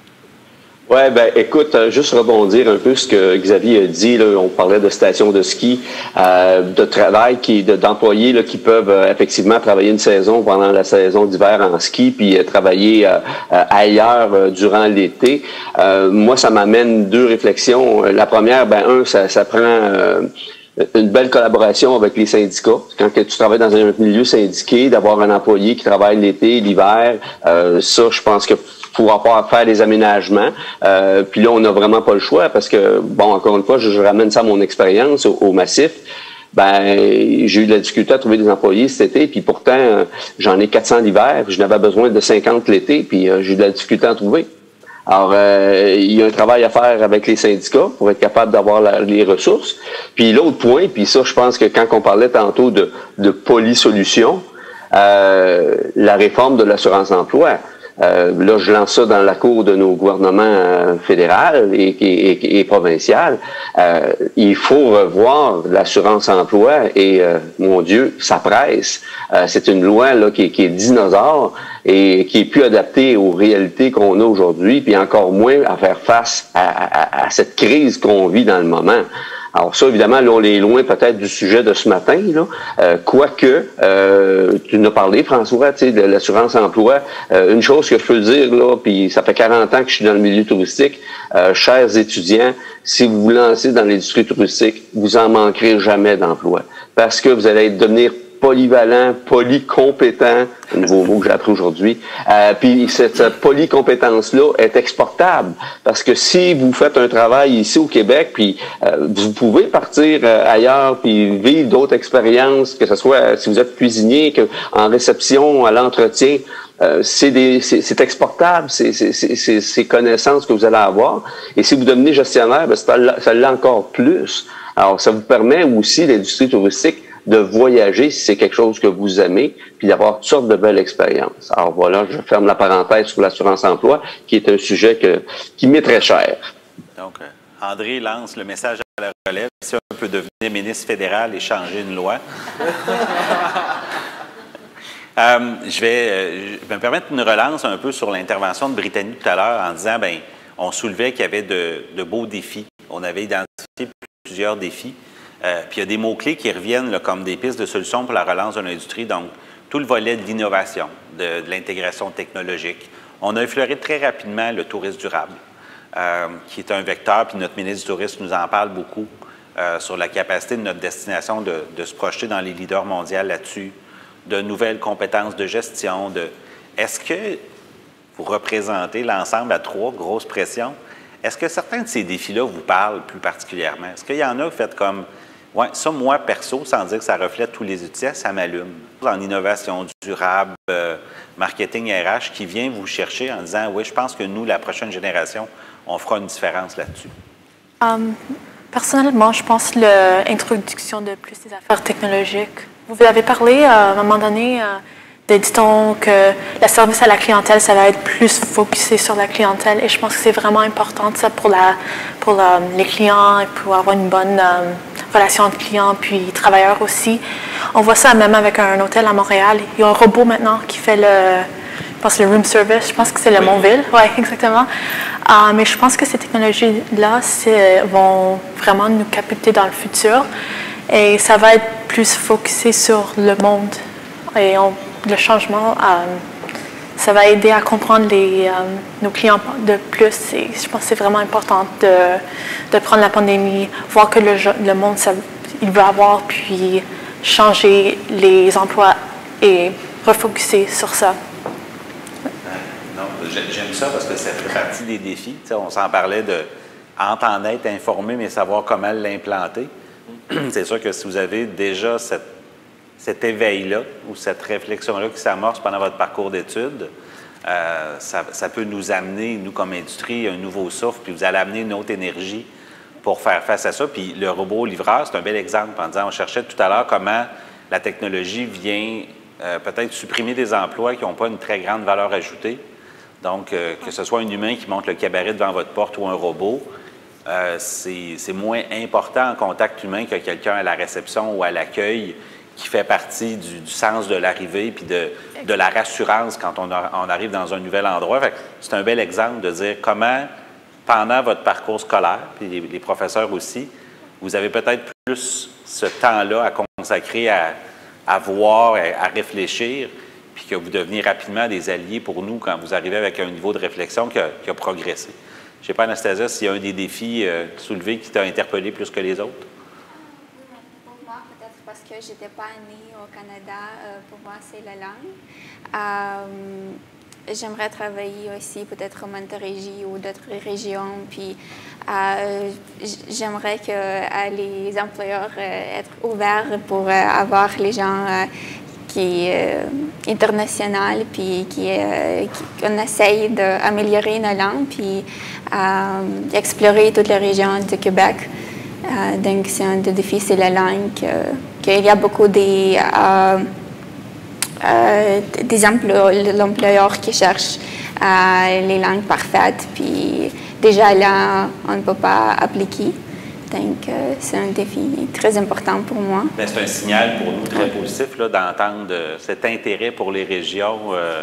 Speaker 5: Oui, bien, écoute, euh, juste rebondir un peu ce que Xavier a dit, là, on parlait de stations de ski, euh, de travail, qui, de, d'employés là, qui peuvent euh, effectivement travailler une saison pendant la saison d'hiver en ski, puis euh, travailler euh, euh, ailleurs euh, durant l'été. Euh, moi, ça m'amène deux réflexions. La première, ben un, ça, ça prend... Euh, une belle collaboration avec les syndicats. Quand tu travailles dans un milieu syndiqué, d'avoir un employé qui travaille l'été, l'hiver, euh, ça, je pense que pouvoir pouvoir faire des aménagements. Euh, puis là, on n'a vraiment pas le choix parce que, bon, encore une fois, je, je ramène ça à mon expérience au, au massif. Ben, j'ai eu de la difficulté à trouver des employés cet été, puis pourtant, euh, j'en ai quatre cents l'hiver, je n'avais besoin de cinquante l'été, puis euh, j'ai eu de la difficulté à en trouver. Alors, euh, il y a un travail à faire avec les syndicats pour être capable d'avoir la, les ressources. Puis l'autre point, puis ça, je pense que quand on parlait tantôt de, de polysolution, euh, la réforme de l'assurance-emploi, euh, là, je lance ça dans la cour de nos gouvernements euh, fédéral et, et, et, et provincial. Euh, il faut revoir l'assurance-emploi et, euh, mon Dieu, ça presse. Euh, c'est une loi là qui, qui est dinosaure et qui est plus adaptée aux réalités qu'on a aujourd'hui, puis encore moins à faire face à, à, à cette crise qu'on vit dans le moment. Alors ça, évidemment, là, on est loin peut-être du sujet de ce matin, là. Euh, quoique, euh, tu nous as parlé, François, tu sais, de l'assurance-emploi. Euh, une chose que je peux dire, là, puis ça fait quarante ans que je suis dans le milieu touristique, euh, chers étudiants, si vous vous lancez dans l'industrie touristique, vous en manquerez jamais d'emploi. Parce que vous allez devenir polyvalent, polycompétent, un nouveau mot que j'ai appris aujourd'hui. Euh, puis cette, cette polycompétence-là est exportable parce que si vous faites un travail ici au Québec, puis euh, vous pouvez partir euh, ailleurs puis vivre d'autres expériences, que ce soit euh, si vous êtes cuisinier, que en réception, à l'entretien, euh, c'est des, c'est, c'est exportable, c'est, c'est, c'est, c'est connaissances que vous allez avoir. Et si vous devenez gestionnaire, ben, ça l'est encore plus. Alors, ça vous permet aussi, l'industrie touristique, de voyager si c'est quelque chose que vous aimez, puis d'avoir toutes sortes de belles expériences. Alors voilà, je ferme la parenthèse sur l'assurance-emploi, qui est un sujet que, qui m'est très cher.
Speaker 2: Donc, André lance le message à la relève. Si on peut devenir ministre fédéral et changer une loi. euh, je, vais, euh, je vais me permettre une relance un peu sur l'intervention de Brittany tout à l'heure en disant, bien, on soulevait qu'il y avait de, de beaux défis. On avait identifié plusieurs défis. Euh, puis il y a des mots-clés qui reviennent là, comme des pistes de solutions pour la relance de l'industrie. Donc, tout le volet de l'innovation, de, de l'intégration technologique. On a effleuré très rapidement le tourisme durable, euh, qui est un vecteur, puis notre ministre du Tourisme nous en parle beaucoup, euh, sur la capacité de notre destination de, de se projeter dans les leaders mondiaux là-dessus, de nouvelles compétences de gestion. De... Est-ce que vous représentez l'ensemble à trois grosses pressions? Est-ce que certains de ces défis-là vous parlent plus particulièrement? Est-ce qu'il y en a qui faites comme, ouais, ça, moi, perso, sans dire que ça reflète tous les outils, ça m'allume. En innovation durable, euh, marketing R H, qui vient vous chercher en disant, oui, je pense que nous, la prochaine génération, on fera une différence là-dessus? Um,
Speaker 8: personnellement, je pense l'introduction de plus des affaires technologiques. Vous avez parlé euh, à un moment donné... Euh, de, disons que le service à la clientèle, ça va être plus focusé sur la clientèle et je pense que c'est vraiment important ça pour, la, pour la, les clients et pour avoir une bonne euh, relation entre clients puis travailleurs aussi. On voit ça même avec un hôtel à Montréal. Il y a un robot maintenant qui fait le, je pense, le room service. Je pense que c'est le Montville. Oui, exactement. Euh, mais je pense que ces technologies-là vont vraiment nous capter dans le futur et ça va être plus focusé sur le monde. Et on, le changement, euh, ça va aider à comprendre les, euh, nos clients de plus. Et je pense que c'est vraiment important de, de prendre la pandémie, voir que le, le monde, ça, il veut avoir, puis changer les emplois et refocuser sur ça.
Speaker 2: Non, j'aime ça parce que ça fait partie des défis. T'sais, on s'en parlait de en être informé, mais savoir comment l'implanter. C'est sûr que si vous avez déjà cette cet éveil-là ou cette réflexion-là qui s'amorce pendant votre parcours d'études, euh, ça, ça peut nous amener, nous comme industrie, un nouveau souffle, puis vous allez amener une autre énergie pour faire face à ça. Puis le robot livreur, c'est un bel exemple en disant, on cherchait tout à l'heure comment la technologie vient euh, peut-être supprimer des emplois qui n'ont pas une très grande valeur ajoutée. Donc, euh, que ce soit un humain qui monte le cabaret devant votre porte ou un robot, euh, c'est moins important en contact humain que quelqu'un à la réception ou à l'accueil qui fait partie du, du sens de l'arrivée puis de, de la rassurance quand on, a, on arrive dans un nouvel endroit. C'est un bel exemple de dire comment, pendant votre parcours scolaire, puis les, les professeurs aussi, vous avez peut-être plus ce temps-là à consacrer à, à voir, à, à réfléchir, puis que vous devenez rapidement des alliés pour nous quand vous arrivez avec un niveau de réflexion qui a, qui a progressé. Je ne sais pas, Anastasia, s'il y a un des défis euh, soulevés qui t'a interpellé plus que les autres?
Speaker 9: Parce que je n'étais pas née au Canada, euh, pour moi, c'est la langue. Euh, J'aimerais travailler aussi peut-être en Montérégie ou d'autres régions. Puis, euh, j'aimerais que euh, les employeurs euh, être ouverts pour euh, avoir les gens euh, qui euh, internationaux, puis qui, euh, qui on essaye d'améliorer nos langues, puis euh, explorer toutes les régions du Québec. Euh, donc, c'est un des défis, c'est la langue. Euh, qu'il y a beaucoup des, euh, euh, des employeurs qui cherchent euh, les langues parfaites, puis déjà là, on ne peut pas appliquer. Donc, euh, c'est un défi très important pour moi.
Speaker 2: C'est un signal pour nous très positif d'entendre cet intérêt pour les régions, euh,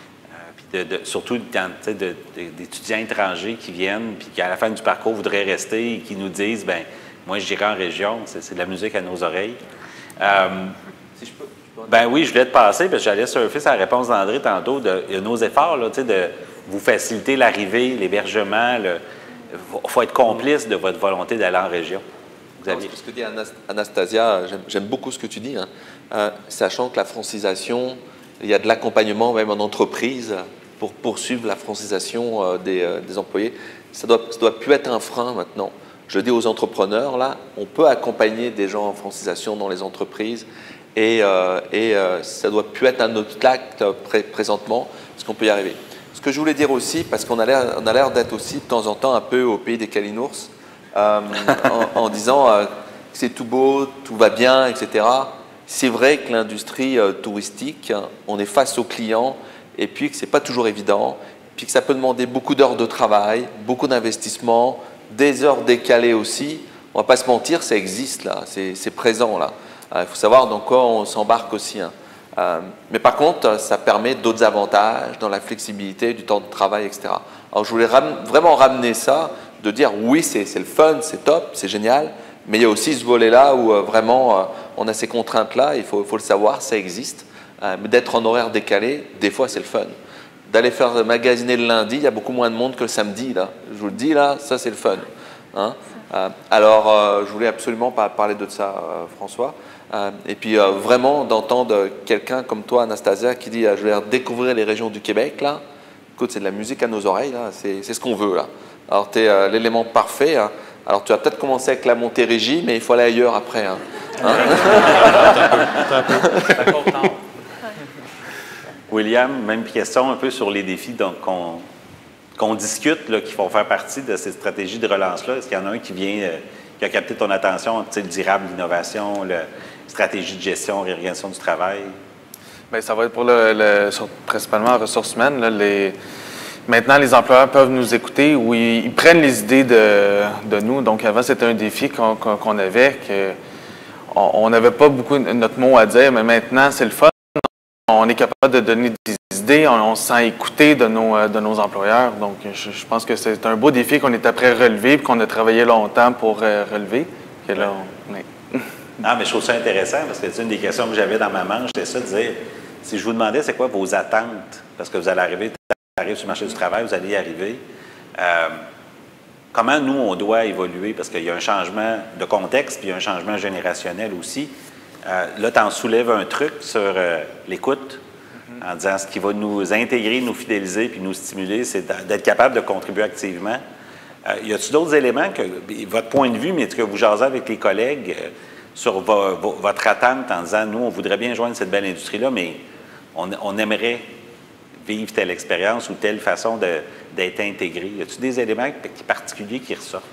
Speaker 2: puis de, de, surtout d'étudiants étrangers qui viennent, puis qui à la fin du parcours voudraient rester et qui nous disent, ben moi, j'irai en région, c'est de la musique à nos oreilles. Euh, si je peux, je peux ben oui, je voulais te passer, parce que j'allais surfer sur la réponse d'André tantôt, de, de nos efforts, là, de vous faciliter l'arrivée, l'hébergement. Il faut être complice de votre volonté d'aller en région.
Speaker 6: Xavier. Ce que dit Anastasia, j'aime beaucoup ce que tu dis, hein. euh, sachant que la francisation, il y a de l'accompagnement même en entreprise pour poursuivre la francisation euh, des, euh, des employés. Ça doit, ça doit plus être un frein maintenant. Je dis aux entrepreneurs, là, on peut accompagner des gens en francisation dans les entreprises et, euh, et euh, ça ne doit plus être un obstacle pré présentement, parce qu'on peut y arriver. Ce que je voulais dire aussi, parce qu'on a l'air d'être aussi de temps en temps un peu au pays des calinours, euh, en, en disant euh, que c'est tout beau, tout va bien, et cetera. C'est vrai que l'industrie euh, touristique, on est face aux clients et puis que ce n'est pas toujours évident, puis que ça peut demander beaucoup d'heures de travail, beaucoup d'investissement, des heures décalées aussi. On ne va pas se mentir, ça existe là, c'est présent là. Il euh, faut savoir dans quoi on s'embarque aussi. Hein. Euh, mais par contre, ça permet d'autres avantages dans la flexibilité du temps de travail, et cetera. Alors je voulais ram vraiment ramener ça, de dire oui, c'est le fun, c'est top, c'est génial, mais il y a aussi ce volet-là où euh, vraiment euh, on a ces contraintes-là, il faut, faut le savoir, ça existe. Euh, mais d'être en horaire décalé, des fois c'est le fun. D'aller faire magasiner le lundi, il y a beaucoup moins de monde que le samedi. Là. Je vous le dis, là, ça c'est le fun. Hein? Euh, alors, euh, je voulais absolument pas parler de ça, euh, François. Euh, et puis, euh, vraiment, d'entendre quelqu'un comme toi, Anastasia, qui dit euh, « je vais découvrir les régions du Québec », là. Écoute, c'est de la musique à nos oreilles, là. C'est ce qu'on veut, là. Alors, tu es euh, l'élément parfait. Hein. Alors, tu vas peut-être commencer avec la Montérégie, mais il faut aller ailleurs après. Hein. Hein?
Speaker 2: William, même question un peu sur les défis qu'on qu'on discute, là, qui font faire partie de ces stratégies de relance-là. Est-ce qu'il y en a un qui vient, euh, qui a capté ton attention, le durable, l'innovation, la stratégie de gestion, réorganisation du travail?
Speaker 7: Bien, ça va être pour le, le sur, principalement ressources humaines. Là, les, maintenant, les employeurs peuvent nous écouter ou ils, ils prennent les idées de, de nous. Donc, avant, c'était un défi qu'on qu'on avait, que on n'avait pas beaucoup notre mot à dire, mais maintenant, c'est le fun. On est capable de donner des idées, on, on se sent écouté de nos, de nos employeurs. Donc, je, je pense que c'est un beau défi qu'on est après relever et qu'on a travaillé longtemps pour euh, relever. Et là, on, ouais.
Speaker 2: Non, mais je trouve ça intéressant parce que c'est une des questions que j'avais dans ma manche, c'était ça de dire, si je vous demandais c'est quoi vos attentes, parce que vous allez arriver, arriver sur le marché du travail, vous allez y arriver, euh, comment nous, on doit évoluer? Parce qu'il y a un changement de contexte puis il y a un changement générationnel aussi. Euh, là, tu en soulèves un truc sur euh, l'écoute, mm-hmm. en disant ce qui va nous intégrer, nous fidéliser puis nous stimuler, c'est d'être capable de contribuer activement. Euh, y a-t-il d'autres éléments que votre point de vue, mais que vous jasez avec les collègues euh, sur vo, vo, votre attente en disant nous, on voudrait bien joindre cette belle industrie-là, mais on, on aimerait vivre telle expérience ou telle façon d'être intégré. Y a-t-il des éléments particuliers qui ressortent?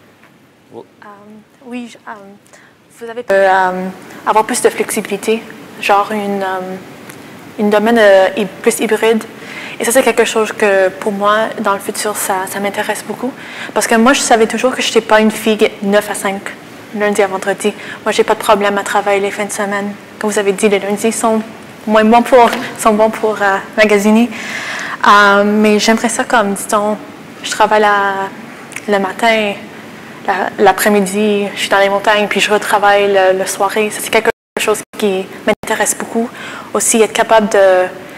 Speaker 8: Um, oui, um, vous avez euh, um, avoir plus de flexibilité, genre une, um, une domaine euh, plus hybride. Et ça, c'est quelque chose que, pour moi, dans le futur, ça, ça m'intéresse beaucoup. Parce que moi, je savais toujours que je n'étais pas une fille neuf à cinq, lundi à vendredi. Moi, je n'ai pas de problème à travailler les fins de semaine. Comme vous avez dit, les lundis sont moins bons pour, sont bons pour euh, magasiner. Euh, mais j'aimerais ça comme, disons, je travaille la, le matin, l'après-midi, je suis dans les montagnes, puis je retravaille le, le soirée. Ça, c'est quelque chose qui m'intéresse beaucoup. Aussi, être capable de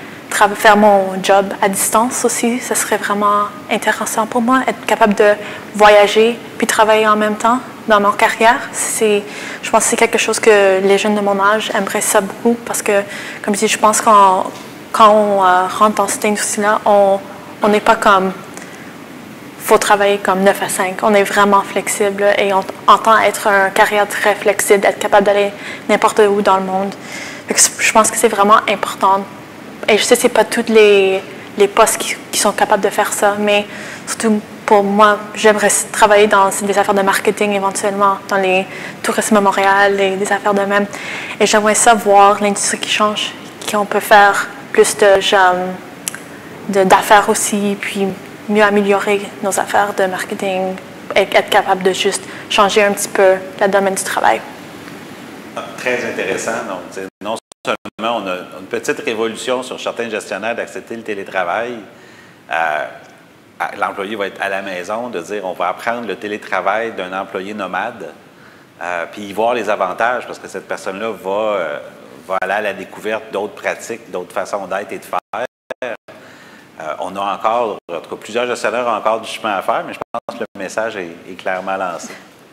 Speaker 8: faire mon job à distance aussi, ça serait vraiment intéressant pour moi. Être capable de voyager puis travailler en même temps dans ma carrière, c'est, je pense que c'est quelque chose que les jeunes de mon âge aimeraient ça beaucoup parce que, comme je dis, je pense qu'on quand on euh, rentre dans cette industrie-là, on n'est pas comme faut travailler comme neuf à cinq. On est vraiment flexible et on entend être une carrière très flexible, être capable d'aller n'importe où dans le monde. Je pense que c'est vraiment important. Et je sais que ce n'est pas tous les, les postes qui, qui sont capables de faire ça, mais surtout pour moi, j'aimerais travailler dans des affaires de marketing éventuellement, dans les tourismes à Montréal et des affaires de même. Et j'aimerais ça voir l'industrie qui change, qu'on peut faire plus de genre, d'affaires aussi, puis mieux améliorer nos affaires de marketing et être capable de juste changer un petit peu le domaine du travail.
Speaker 2: Très intéressant. Donc, non seulement on a une petite révolution sur certains gestionnaires d'accepter le télétravail, euh, l'employé va être à la maison, de dire on va apprendre le télétravail d'un employé nomade, euh, puis y voir les avantages parce que cette personne-là va, euh, va aller à la découverte d'autres pratiques, d'autres façons d'être et de faire. Euh, on a encore, en tout cas, plusieurs gestionnaires ont encore du chemin à faire, mais je pense que le message est, est clairement lancé.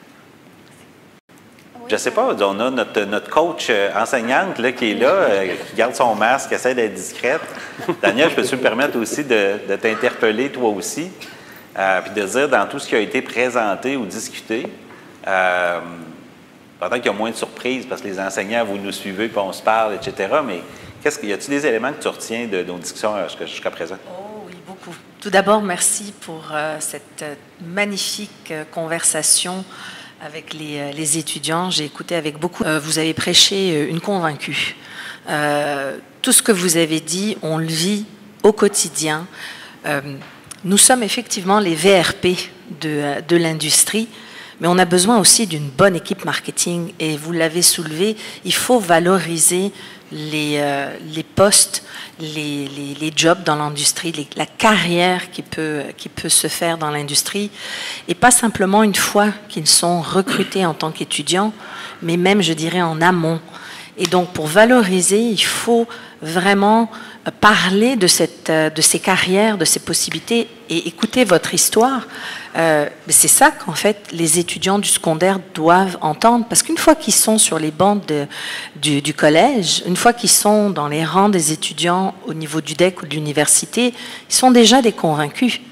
Speaker 2: Oui. Je ne sais pas, on a notre, notre coach euh, enseignante là, qui est là, euh, qui garde son masque, qui essaie d'être discrète. Daniel, je peux me permettre aussi de, de t'interpeller toi aussi, euh, puis de dire dans tout ce qui a été présenté ou discuté, euh, peut-être qu'il y a moins de surprises parce que les enseignants, vous nous suivez, puis on se parle, et cetera, mais qu'est-ce qu'il y a-t-il des éléments que tu retiens de, de nos discussions jusqu'à présent?
Speaker 10: Oh oui, beaucoup. Tout d'abord, merci pour euh, cette euh, magnifique euh, conversation avec les, euh, les étudiants. J'ai écouté avec beaucoup. Euh, vous avez prêché euh, une convaincue. Euh, tout ce que vous avez dit, on le vit au quotidien. Euh, nous sommes effectivement les V R P de, de l'industrie, mais on a besoin aussi d'une bonne équipe marketing. Et vous l'avez soulevé, il faut valoriser Les, euh, les postes, les, les, les jobs dans l'industrie, la carrière qui peut, qui peut se faire dans l'industrie, et pas simplement une fois qu'ils sont recrutés en tant qu'étudiants, mais même, je dirais, en amont. Et donc, pour valoriser, il faut vraiment parler de, cette, de ces carrières, de ces possibilités, et écouter votre histoire. Euh, c'est ça qu'en fait les étudiants du secondaire doivent entendre, parce qu'une fois qu'ils sont sur les bancs de, du, du collège, une fois qu'ils sont dans les rangs des étudiants au niveau du D E C ou de l'université, ils sont déjà des convaincus.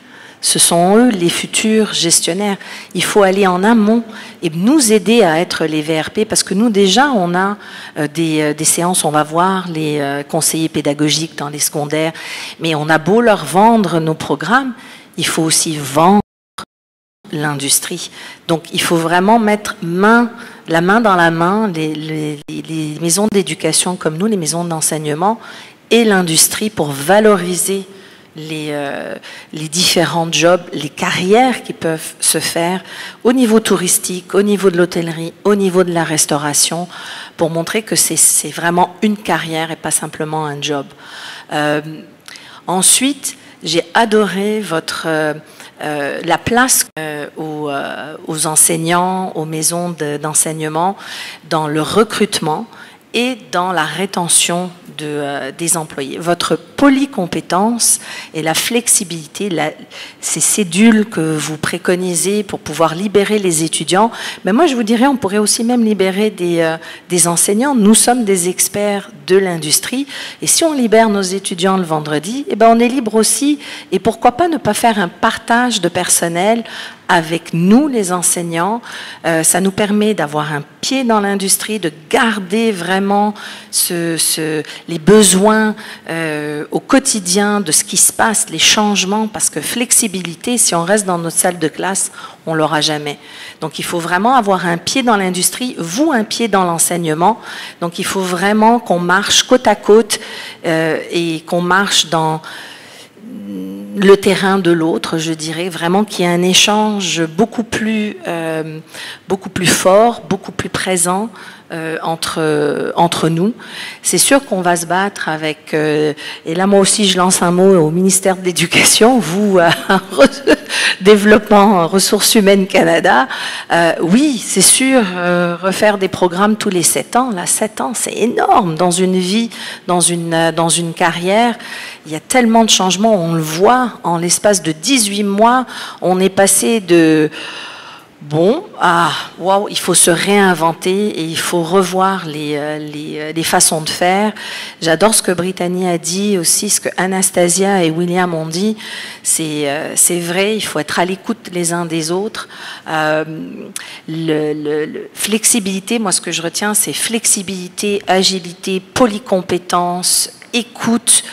Speaker 10: Ce sont eux les futurs gestionnaires. Il faut aller en amont et nous aider à être les V R P parce que nous déjà on a euh, des, euh, des séances, on va voir les euh, conseillers pédagogiques dans les secondaires, mais on a beau leur vendre nos programmes, il faut aussi vendre l'industrie. Donc il faut vraiment mettre main, la main dans la main les, les, les maisons d'éducation comme nous, les maisons d'enseignement et l'industrie pour valoriser Les, euh, les différents jobs, les carrières qui peuvent se faire au niveau touristique, au niveau de l'hôtellerie, au niveau de la restauration, pour montrer que c'est vraiment une carrière et pas simplement un job. Euh, ensuite, j'ai adoré votre, euh, euh, la place euh, aux, euh, aux enseignants, aux maisons d'enseignement, dans le recrutement et dans la rétention de, euh, des employés. Votre polycompétence et la flexibilité, la, ces cédules que vous préconisez pour pouvoir libérer les étudiants, mais moi je vous dirais on pourrait aussi même libérer des, euh, des enseignants. Nous sommes des experts de l'industrie et si on libère nos étudiants le vendredi, eh ben on est libre aussi et pourquoi pas ne pas faire un partage de personnel avec nous, les enseignants. Euh, ça nous permet d'avoir un pied dans l'industrie, de garder vraiment ce, ce, les besoins euh, au quotidien de ce qui se passe, les changements, parce que flexibilité, si on reste dans notre salle de classe, on l'aura jamais. Donc il faut vraiment avoir un pied dans l'industrie, vous un pied dans l'enseignement. Donc il faut vraiment qu'on marche côte à côte euh, et qu'on marche dans le terrain de l'autre, je dirais, vraiment qu'il y ait un échange beaucoup plus, euh, beaucoup plus fort, beaucoup plus présent euh, entre, euh, entre nous. C'est sûr qu'on va se battre avec, euh, et là moi aussi je lance un mot au ministère de l'Éducation, vous, euh, Développement Ressources Humaines Canada, euh, oui, c'est sûr, euh, refaire des programmes tous les sept ans, là, sept ans, c'est énorme dans une vie, dans une, dans une carrière. Il y a tellement de changements, on le voit, en l'espace de dix-huit mois, on est passé de bon à waouh, il faut se réinventer et il faut revoir les, les, les façons de faire. J'adore ce que Brittany a dit aussi, ce que Anastasia et William ont dit, c'est c'est vrai, il faut être à l'écoute les uns des autres. Euh, le, le, le, flexibilité, moi ce que je retiens, c'est flexibilité, agilité, polycompétence, écoute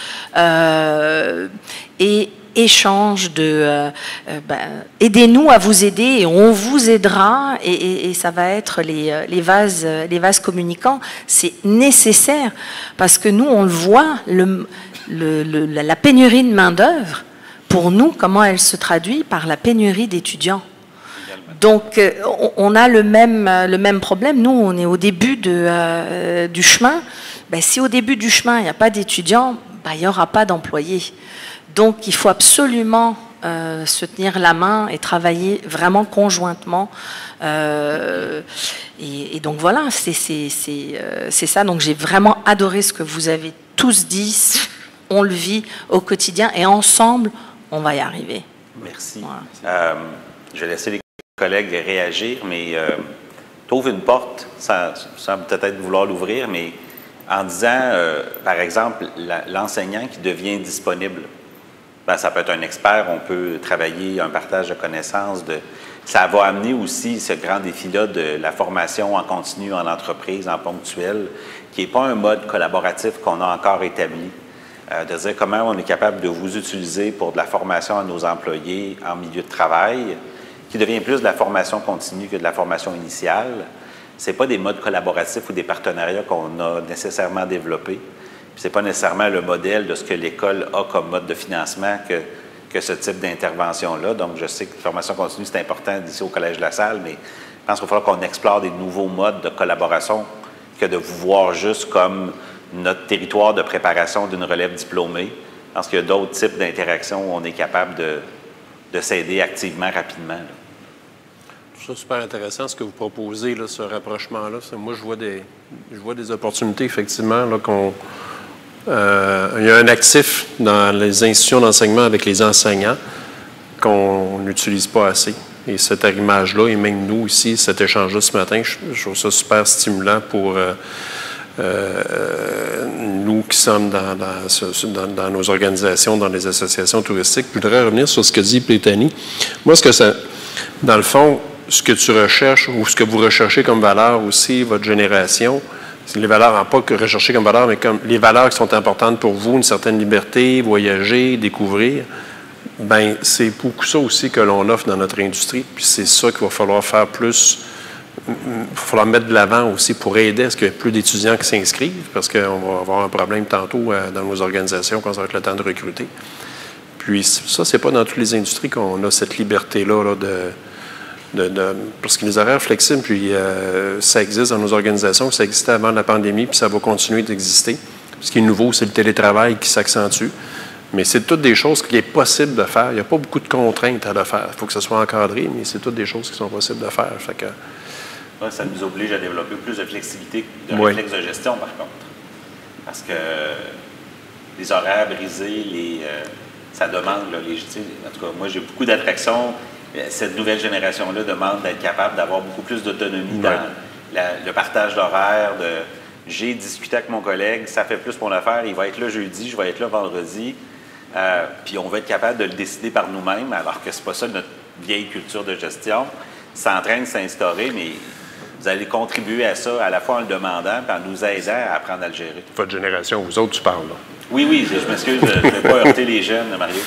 Speaker 10: euh, et échange de euh, euh, ben, aidez-nous à vous aider et on vous aidera et, et, et ça va être les, les vases les vases communicants. C'est nécessaire parce que nous on le voit, le, le, le, la pénurie de main d'œuvre pour nous, comment elle se traduit par la pénurie d'étudiants. Donc on a le même le même problème. Nous on est au début de, euh, du chemin. Ben, si au début du chemin il n'y a pas d'étudiants, ben, il n'y aura pas d'employés. Donc, il faut absolument euh, se tenir la main et travailler vraiment conjointement. Euh, et, et donc, voilà, c'est euh, ça. Donc, j'ai vraiment adoré ce que vous avez tous dit. On le vit au quotidien et ensemble, on va y arriver.
Speaker 2: Merci.
Speaker 10: Voilà.
Speaker 2: Euh, je vais laisser les collègues réagir, mais euh, tu ouvres une porte sans, sans peut-être vouloir l'ouvrir, mais en disant, euh, par exemple, l'enseignant qui devient disponible. Ben, ça peut être un expert, on peut travailler un partage de connaissances. De, ça va amener aussi ce grand défi-là de la formation en continu, en entreprise, en ponctuel, qui n'est pas un mode collaboratif qu'on a encore établi. Euh, de dire comment on est capable de vous utiliser pour de la formation à nos employés en milieu de travail, qui devient plus de la formation continue que de la formation initiale. Ce n'est pas des modes collaboratifs ou des partenariats qu'on a nécessairement développés. Ce n'est pas nécessairement le modèle de ce que l'école a comme mode de financement que, que ce type d'intervention-là. Donc, je sais que la formation continue, c'est important d'ici au Collège de la Salle, mais je pense qu'il va falloir qu'on explore des nouveaux modes de collaboration que de vous voir juste comme notre territoire de préparation d'une relève diplômée. Je pense qu'il y a d'autres types d'interactions où on est capable de, de s'aider activement, rapidement. Là.
Speaker 3: Je trouve ça super intéressant ce que vous proposez, là, ce rapprochement-là. Moi, je vois des, je vois des opportunités, effectivement, là, qu'on... Euh, il y a un actif dans les institutions d'enseignement avec les enseignants qu'on n'utilise pas assez. Et cet arrimage-là, et même nous ici, cet échange-là ce matin, je, je trouve ça super stimulant pour euh, euh, nous qui sommes dans, dans, dans, dans nos organisations, dans les associations touristiques. Je voudrais revenir sur ce que dit Plétani. Moi, ce que ça, dans le fond, ce que tu recherches ou ce que vous recherchez comme valeur aussi, votre génération, c'est les valeurs, pas que rechercher comme valeur, mais comme les valeurs qui sont importantes pour vous, une certaine liberté, voyager, découvrir, bien, c'est beaucoup ça aussi que l'on offre dans notre industrie. Puis c'est ça qu'il va falloir faire plus, il va falloir mettre de l'avant aussi pour aider à ce qu'il y ait plus d'étudiants qui s'inscrivent, parce qu'on va avoir un problème tantôt euh, dans nos organisations quand ça va être le temps de recruter. Puis ça, c'est pas dans toutes les industries qu'on a cette liberté-là là, de... De, de, parce que les horaires flexibles, puis euh, ça existe dans nos organisations, ça existait avant la pandémie, puis ça va continuer d'exister. Ce qui est nouveau, c'est le télétravail qui s'accentue. Mais c'est toutes des choses qui est possible de faire. Il n'y a pas beaucoup de contraintes à le faire. Il faut que ce soit encadré, mais c'est toutes des choses qui sont possibles de faire. Fait que...
Speaker 2: ouais, ça nous oblige à développer plus de flexibilité, de
Speaker 3: oui.
Speaker 2: réflexe de gestion, par contre. Parce que les horaires brisés, les, euh, ça demande, là, les, en tout cas, moi, j'ai beaucoup d'attractions. Cette nouvelle génération-là demande d'être capable d'avoir beaucoup plus d'autonomie ouais. dans la, le partage d'horaire. De, j'ai discuté avec mon collègue, ça fait plus pour le faire, il va être là jeudi, je vais être là vendredi. Euh, puis on va être capable de le décider par nous-mêmes, alors que c'est pas ça notre vieille culture de gestion. C'est en train de s'instaurer, mais vous allez contribuer à ça à la fois en le demandant et en nous aidant à apprendre à le gérer.
Speaker 3: Votre génération, vous autres, tu parles là.
Speaker 2: Oui, oui, je, je m'excuse de ne pas heurter les jeunes, Mario.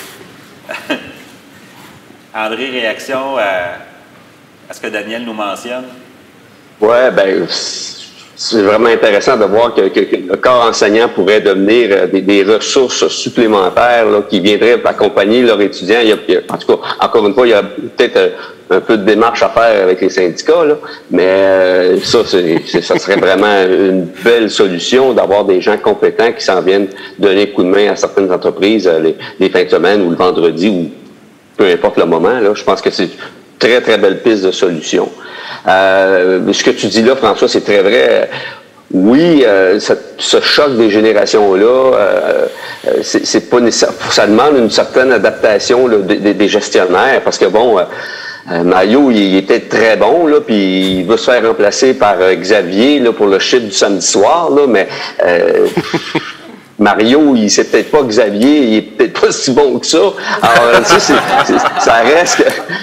Speaker 2: André, réaction à, à ce que Daniel nous mentionne?
Speaker 5: Oui, bien, c'est vraiment intéressant de voir que, que, que le corps enseignant pourrait devenir des, des ressources supplémentaires là, qui viendraient accompagner leurs étudiants. Il y a, il y a, en tout cas, encore une fois, il y a peut-être un peu de démarche à faire avec les syndicats, là, mais euh, ça, c'est, c'est, ça serait vraiment une belle solution d'avoir des gens compétents qui s'en viennent donner un coup de main à certaines entreprises les, les fins de semaine ou le vendredi ou peu importe le moment, là, je pense que c'est une très, très belle piste de solution. Euh, ce que tu dis là, François, c'est très vrai. Oui, euh, ce, ce choc des générations-là, euh, c'est, c'est pas nécessaire. Ça demande une certaine adaptation là, des, des gestionnaires, parce que bon, euh, Mario, il, il était très bon, là, puis il va se faire remplacer par euh, Xavier là, pour le chiffre du samedi soir, là, mais... Euh, Mario, il c'est peut-être pas Xavier, il est peut-être pas si bon que ça. Alors, tu sais, c'est, c'est, ça reste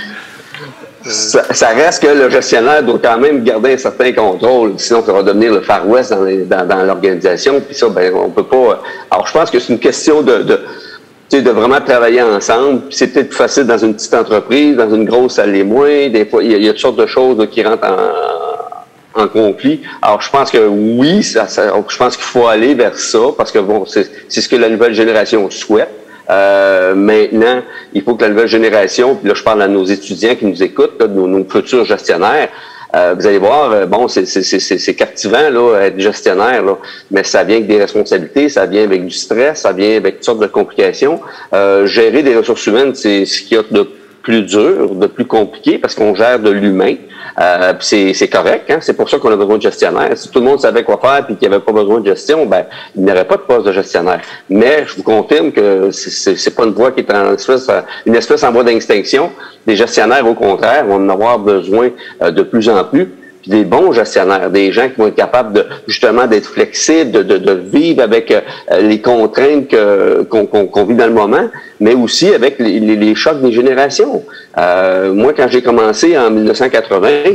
Speaker 5: que ça, ça reste que le gestionnaire doit quand même garder un certain contrôle, sinon ça va devenir le Far West dans, les, dans, dans l'organisation. Puis ça, ben, on peut pas. Alors, je pense que c'est une question de, de, tu sais, de vraiment travailler ensemble. Puis c'est peut-être plus facile dans une petite entreprise, dans une grosse, ça l'est moins. Des fois, il y, a, il y a toutes sortes de choses là, qui rentrent en en conflit. Alors, je pense que oui, ça, ça, je pense qu'il faut aller vers ça, parce que bon, c'est, c'est ce que la nouvelle génération souhaite. Euh, maintenant, il faut que la nouvelle génération, puis là, je parle à nos étudiants qui nous écoutent, là, nos, nos futurs gestionnaires, euh, vous allez voir, euh, bon, c'est, c'est, c'est, c'est captivant, là, être gestionnaire, là, mais ça vient avec des responsabilités, ça vient avec du stress, ça vient avec toutes sortes de complications. Euh, gérer des ressources humaines, c'est ce qu'il y a de plus dur, de plus compliqué, parce qu'on gère de l'humain. Euh, c'est, c'est correct, hein? C'est pour ça qu'on a besoin de gestionnaire. Si tout le monde savait quoi faire et qu'il n'y avait pas besoin de gestion, ben il n'y aurait pas de poste de gestionnaire. Mais je vous confirme que c'est, c'est, c'est pas une voie qui est en espèce, une espèce en voie d'extinction. Les gestionnaires, au contraire, vont en avoir besoin euh, de plus en plus. Puis des bons gestionnaires, des gens qui vont être capables de justement d'être flexibles, de, de, de vivre avec euh, les contraintes que, qu'on, qu'on, qu'on vit dans le moment, mais aussi avec les, les, les chocs des générations. Euh, moi, quand j'ai commencé en dix-neuf cent quatre-vingts,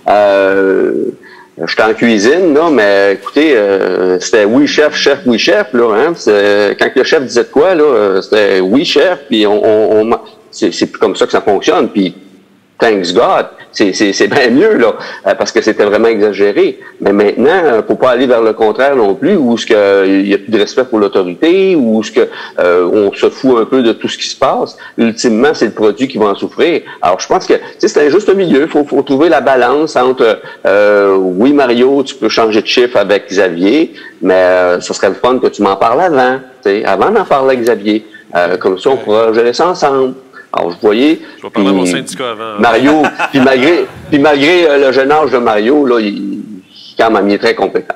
Speaker 5: euh, j'étais en cuisine, là, mais écoutez, euh, c'était oui chef, chef, oui chef, là. Hein, c'est, quand le chef disait de quoi, là, c'était oui chef, puis on, on, on c'est, c'est plus comme ça que ça fonctionne. Puis thanks God, c'est, c'est, c'est bien mieux, là, parce que c'était vraiment exagéré. Mais maintenant, faut pas aller vers le contraire non plus, où ce que il y a plus de respect pour l'autorité, où ce que euh, on se fout un peu de tout ce qui se passe. Ultimement, c'est le produit qui va en souffrir. Alors, je pense que c'est un juste milieu. Faut, faut trouver la balance entre euh, oui, Mario, tu peux changer de chiffre avec Xavier, mais euh, ce serait le fun que tu m'en parles avant, t'sais, avant d'en parler avec Xavier. Euh, comme ça, on pourra gérer ça ensemble. Alors, vous voyez,
Speaker 3: je vais parler à mon syndicat avant.
Speaker 5: Mario, puis malgré, puis malgré euh, le jeune âge de Mario, là, il, quand même, il est très compétent.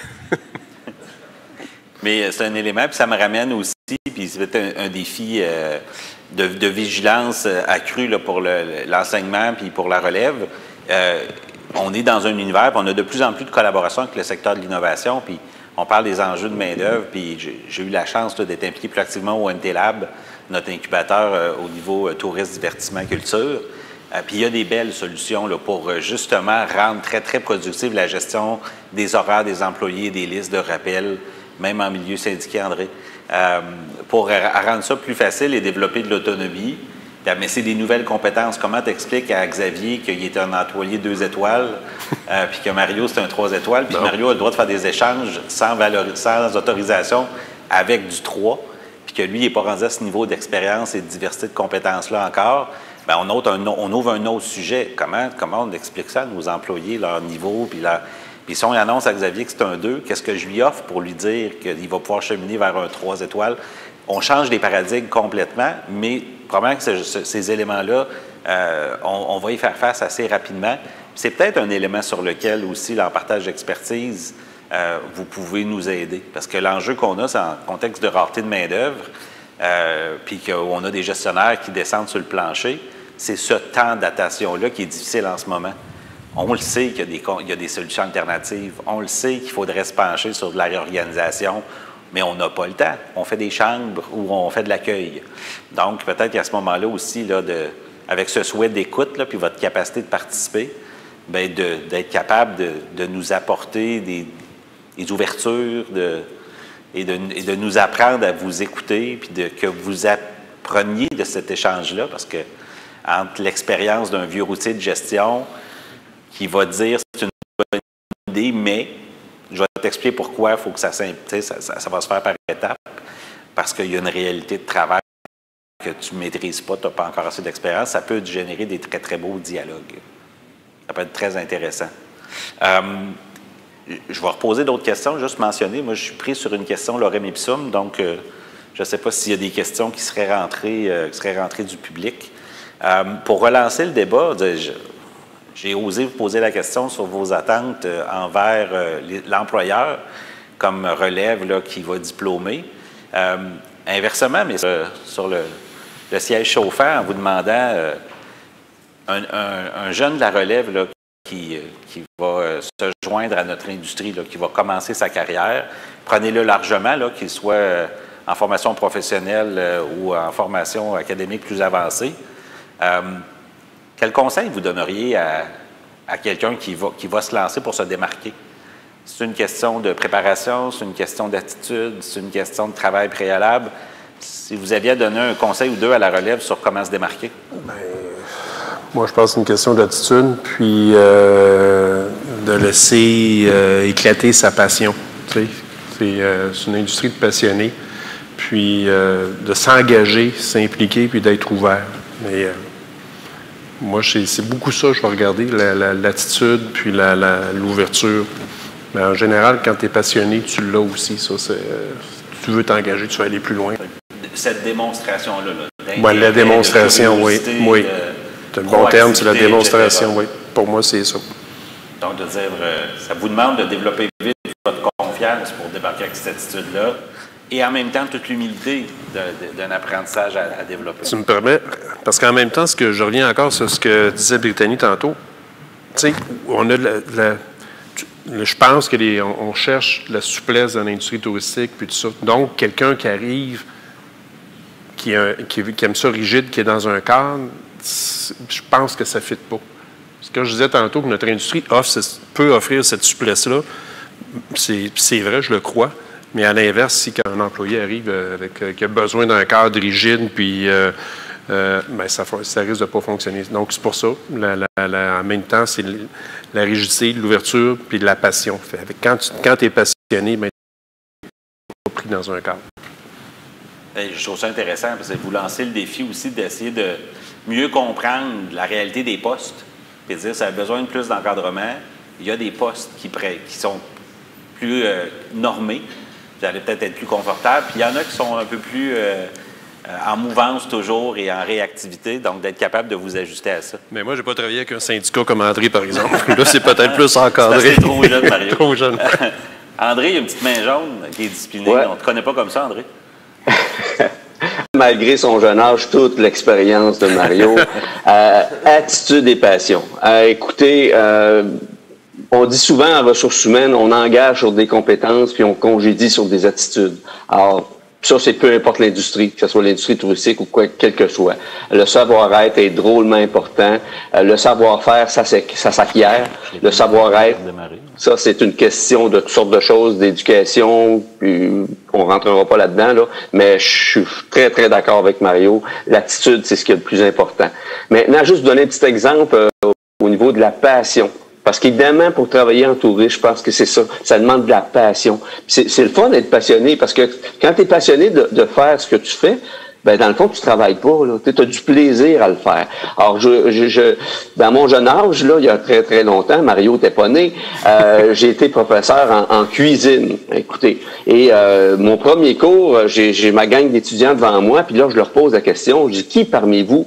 Speaker 2: Mais c'est un élément, puis ça me ramène aussi, puis c'est un, un défi euh, de, de vigilance accrue là, pour le, l'enseignement puis pour la relève. Euh, on est dans un univers, puis on a de plus en plus de collaboration avec le secteur de l'innovation, puis on parle des enjeux de main-d'œuvre, puis j'ai eu la chance d'être impliqué plus activement au M T Lab, notre incubateur euh, au niveau euh, tourisme, divertissement, culture. Euh, puis il y a des belles solutions là, pour euh, justement rendre très, très productive la gestion des horaires des employés, des listes de rappel, même en milieu syndiqué, André, euh, pour euh, rendre ça plus facile et développer de l'autonomie. Mais c'est des nouvelles compétences. Comment tu expliques à Xavier qu'il est un employé deux étoiles, euh, puis que Mario, c'est un trois étoiles, puis Mario a le droit de faire des échanges sans, valori- sans autorisation avec du trois, puis que lui, il n'est pas rendu à ce niveau d'expérience et de diversité de compétences-là encore? Bien, on, ouvre un, on ouvre un autre sujet. Comment, comment on explique ça à nos employés, leur niveau, puis leur... Puis si on annonce à Xavier que c'est un deux, qu'est-ce que je lui offre pour lui dire qu'il va pouvoir cheminer vers un trois étoiles? On change les paradigmes complètement, mais probablement que ce, ces éléments-là, euh, on, on va y faire face assez rapidement. C'est peut-être un élément sur lequel aussi, là, en partage d'expertise, euh, vous pouvez nous aider. Parce que l'enjeu qu'on a, c'est en contexte de rareté de main-d'œuvre, euh, puis qu'on a des gestionnaire qui descendent sur le plancher, c'est ce temps d'adaptation-là qui est difficile en ce moment. On le sait qu'il y a des, il y a des solutions alternatives. On le sait qu'il faudrait se pencher sur de la réorganisation. Mais on n'a pas le temps. On fait des chambres où on fait de l'accueil. Donc, peut-être qu'à ce moment-là aussi, là, de, avec ce souhait d'écoute, là, puis votre capacité de participer, bien, de, d'être capable de, de nous apporter des, des ouvertures de, et, de, et de nous apprendre à vous écouter, puis de, que vous appreniez de cet échange-là, parce que entre l'expérience d'un vieux routier de gestion qui va dire c'est une bonne idée, mais je vais t'expliquer pourquoi il faut que ça, ça, ça, ça va se faire par étapes, parce qu'il y a une réalité de travail que tu ne maîtrises pas, tu n'as pas encore assez d'expérience, ça peut générer des très, très beaux dialogues. Ça peut être très intéressant. Euh, je vais reposer d'autres questions, juste mentionner. Moi, je suis pris sur une question, Lorem Ipsum, donc euh, je ne sais pas s'il y a des questions qui seraient rentrées, euh, qui seraient rentrées du public. Euh, pour relancer le débat, je, J'ai osé vous poser la question sur vos attentes euh, envers euh, l'employeur comme relève là, qui va diplômer. Euh, inversement, mais sur, sur le, le siège chauffant, en vous demandant euh, un, un, un jeune de la relève là, qui, qui va euh, se joindre à notre industrie, là, qui va commencer sa carrière, prenez-le largement, là, qu'il soit euh, en formation professionnelle euh, ou en formation académique plus avancée. Euh, Quel conseil vous donneriez à, à quelqu'un qui va, qui va se lancer pour se démarquer? C'est une question de préparation, c'est une question d'attitude, c'est une question de travail préalable. Si vous aviez à donner un conseil ou deux à la relève sur comment se démarquer?
Speaker 3: Bien, moi, je pense que c'est une question d'attitude, puis euh, de laisser euh, éclater sa passion. Tu sais, c'est, euh, c'est une industrie de passionnés, puis euh, de s'engager, s'impliquer, puis d'être ouvert. Mais euh, moi, c'est beaucoup ça que je vais regarder, la, la, l'attitude puis la, la, l'ouverture. Mais en général, quand tu es passionné, tu l'as aussi. Ça, c'est, euh, si tu veux t'engager, tu vas aller plus loin.
Speaker 2: Cette démonstration-là. Là,
Speaker 3: ouais, la démonstration, oui. oui. C'est le bon terme, c'est la démonstration, oui. Pour moi, c'est ça.
Speaker 2: Donc, de dire, euh, ça vous demande de développer vite votre confiance pour débarquer avec cette attitude-là. Et en même temps, toute l'humilité de, de, d'un apprentissage à, à développer.
Speaker 3: Tu me permets, parce qu'en même temps, ce que je reviens encore sur ce que disait Brittany tantôt, tu sais, on a la, la, je pense que les, on, on cherche la souplesse dans l'industrie touristique, puis tout ça. Donc, quelqu'un qui arrive, qui, a, qui, qui aime ça rigide, qui est dans un cadre, je pense que ça ne fit pas. Parce que je disais tantôt que notre industrie offre, peut offrir cette souplesse-là, c'est, c'est vrai, je le crois. Mais à l'inverse, si quand un employé arrive avec, euh, qui a besoin d'un cadre rigide, puis euh, euh, ben ça, ça risque de ne pas fonctionner. Donc, c'est pour ça, la, la, la, en même temps, c'est la rigidité, l'ouverture, puis la passion. Fait, avec, quand tu quand es passionné, ben, tu n'es pas pris dans un cadre.
Speaker 2: Et je trouve ça intéressant, parce que vous lancez le défi aussi d'essayer de mieux comprendre la réalité des postes, puis de dire ça a besoin de plus d'encadrement. Il y a des postes qui, qui sont plus euh, normés. Vous allez peut-être être plus confortable. Puis il y en a qui sont un peu plus euh, en mouvance toujours et en réactivité, donc d'être capable de vous ajuster à ça.
Speaker 3: Mais moi, je n'ai pas travaillé avec un syndicat comme André, par exemple. Là, c'est peut-être plus encadré.
Speaker 2: C'est trop jeune, Mario.
Speaker 3: Trop jeune.
Speaker 2: André, il y a une petite main jaune qui est disciplinée. Ouais. On ne te connaît pas comme ça, André?
Speaker 5: Malgré son jeune âge, toute l'expérience de Mario, euh, attitude et passion. Euh, écoutez, euh, on dit souvent en ressources humaines, on engage sur des compétences puis on congédie sur des attitudes. Alors, ça, c'est peu importe l'industrie, que ce soit l'industrie touristique ou quoi, quel que soit. Le savoir-être est drôlement important. Euh, le savoir-faire, ça, ça s'acquiert. Le savoir-être, ça, c'est une question de toutes sortes de choses, d'éducation, puis on rentrera pas là-dedans, là, mais je suis très, très d'accord avec Mario. L'attitude, c'est ce qui est le plus important. Maintenant, juste donner un petit exemple euh, au niveau de la passion. Parce qu'évidemment, pour travailler en tourisme, je pense que c'est ça. Ça demande de la passion. C'est le fun d'être passionné, parce que quand tu es passionné de, de faire ce que tu fais, ben dans le fond, tu travailles pas. Tu as du plaisir à le faire. Alors, je, je, je, dans mon jeune âge, là, il y a très, très longtemps, Mario n'était pas né, euh, j'ai été professeur en, en cuisine. Écoutez, et euh, mon premier cours, j'ai ma gang d'étudiants devant moi, puis là, je leur pose la question, je dis, qui parmi vous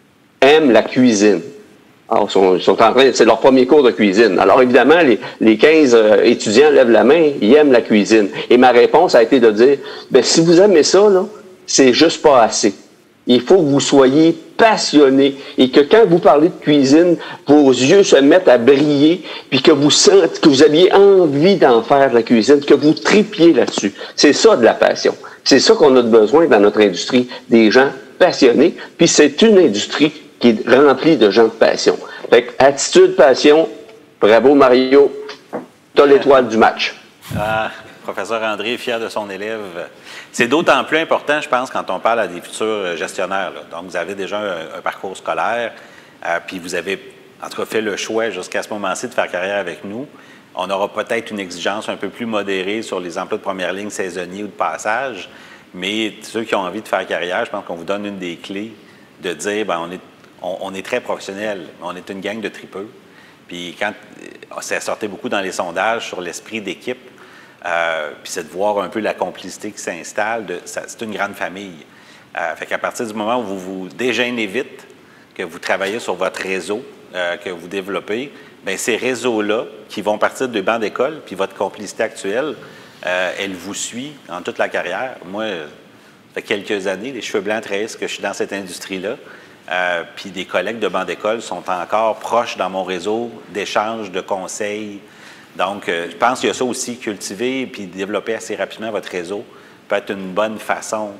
Speaker 5: aime la cuisine? Alors, ils sont, ils sont en train, c'est leur premier cours de cuisine. Alors, évidemment, les, les quinze euh, étudiants lèvent la main, ils aiment la cuisine. Et ma réponse a été de dire, ben, si vous aimez ça, là, c'est juste pas assez. Il faut que vous soyez passionné et que quand vous parlez de cuisine, vos yeux se mettent à briller, puis que vous sentez, que vous aviez envie d'en faire de la cuisine, que vous tripiez là-dessus. C'est ça de la passion. C'est ça qu'on a besoin dans notre industrie, des gens passionnés. Puis c'est une industrie qui est rempli de gens de passion. Fait que, attitude, passion, bravo Mario, t'as l'étoile du match.
Speaker 2: Ah, professeur André est fier de son élève. C'est d'autant plus important, je pense, quand on parle à des futurs gestionnaires. Là. Donc, vous avez déjà un, un parcours scolaire, euh, puis vous avez, en tout cas, fait le choix jusqu'à ce moment-ci de faire carrière avec nous. On aura peut-être une exigence un peu plus modérée sur les emplois de première ligne saisonniers ou de passage, mais ceux qui ont envie de faire carrière, je pense qu'on vous donne une des clés de dire, bien, on est On, on est très professionnel, mais on est une gang de tripeux. Puis quand ça sortait beaucoup dans les sondages sur l'esprit d'équipe, euh, puis c'est de voir un peu la complicité qui s'installe, c'est une grande famille. Euh, fait qu'à partir du moment où vous vous dégênez vite, que vous travaillez sur votre réseau, euh, que vous développez, bien ces réseaux-là qui vont partir de bancs d'école, puis votre complicité actuelle, euh, elle vous suit en toute la carrière. Moi, ça fait quelques années, les cheveux blancs trahissent que je suis dans cette industrie-là. Euh, puis des collègues de banc d'école sont encore proches dans mon réseau d'échanges, de conseils. Donc, euh, je pense qu'il y a ça aussi, cultiver puis développer assez rapidement votre réseau peut être une bonne façon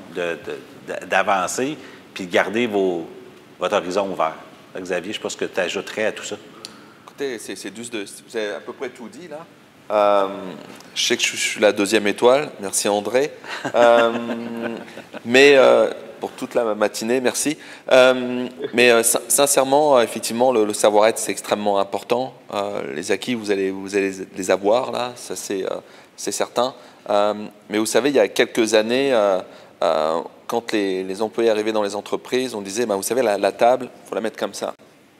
Speaker 2: d'avancer puis de garder vos, votre horizon ouvert. Xavier, je ne sais pas ce que tu ajouterais à tout ça.
Speaker 6: Écoutez, c'est juste de, vous avez à peu près tout dit, là. Euh, je sais que je suis la deuxième étoile, merci André. Euh, mais... Euh, pour toute la matinée, merci. Euh, mais euh, sincèrement, effectivement, le, le savoir-être, c'est extrêmement important. Euh, les acquis, vous allez, vous allez les avoir, là, ça c'est euh, certain. Euh, mais vous savez, il y a quelques années, euh, euh, quand les, les employés arrivaient dans les entreprises, on disait, bah, vous savez, la, la table, il faut la mettre comme ça.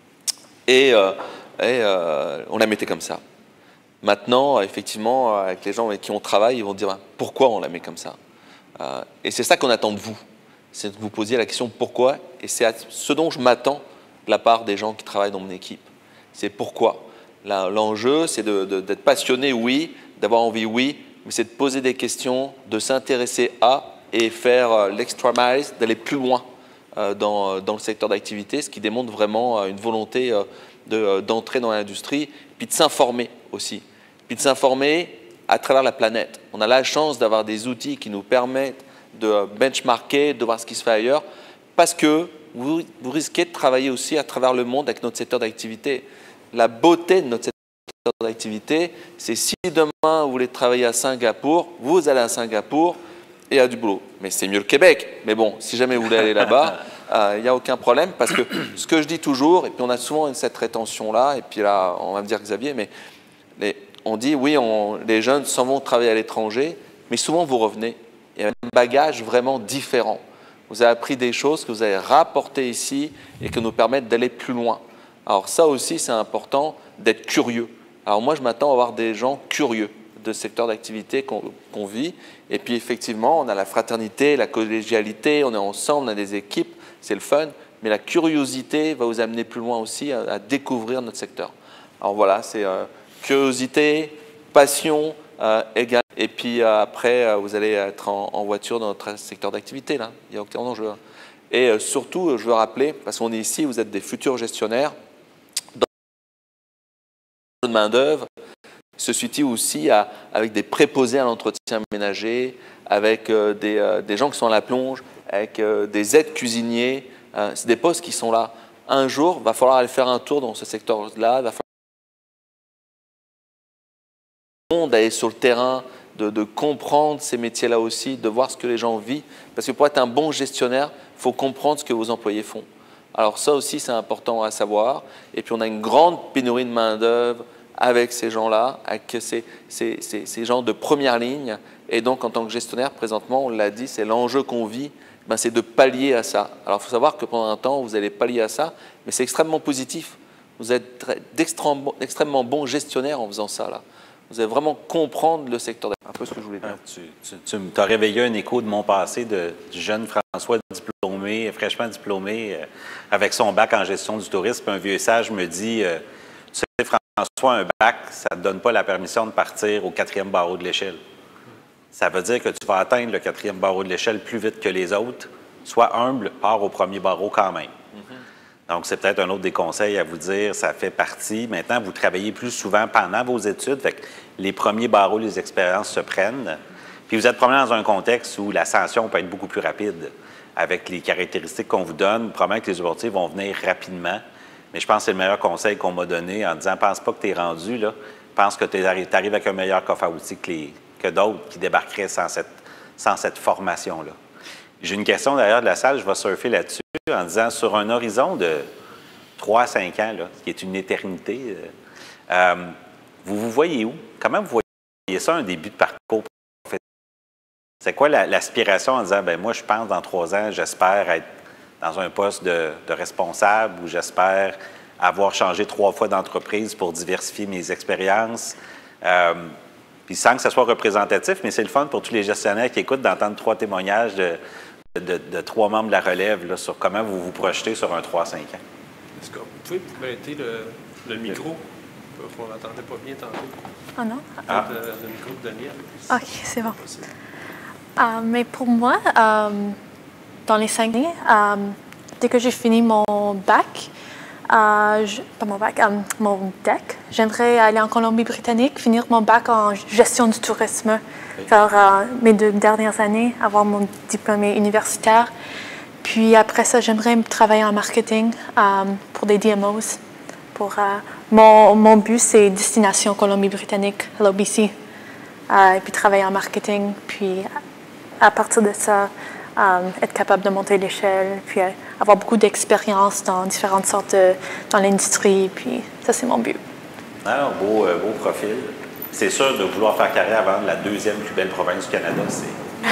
Speaker 6: Et, euh, et euh, on la mettait comme ça. Maintenant, effectivement, avec les gens avec qui on travaille, ils vont dire, bah, pourquoi on la met comme ça? euh, Et c'est ça qu'on attend de vous. C'est de vous poser la question pourquoi, et c'est ce dont je m'attends de la part des gens qui travaillent dans mon équipe. C'est pourquoi. L'enjeu, c'est d'être de, de, passionné, oui, d'avoir envie, oui, mais c'est de poser des questions, de s'intéresser à et faire euh, l'extra mile, d'aller plus loin euh, dans, dans le secteur d'activité, ce qui démontre vraiment euh, une volonté euh, d'entrer de, dans l'industrie, puis de s'informer aussi, puis de s'informer à travers la planète. On a la chance d'avoir des outils qui nous permettent de benchmarker, de voir ce qui se fait ailleurs, parce que vous, vous risquez de travailler aussi à travers le monde avec notre secteur d'activité. La beauté de notre secteur d'activité, c'est si demain vous voulez travailler à Singapour, vous allez à Singapour et il y a du boulot. Mais c'est mieux le Québec. Mais bon, si jamais vous voulez aller là-bas, il euh, n'y a aucun problème, parce que ce que je dis toujours, et puis on a souvent cette rétention-là, et puis là, on va me dire Xavier, mais les, on dit, oui, on, les jeunes s'en vont travailler à l'étranger, mais souvent vous revenez. Il y a un bagage vraiment différent. Vous avez appris des choses que vous avez rapportées ici et qui nous permettent d'aller plus loin. Alors ça aussi, c'est important d'être curieux. Alors moi, je m'attends à avoir des gens curieux de ce secteur d'activité qu'on qu'on vit. Et puis effectivement, on a la fraternité, la collégialité, on est ensemble, on a des équipes, c'est le fun. Mais la curiosité va vous amener plus loin aussi à, à découvrir notre secteur. Alors voilà, c'est euh, curiosité, passion, euh, égale. Et puis euh, après, euh, vous allez être en, en voiture dans notre secteur d'activité, là. Il n'y a aucun enjeu. Et euh, surtout, je veux rappeler, parce qu'on est ici, vous êtes des futurs gestionnaires, dans de main-d'œuvre, se situe aussi à, avec des préposés à l'entretien ménager, avec euh, des, euh, des gens qui sont à la plonge, avec euh, des aides cuisiniers. Euh, c'est des postes qui sont là. Un jour, il va falloir aller faire un tour dans ce secteur-là, il va falloir d'aller sur le terrain, de, de comprendre ces métiers-là aussi, de voir ce que les gens vivent. Parce que pour être un bon gestionnaire, il faut comprendre ce que vos employés font. Alors ça aussi, c'est important à savoir. Et puis on a une grande pénurie de main-d'œuvre avec ces gens-là, avec ces, ces, ces, ces gens de première ligne. Et donc, en tant que gestionnaire, présentement, on l'a dit, c'est l'enjeu qu'on vit, ben, c'est de pallier à ça. Alors, il faut savoir que pendant un temps, vous allez pallier à ça, mais c'est extrêmement positif. Vous êtes d'extrêmement bons gestionnaires en faisant ça, là. Vous allez vraiment comprendre le secteur. Un peu ce que je voulais dire.
Speaker 2: Ah, tu tu, tu as réveillé un écho de mon passé de, du jeune François diplômé, fraîchement diplômé, euh, avec son bac en gestion du tourisme. Un vieux sage me dit, euh, tu sais, François, un bac, ça ne te donne pas la permission de partir au quatrième barreau de l'échelle. Ça veut dire que tu vas atteindre le quatrième barreau de l'échelle plus vite que les autres. Sois humble, pars au premier barreau quand même. Mm-hmm. Donc, c'est peut-être un autre des conseils à vous dire. Ça fait partie. Maintenant, vous travaillez plus souvent pendant vos études. Fait que les premiers barreaux, les expériences se prennent. Puis, vous êtes probablement dans un contexte où l'ascension peut être beaucoup plus rapide. Avec les caractéristiques qu'on vous donne, probablement que les opportunités vont venir rapidement. Mais je pense que c'est le meilleur conseil qu'on m'a donné en disant, pense pas que tu es rendu, là. Pense que tu arrives avec un meilleur coffre à outils que les... que d'autres qui débarqueraient sans cette, sans cette formation-là. J'ai une question d'ailleurs de la salle, je vais surfer là-dessus en disant, sur un horizon de trois à cinq ans, là, qui est une éternité, euh, euh, vous vous voyez où? Comment vous voyez ça, un début de parcours? C'est quoi l'aspiration en disant, ben moi, je pense dans trois ans, j'espère être dans un poste de, de responsable ou j'espère avoir changé trois fois d'entreprise pour diversifier mes expériences? Euh, Puis sans que ce soit représentatif, mais c'est le fun pour tous les gestionnaires qui écoutent d'entendre trois témoignages de, de, de, de trois membres de la relève là, sur comment vous vous projetez sur un trois à cinq ans.
Speaker 3: Est-ce que vous pouvez prêter le, le micro? On n'entendait pas bien tantôt.
Speaker 8: Oh non?
Speaker 3: Ah. Le, le micro de Daniel.
Speaker 8: OK, c'est bon. Euh, mais pour moi, euh, dans les cinq années, euh, dès que j'ai fini mon bac, Euh, je, pas mon bac, euh, mon D E C. J'aimerais aller en Colombie-Britannique, finir mon bac en gestion du tourisme, oui. faire euh, mes deux dernières années, avoir mon diplôme universitaire. Puis après ça, j'aimerais travailler en marketing euh, pour des D M Os. Pour, euh, mon, mon but, c'est Destination Colombie-Britannique, L O B C. Euh, et puis travailler en marketing. Puis à partir de ça, euh, être capable de monter l'échelle. Puis euh, avoir beaucoup d'expérience dans différentes sortes de, dans l'industrie, puis ça, c'est mon but.
Speaker 2: Alors, beau, euh, beau profil. C'est sûr de vouloir faire carrière avant la deuxième plus belle province du Canada, c'est...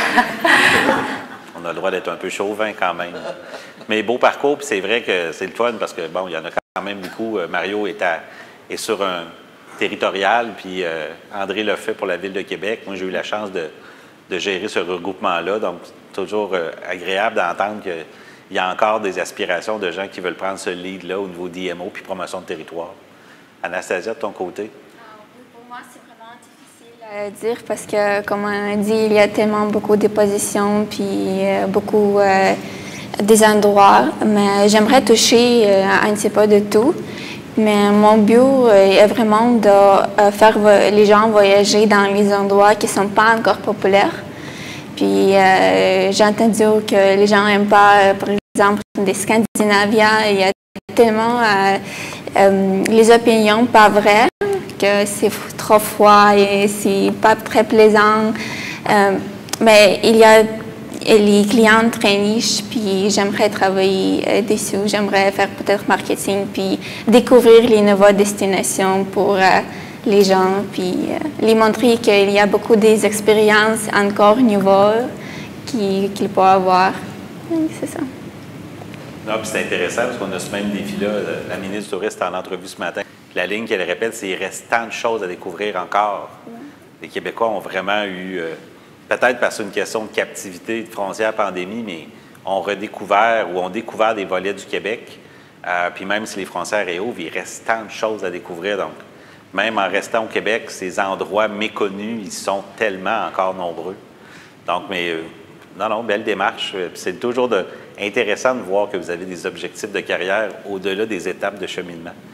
Speaker 2: On a le droit d'être un peu chauvin quand même. Mais beau parcours, puis c'est vrai que c'est le fun parce que, bon, il y en a quand même beaucoup. Mario est, à, est sur un territorial, puis euh, André l'a fait pour la Ville de Québec. Moi, j'ai eu la chance de, de gérer ce regroupement-là, donc c'est toujours euh, agréable d'entendre que il y a encore des aspirations de gens qui veulent prendre ce lead-là au niveau D M O puis promotion de territoire. Anastasia, de ton côté?
Speaker 9: Pour moi, c'est vraiment difficile à dire parce que, comme on a dit, il y a tellement beaucoup de positions puis euh, beaucoup euh, des endroits. Mais j'aimerais toucher euh, un petit peu de tout. Mais mon but euh, est vraiment de euh, faire les gens voyager dans les endroits qui ne sont pas encore populaires. Puis euh, j'ai entendu que les gens n'aiment pas, euh, par exemple, des Scandinaviens. Il y a tellement euh, euh, les opinions pas vraies que c'est trop froid et c'est pas très plaisant. Euh, mais il y a les clients très niches, puis j'aimerais travailler euh, dessus. J'aimerais faire peut-être marketing, puis découvrir les nouvelles destinations pour euh, les gens, puis euh, les montrer qu'il y a beaucoup des expériences encore nouvelles qu'ils qu'ils peuvent avoir. C'est ça.
Speaker 2: Non, puis c'est intéressant parce qu'on a ce même défi-là. La ministre du Tourisme est en entrevue ce matin. La ligne qu'elle répète, c'est qu'il reste tant de choses à découvrir encore. Ouais. Les Québécois ont vraiment eu, euh, peut-être parce que c'est une question de captivité, de frontière, pandémie, mais ont redécouvert ou ont découvert des volets du Québec. Euh, puis même si les frontières réouvrent, il reste tant de choses à découvrir. Donc, même en restant au Québec, ces endroits méconnus, ils sont tellement encore nombreux. Donc, mais euh, non, non, belle démarche. C'est toujours de, intéressant de voir que vous avez des objectifs de carrière au-delà des étapes de cheminement.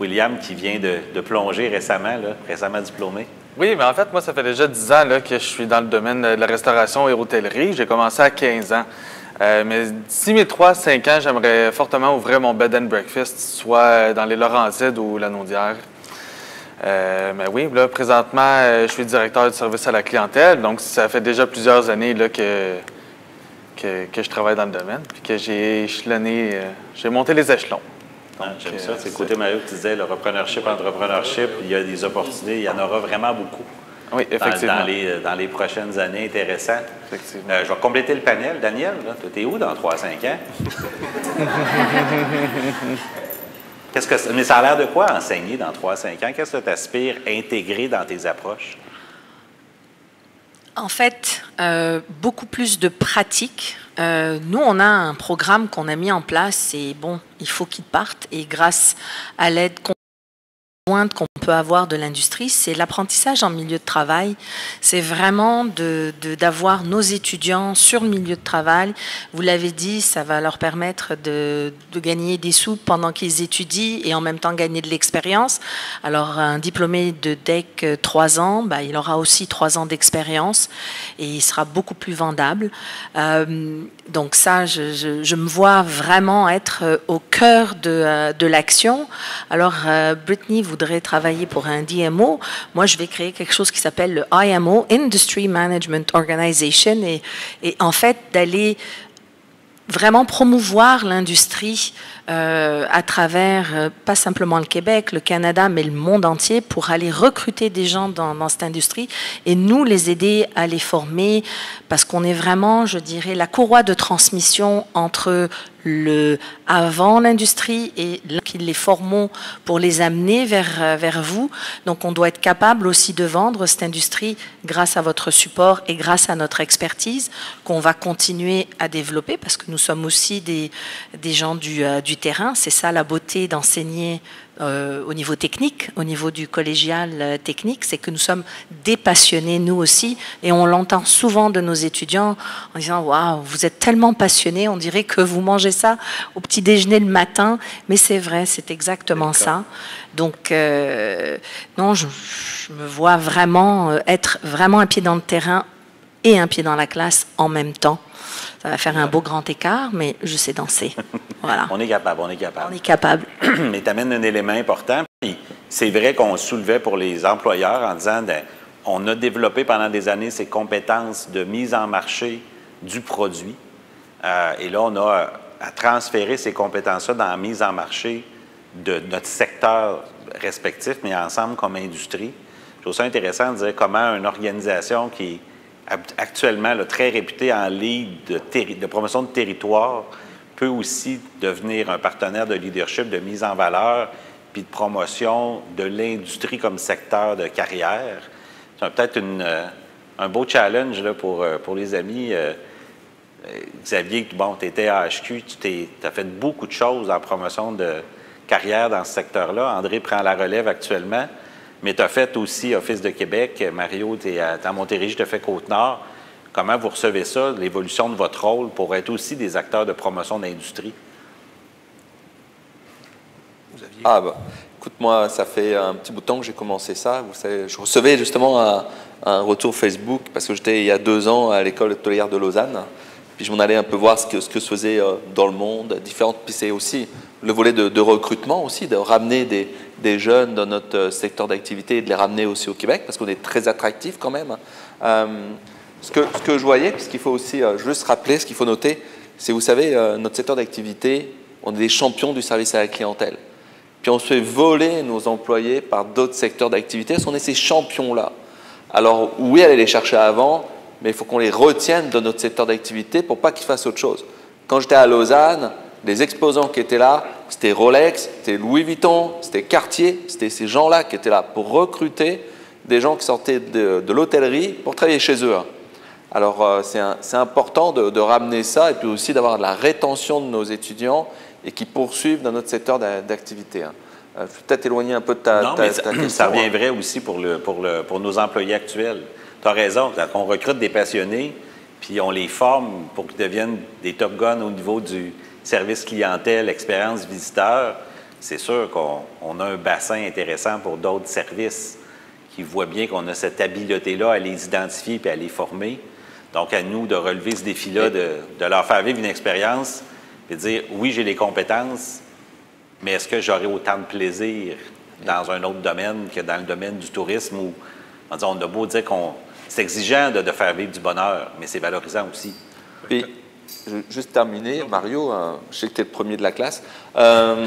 Speaker 2: William, qui vient de, de plonger récemment, là, récemment diplômé.
Speaker 7: Oui, mais en fait, moi, ça fait déjà dix ans là, que je suis dans le domaine de la restauration et l'hôtellerie. J'ai commencé à quinze ans. Euh, mais d'ici mes trois à cinq ans, j'aimerais fortement ouvrir mon bed and breakfast, soit dans les Laurentides ou la Naudière. Euh, mais oui, là, présentement, je suis directeur du service à la clientèle. Donc, ça fait déjà plusieurs années là, que, que, que je travaille dans le domaine, puis que j'ai échelonné, euh, j'ai monté les échelons.
Speaker 2: Ah, j'aime ça. C'est le côté, Mario, que tu disais, le repreneurship, entrepreneurship, il y a des opportunités, il y en aura vraiment beaucoup.
Speaker 7: Oui, effectivement.
Speaker 2: Dans, dans, les, dans les prochaines années, intéressant.
Speaker 7: Effectivement.
Speaker 2: Euh, je vais compléter le panel. Daniel, tu es où dans trois à cinq ans? Qu'est-ce que, mais ça a l'air de quoi enseigner dans trois à cinq ans? Qu'est-ce que tu aspires à intégrer dans tes approches?
Speaker 10: En fait, euh, beaucoup plus de pratique. Euh, nous, on a un programme qu'on a mis en place et bon, il faut qu'il parte. Et grâce à l'aide conjointe qu'on peut avoir de l'industrie, c'est l'apprentissage en milieu de travail. C'est vraiment de, de, d'avoir nos étudiants sur le milieu de travail. Vous l'avez dit, ça va leur permettre de, de gagner des sous pendant qu'ils étudient et en même temps gagner de l'expérience. Alors, un diplômé de D E C trois ans, bah, il aura aussi trois ans d'expérience et il sera beaucoup plus vendable. Euh, donc ça, je, je, je me vois vraiment être au cœur de, de l'action. Alors, euh, Brittany voudrait travailler pour un D M O. Moi, je vais créer quelque chose qui s'appelle le I M O, Industry Management Organization, et, et en fait, d'aller vraiment promouvoir l'industrie euh, à travers, euh, pas simplement le Québec, le Canada, mais le monde entier, pour aller recruter des gens dans, dans cette industrie et nous les aider à les former, parce qu'on est vraiment, je dirais, la courroie de transmission entre le avant l'industrie et les formons pour les amener vers, vers vous. Donc, on doit être capable aussi de vendre cette industrie grâce à votre support et grâce à notre expertise qu'on va continuer à développer, parce que nous sommes aussi des, des gens du, euh, du terrain. C'est ça la beauté d'enseigner euh, au niveau technique, au niveau du collégial euh, technique, c'est que nous sommes des passionnés, nous aussi, et on l'entend souvent de nos étudiants en disant « Waouh, vous êtes tellement passionnés, on dirait que vous mangez ça au petit déjeuner le matin », mais c'est vrai, c'est exactement ça. Donc, euh, non, je, je me vois vraiment être vraiment un pied dans le terrain et un pied dans la classe en même temps. Ça va faire un beau grand écart, mais je sais danser. Voilà.
Speaker 2: On est capable, on est capable.
Speaker 10: On est capable.
Speaker 2: Mais tu amènes un élément important. C'est vrai qu'on soulevait pour les employeurs en disant ben, on a développé pendant des années ces compétences de mise en marché du produit. Euh, et là, on a à transférer ces compétences-là dans la mise en marché de notre secteur respectif, mais ensemble comme industrie. Je trouve ça intéressant de dire comment une organisation qui est actuellement là, très réputée en ligue de, de promotion de territoire peut aussi devenir un partenaire de leadership, de mise en valeur, puis de promotion de l'industrie comme secteur de carrière. C'est peut-être une, euh, un beau challenge là, pour, euh, pour les amis. Euh, Xavier, bon, tu étais à H Q, tu as fait beaucoup de choses en promotion de carrière dans ce secteur-là. André prend la relève actuellement. Mais tu as fait aussi Office de Québec. Mario, tu es à, à Montérégie, tu as fait Côte-Nord. Comment vous recevez ça, l'évolution de votre rôle pour être aussi des acteurs de promotion d'industrie?
Speaker 6: Ah, bah, écoute, moi, ça fait un petit bout de temps que j'ai commencé ça. Vous savez, je recevais justement un, un retour Facebook parce que j'étais il y a deux ans à l'école hôtelière de Lausanne. Puis je m'en allais un peu voir ce que, ce que se faisait dans le monde, différentes. Puis c'est aussi le volet de, de recrutement aussi, de ramener des, des jeunes dans notre secteur d'activité et de les ramener aussi au Québec parce qu'on est très attractif quand même. Euh, ce, que, ce que je voyais, puis ce qu'il faut aussi euh, juste rappeler, ce qu'il faut noter, c'est, vous savez, euh, notre secteur d'activité, on est des champions du service à la clientèle. Puis on se fait voler nos employés par d'autres secteurs d'activité parce qu'on est ces champions-là. Alors oui, aller les chercher avant, mais il faut qu'on les retienne dans notre secteur d'activité pour pas qu'ils fassent autre chose. Quand j'étais à Lausanne, les exposants qui étaient là, c'était Rolex, c'était Louis Vuitton, c'était Cartier, c'était ces gens-là qui étaient là pour recruter des gens qui sortaient de, de l'hôtellerie pour travailler chez eux. Alors euh, c'est important de, de ramener ça et puis aussi d'avoir de la rétention de nos étudiants et qui poursuivent dans notre secteur d'activité. Hein. Euh, je suis peut-être éloigné un peu de ta,
Speaker 2: non,
Speaker 6: ta,
Speaker 2: mais
Speaker 6: ta
Speaker 2: ça,
Speaker 6: question.
Speaker 2: Ça revient vrai aussi pour, le, pour, le, pour nos employés actuels. Tu as raison, on recrute des passionnés, puis on les forme pour qu'ils deviennent des top guns au niveau du service clientèle, expérience visiteur. c'est sûr qu'on on a un bassin intéressant pour d'autres services qui voient bien qu'on a cette habileté-là à les identifier et à les former. Donc, à nous de relever ce défi-là, de, de leur faire vivre une expérience et de dire, oui, j'ai les compétences, mais est-ce que j'aurai autant de plaisir dans un autre domaine que dans le domaine du tourisme où, on, dit, on a beau dire qu'on c'est exigeant de, de faire vivre du bonheur, mais c'est valorisant aussi.
Speaker 6: Puis, je vais juste terminer, Mario, euh, je sais que tu es le premier de la classe. Euh...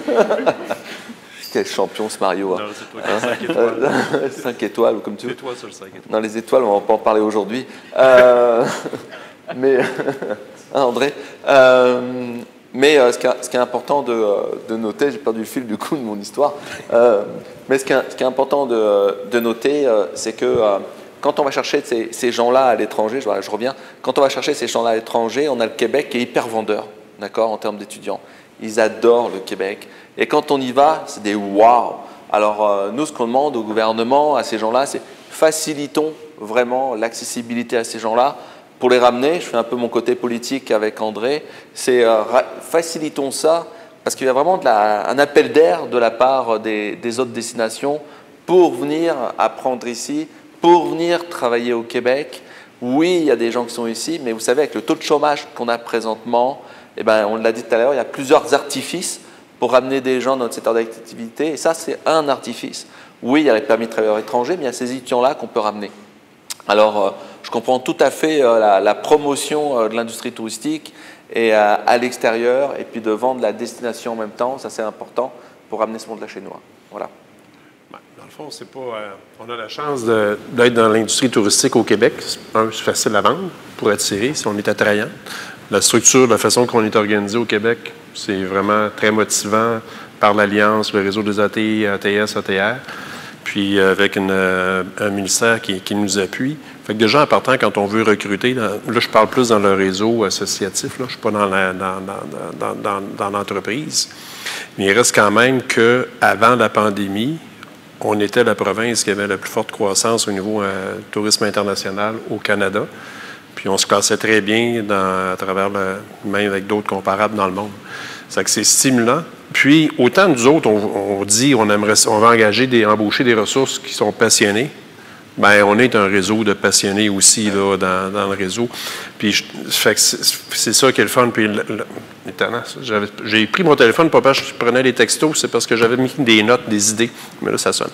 Speaker 6: Quel champion ce Mario. Hein.
Speaker 3: Non, c'est toi qui as cinq étoiles.
Speaker 6: cinq étoiles, ou comme tu veux.
Speaker 3: Étoiles sur le cinq étoiles.
Speaker 6: Non, les étoiles, on ne va pas en parler aujourd'hui. Euh... mais, hein, André, euh... mais euh, ce, qui est, ce qui est important de, de noter, j'ai perdu le fil du coup de mon histoire, euh, mais ce qui, est, ce qui est important de, de noter, euh, c'est que euh, quand on va chercher ces, ces gens-là à l'étranger, je, je reviens, quand on va chercher ces gens-là à l'étranger, on a le Québec qui est hyper vendeur, d'accord, en termes d'étudiants. Ils adorent le Québec. Et quand on y va, c'est des wow. Alors, euh, nous, ce qu'on demande au gouvernement, à ces gens-là, c'est facilitons vraiment l'accessibilité à ces gens-là pour les ramener. Je fais un peu mon côté politique avec André. C'est euh, facilitons ça parce qu'il y a vraiment de la, un appel d'air de la part des, des autres destinations pour venir apprendre ici, pour venir travailler au Québec. Oui, il y a des gens qui sont ici, mais vous savez, avec le taux de chômage qu'on a présentement, eh ben, on l'a dit tout à l'heure, il y a plusieurs artifices pour ramener des gens dans notre secteur d'activité. Et ça, c'est un artifice. Oui, il y a les permis de travailleurs étrangers, mais il y a ces étudiants-là qu'on peut ramener. Alors, euh, je comprends tout à fait euh, la, la promotion euh, de l'industrie touristique et euh, à l'extérieur, et puis de vendre la destination en même temps. Ça, c'est important pour ramener ce monde-là chez nous. Voilà.
Speaker 3: Dans le fond, c'est pas. Euh, on a la chance de, d'être dans l'industrie touristique au Québec. Un, c'est facile à vendre pour attirer si on est attrayant. La structure, la façon qu'on est organisé au Québec, c'est vraiment très motivant par l'Alliance, le réseau des A T I, A T S, A T R, puis avec une, un ministère qui, qui nous appuie. Fait que déjà, en partant, quand on veut recruter, dans, là, je parle plus dans le réseau associatif, là, je ne suis pas dans, la, dans, dans, dans, dans, dans l'entreprise, mais il reste quand même qu'avant la pandémie, on était la province qui avait la plus forte croissance au niveau euh, tourisme international au Canada. Puis on se classait très bien dans, à travers le, même avec d'autres comparables dans le monde. C'est que c'est stimulant. Puis, autant nous autres, on, on dit on aimerait, on va engager des, embaucher des ressources qui sont passionnées. Bien, on est un réseau de passionnés aussi là, dans, dans le réseau. Puis, je, fait que c'est, c'est ça qui est le fun. Puis, le, le, étonnant, j'avais, j'ai pris mon téléphone, pas parce que je prenais des textos, c'est parce que j'avais mis des notes, des idées. Mais là, ça sonne.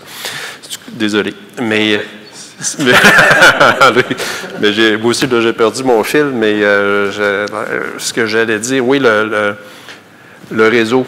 Speaker 3: Désolé. Mais. mais, mais j'ai, moi aussi, là, j'ai perdu mon fil, mais euh, je, ce que j'allais dire, oui, le, le, le réseau,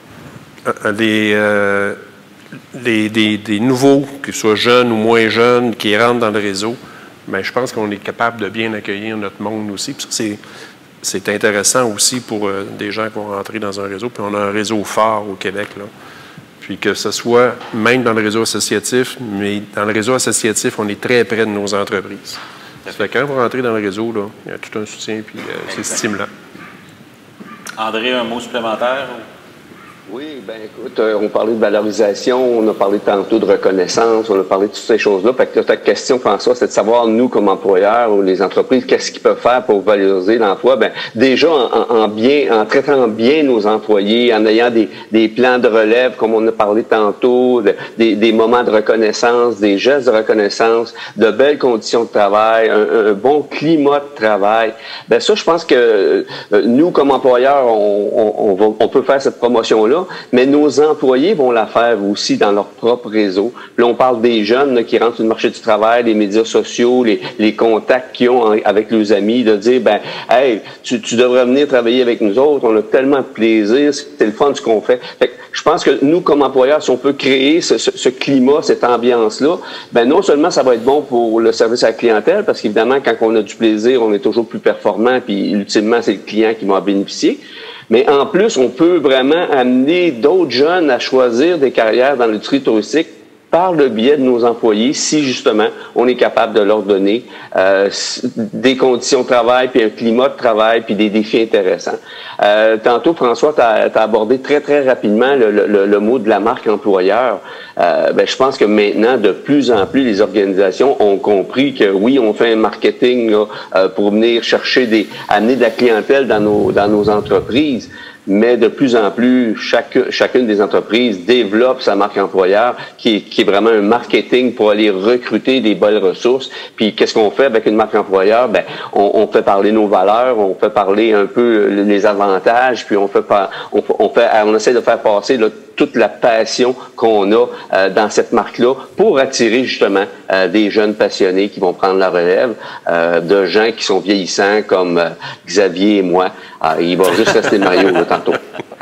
Speaker 3: les, euh, les, des, des nouveaux, que ce soit jeunes ou moins jeunes, qui rentrent dans le réseau, bien, je pense qu'on est capable de bien accueillir notre monde aussi. Puis c'est, c'est intéressant aussi pour euh, des gens qui vont rentrer dans un réseau. Puis on a un réseau fort au Québec, là. Puis que ce soit même dans le réseau associatif, mais dans le réseau associatif, on est très près de nos entreprises. Ça fait que quand vous rentrez dans le réseau, là, il y a tout un soutien, puis euh, c'est stimulant.
Speaker 2: André, un mot supplémentaire?
Speaker 5: Oui, bien écoute, euh, on parlait de valorisation, on a parlé tantôt de reconnaissance, on a parlé de toutes ces choses-là. Fait que ta question, François, c'est de savoir, nous, comme employeurs ou les entreprises, qu'est-ce qu'ils peuvent faire pour valoriser l'emploi? Bien, déjà, en, en bien, en traitant bien nos employés, en ayant des, des plans de relève, comme on a parlé tantôt, de, des, des moments de reconnaissance, des gestes de reconnaissance, de belles conditions de travail, un, un bon climat de travail. Bien, ça, je pense que euh, nous, comme employeurs, on, on, on, va, on peut faire cette promotion-là. Mais nos employés vont la faire aussi dans leur propre réseau. Là, on parle des jeunes là, qui rentrent sur le marché du travail, les médias sociaux, les, les contacts qu'ils ont en, avec leurs amis, de dire, ben, hey, tu, tu devrais venir travailler avec nous autres, on a tellement de plaisir, c'est le fun ce qu'on fait. Fait que je pense que nous, comme employeurs, si on peut créer ce, ce, ce climat, cette ambiance-là, ben non seulement ça va être bon pour le service à la clientèle, parce qu'évidemment, quand on a du plaisir, on est toujours plus performant, puis ultimement, c'est le client qui va en bénéficier. Mais en plus, on peut vraiment amener d'autres jeunes à choisir des carrières dans l'industrie touristique par le biais de nos employés, si justement on est capable de leur donner euh, des conditions de travail, puis un climat de travail, puis des défis intéressants. Euh, tantôt, François, tu as abordé très, très rapidement le, le, le mot de la marque employeur. Euh, ben, je pense que maintenant, de plus en plus, les organisations ont compris que oui, on fait un marketing là, euh, pour venir chercher des, amener de la clientèle dans nos, dans nos entreprises. mais de plus en plus, chaque, chacune des entreprises développe sa marque employeur, qui est, qui est vraiment un marketing pour aller recruter des bonnes ressources. Puis qu'est-ce qu'on fait avec une marque employeur? Ben, on, on fait parler nos valeurs, on fait parler un peu les avantages, puis on fait pas, on, on fait, on essaie de faire passer là, toute la passion qu'on a euh, dans cette marque-là pour attirer justement euh, des jeunes passionnés qui vont prendre la relève, euh, de gens qui sont vieillissants comme euh, Xavier et moi. Euh, il va juste rester Mario là, tantôt.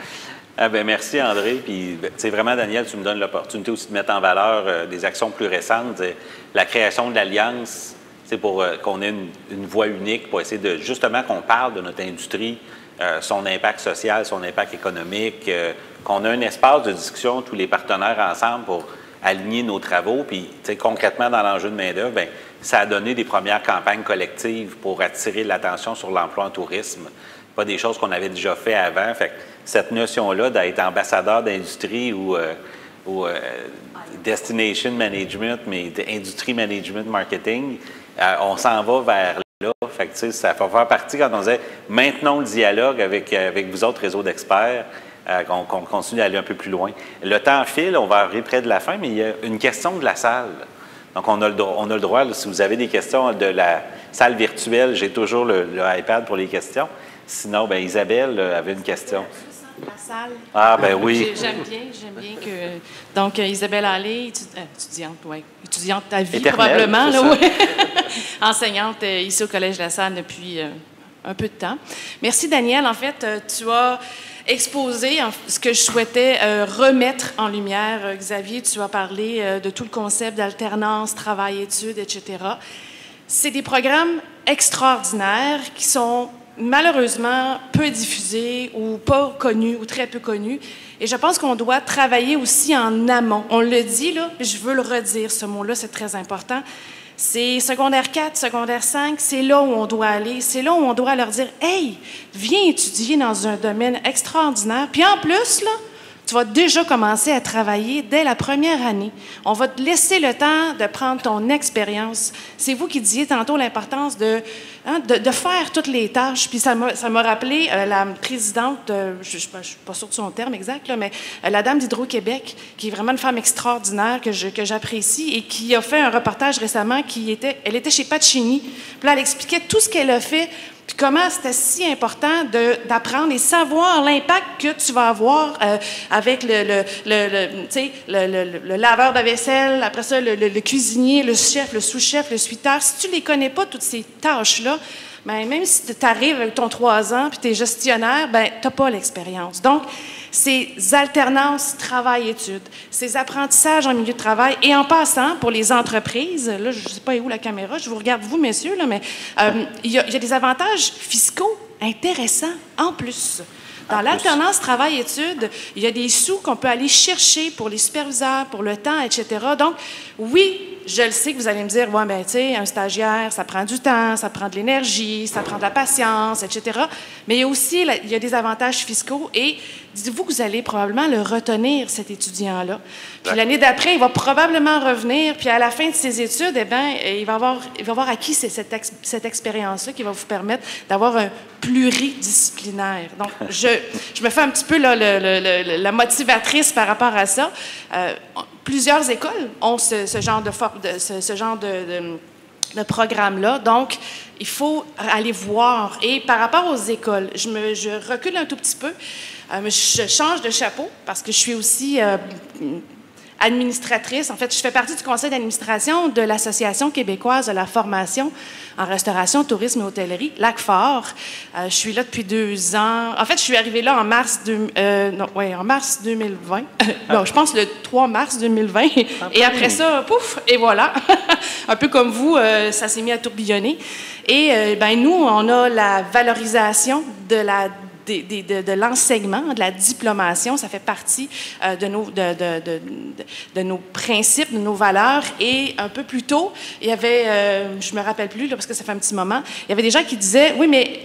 Speaker 2: Ah ben merci André. Puis c'est vraiment Daniel, tu me donnes l'opportunité aussi de mettre en valeur euh, des actions plus récentes, la création de l'Alliance, c'est pour euh, qu'on ait une, une voix unique pour essayer de justement qu'on parle de notre industrie, euh, son impact social, son impact économique, euh, qu'on a un espace de discussion tous les partenaires ensemble pour aligner nos travaux. Puis concrètement dans l'enjeu de main-d'œuvre, bien, ça a donné des premières campagnes collectives pour attirer l'attention sur l'emploi en tourisme. Pas des choses qu'on avait déjà fait avant. Fait que cette notion-là d'être ambassadeur d'industrie ou, euh, ou euh, destination management, mais industrie management marketing, euh, on s'en va vers là. Fait que, ça fait faire partie quand on disait maintenons le dialogue avec, avec vous autres réseaux d'experts, euh, qu'on qu'on continue d'aller un peu plus loin. Le temps file, on va arriver près de la fin, mais il y a une question de la salle. Donc, on a le, on a le droit, là, si vous avez des questions de la salle virtuelle, j'ai toujours le, le iPad pour les questions. Sinon, bien, Isabelle euh, avait une question.
Speaker 11: La salle.
Speaker 2: Ah, ben oui.
Speaker 11: J'aime bien, j'aime bien que... Donc, Isabelle Allé, étu... euh, étudiante, oui. Étudiante à vie,
Speaker 2: Éternelle,
Speaker 11: probablement. Là,
Speaker 2: ça.
Speaker 11: ouais. Enseignante euh, ici au Collège La Salle depuis euh, un peu de temps. Merci, Daniel. En fait, euh, tu as exposé en, ce que je souhaitais euh, remettre en lumière. Euh, Xavier, tu as parlé euh, de tout le concept d'alternance, travail-études, et cetera. C'est des programmes extraordinaires qui sont malheureusement peu diffusés ou pas connus ou très peu connus. Et je pense qu'on doit travailler aussi en amont. On le dit, là, mais je veux le redire, ce mot-là, c'est très important. C'est secondaire quatre, secondaire cinq, c'est là où on doit aller. C'est là où on doit leur dire « Hey, viens étudier dans un domaine extraordinaire. » Puis en plus, là, tu vas déjà commencer à travailler dès la première année. On va te laisser le temps de prendre ton expérience. C'est vous qui disiez tantôt l'importance de, hein, de, de faire toutes les tâches. Puis ça m'a, ça m'a rappelé euh, la présidente, euh, je ne suis pas sûre de son terme exact, là, mais euh, la dame d'Hydro-Québec, qui est vraiment une femme extraordinaire que, je, que j'apprécie et qui a fait un reportage récemment qui était, elle était chez Pacini. Puis là, elle expliquait tout ce qu'elle a fait. Puis comment c'était si important de, d'apprendre et savoir l'impact que tu vas avoir euh, avec le, le, le, le, tu sais, le, le, le laveur de vaisselle, après ça, le, le, le cuisinier, le chef, le sous-chef, le suiteur. Si tu ne les connais pas, toutes ces tâches-là, bien, même si tu arrives avec ton trois ans puis tu es gestionnaire, bien, tu n'as pas l'expérience. Donc, ces alternances travail-études, ces apprentissages en milieu de travail, et en passant, pour les entreprises, là, je ne sais pas où la caméra, je vous regarde vous, messieurs, là, mais euh, il y a, il y a des avantages fiscaux intéressants en plus. Dans l'alternance travail-études, il y a des sous qu'on peut aller chercher pour les superviseurs, pour le temps, et cetera. Donc, oui, je le sais que vous allez me dire, ouais, ben, tu sais, un stagiaire, ça prend du temps, ça prend de l'énergie, ça prend de la patience, et cetera. Mais il y a aussi, il y a des avantages fiscaux et dites-vous que vous allez probablement le retenir, cet étudiant-là. Puis l'année d'après, il va probablement revenir, puis à la fin de ses études, eh bien, il va avoir, il va avoir acquis cette, ex, cette expérience-là qui va vous permettre d'avoir un pluridisciplinaire. Donc, je, je me fais un petit peu là, le, le, le, la motivatrice par rapport à ça. Euh, plusieurs écoles ont ce, ce genre de, for, de, ce, ce genre de, de le programme-là. Donc, il faut aller voir. Et par rapport aux écoles, je, me, je recule un tout petit peu. Euh, je change de chapeau parce que je suis aussi euh, administratrice. En fait, je fais partie du conseil d'administration de l'Association québécoise de la formation en restauration, tourisme et hôtellerie, l'ACFOR. Euh, je suis là depuis deux ans. En fait, je suis arrivée là en mars, de, euh, non, ouais, en mars deux mille vingt. Bon, je pense le trois mars deux mille vingt. Et après ça, pouf, et voilà. Un peu comme vous, euh, ça s'est mis à tourbillonner. Et euh, ben nous, on a la valorisation de la De, de, de l'enseignement, de la diplomation, ça fait partie euh, de, nos, de, de, de, de nos principes, de nos valeurs. Et un peu plus tôt, il y avait, euh, je me rappelle plus, là, parce que ça fait un petit moment, il y avait des gens qui disaient, oui, mais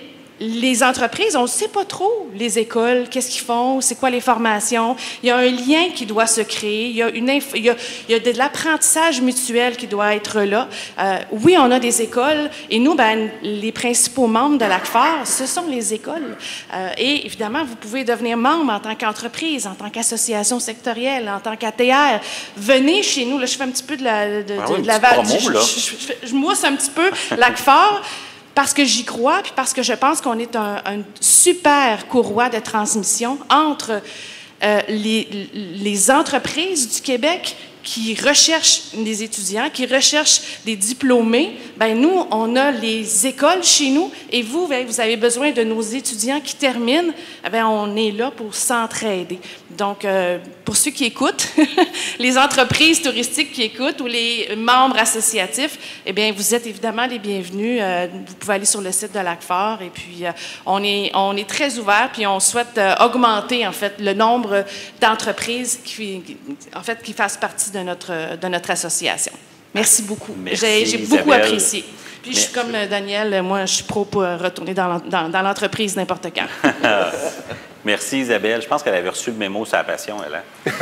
Speaker 11: les entreprises, on ne sait pas trop, les écoles, qu'est-ce qu'ils font, c'est quoi les formations. Il y a un lien qui doit se créer, il y a, une inf- il y a, il y a de l'apprentissage mutuel qui doit être là. Euh, oui, on a des écoles, et nous, ben, les principaux membres de l'A C F A R, ce sont les écoles. Euh, et évidemment, vous pouvez devenir membre en tant qu'entreprise, en tant qu'association sectorielle, en tant qu'A T R. Venez chez nous, là, je fais un petit peu de la... De,
Speaker 2: ah oui,
Speaker 11: de la
Speaker 2: promo,
Speaker 11: je, je,
Speaker 2: là.
Speaker 11: je, je, je mousse un petit peu l'A C F A R. Parce que j'y crois, puis parce que je pense qu'on est un, un super courroie de transmission entre euh, les, les entreprises du Québec qui recherchent des étudiants, qui recherchent des diplômés. Bien, nous, on a les écoles chez nous, et vous, vous avez besoin de nos étudiants qui terminent. Bien, on est là pour s'entraider. Donc, euh, pour ceux qui écoutent, les entreprises touristiques qui écoutent ou les membres associatifs, eh bien, vous êtes évidemment les bienvenus. Euh, vous pouvez aller sur le site de l'A C F A R, et puis euh, on est, on est très ouvert, puis on souhaite euh, augmenter, en fait, le nombre d'entreprises qui, qui, en fait, qui fassent partie de notre, de notre association. Merci beaucoup. J'ai, j'ai beaucoup
Speaker 2: Isabelle.
Speaker 11: apprécié. Puis, je suis comme Daniel, moi, je suis pro pour retourner dans, dans, dans l'entreprise n'importe quand.
Speaker 2: Merci, Isabelle. Je pense qu'elle avait reçu le mémo sur la passion, elle. Hein?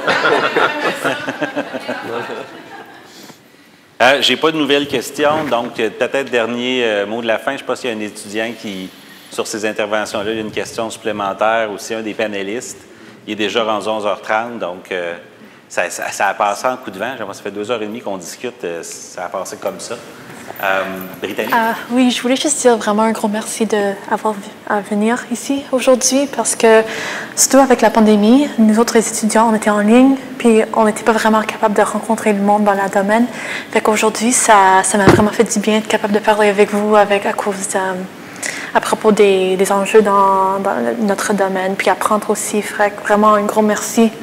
Speaker 2: euh, J'ai pas de nouvelles questions, donc peut-être dernier euh, mot de la fin. Je ne sais pas s'il y a un étudiant qui, sur ces interventions-là, il y a une question supplémentaire, aussi un des panélistes. Il est déjà rendu onze heures trente, donc euh, ça, ça, ça a passé en coup de vent. Ça fait deux heures et demie qu'on discute, euh, ça a passé comme ça. Euh, Brittany?
Speaker 8: Euh, oui, je voulais juste dire vraiment un gros merci d'avoir à venir ici aujourd'hui parce que, surtout avec la pandémie, nous autres les étudiants, on était en ligne, puis on n'était pas vraiment capable de rencontrer le monde dans le domaine. Fait qu'aujourd'hui, ça, ça m'a vraiment fait du bien d'être capable de parler avec vous avec, à cause de, à propos des, des enjeux dans, dans notre domaine, puis apprendre aussi. Fait que vraiment un gros merci.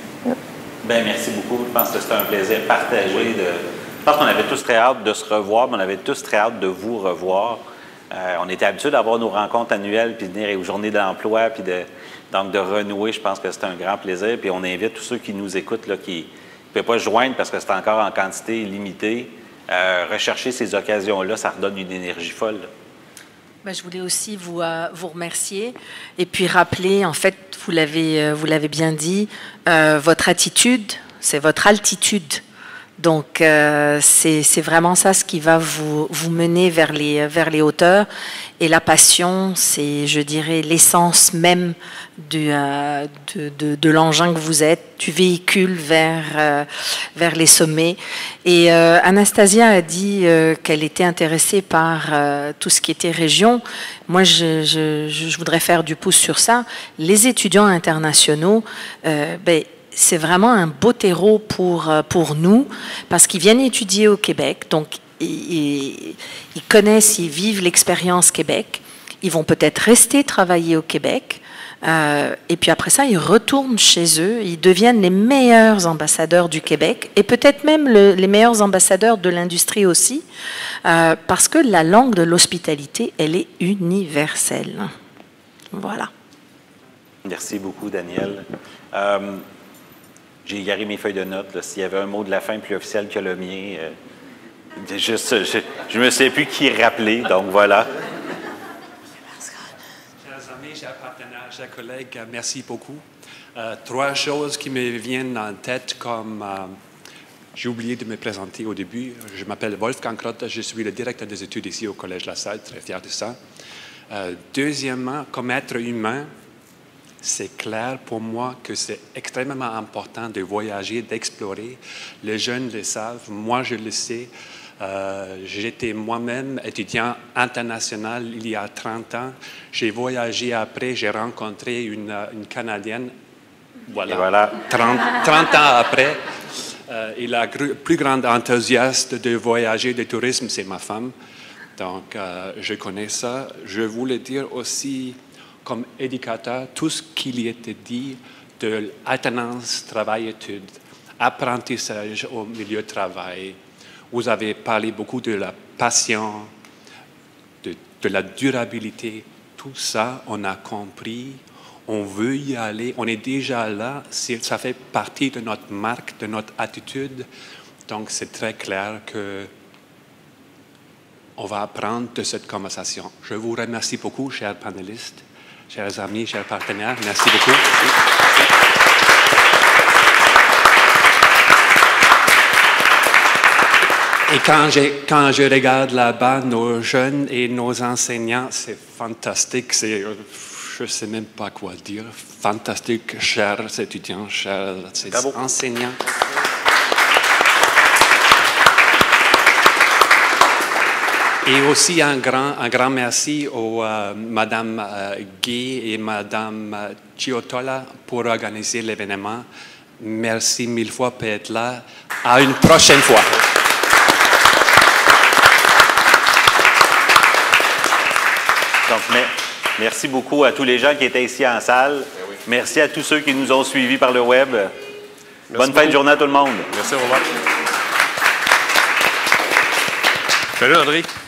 Speaker 2: Bien, merci beaucoup. Je pense que c'était un plaisir partagé de... Je pense qu'on avait tous très hâte de se revoir, mais on avait tous très hâte de vous revoir. Euh, on était habitués d'avoir nos rencontres annuelles, puis de venir aux journées de l'emploi, puis de, donc de renouer. Je pense que c'est un grand plaisir. Puis on invite tous ceux qui nous écoutent, là, qui ne peuvent pas se joindre parce que c'est encore en quantité limitée. Euh, rechercher ces occasions-là, ça redonne une énergie folle.
Speaker 10: Ben, je voulais aussi vous, euh, vous remercier et puis rappeler, en fait, vous l'avez, euh, vous l'avez bien dit, euh, votre attitude, c'est votre altitude. Donc, euh, c'est, c'est vraiment ça ce qui va vous, vous mener vers les, vers les hauteurs. Et la passion, c'est, je dirais, l'essence même du, euh, de, de, de l'engin que vous êtes, du véhicule vers, euh, vers les sommets. Et euh, Anastasia a dit euh, qu'elle était intéressée par euh, tout ce qui était région. Moi, je, je, je voudrais faire du pouce sur ça. Les étudiants internationaux, euh, ben, c'est vraiment un beau terreau pour, pour nous, parce qu'ils viennent étudier au Québec, donc ils, ils connaissent, ils vivent l'expérience Québec, ils vont peut-être rester travailler au Québec, euh, et puis après ça, ils retournent chez eux, ils deviennent les meilleurs ambassadeurs du Québec, et peut-être même le, les meilleurs ambassadeurs de l'industrie aussi, euh, parce que la langue de l'hospitalité, elle est universelle. Voilà.
Speaker 2: Merci beaucoup, Daniel. Euh, J'ai égaré mes feuilles de notes. S'il y avait un mot de la fin plus officiel que le mien, euh, juste, je ne me sais plus qui rappeler, donc voilà.
Speaker 1: Chers amis, chers partenaires, chers collègues, merci beaucoup. Euh, trois choses qui me viennent en tête comme... Euh, j'ai oublié de me présenter au début. Je m'appelle Wolfgang Krotter, je suis le directeur des études ici au Collège La Salle, très fier de ça. Euh, deuxièmement, comme être humain, c'est clair pour moi que c'est extrêmement important de voyager, d'explorer. Les jeunes le savent, moi je le sais. Euh, j'étais moi-même étudiant international il y a trente ans. J'ai voyagé après, j'ai rencontré une, une Canadienne. Voilà,
Speaker 2: voilà.
Speaker 1: trente, trente ans après. Euh, et la gr- plus grande enthousiaste de voyager, de tourisme, c'est ma femme. Donc, euh, je connais ça. Je voulais dire aussi, comme éducateur, tout ce qu'il y était dit de l'alternance travail-études, apprentissage au milieu de travail. Vous avez parlé beaucoup de la passion, de, de la durabilité. Tout ça, on a compris. On veut y aller. On est déjà là. C'est, ça fait partie de notre marque, de notre attitude. Donc, c'est très clair que on va apprendre de cette conversation. Je vous remercie beaucoup, chers panélistes, chers amis, chers partenaires. Merci beaucoup. Et quand, quand je regarde là-bas nos jeunes et nos enseignants, c'est fantastique. Je ne sais même pas quoi dire. Fantastique, chers étudiants, chers enseignants. Et aussi un grand, un grand merci aux euh, Madame euh, Guy et Madame Chiotola pour organiser l'événement. Merci mille fois pour être là. À une prochaine fois.
Speaker 2: Donc, merci beaucoup à tous les gens qui étaient ici en salle. Merci à tous ceux qui nous ont suivis par le web. Merci Bonne beaucoup. Fin de journée à tout le monde.
Speaker 3: Merci, Robert. Salut, André.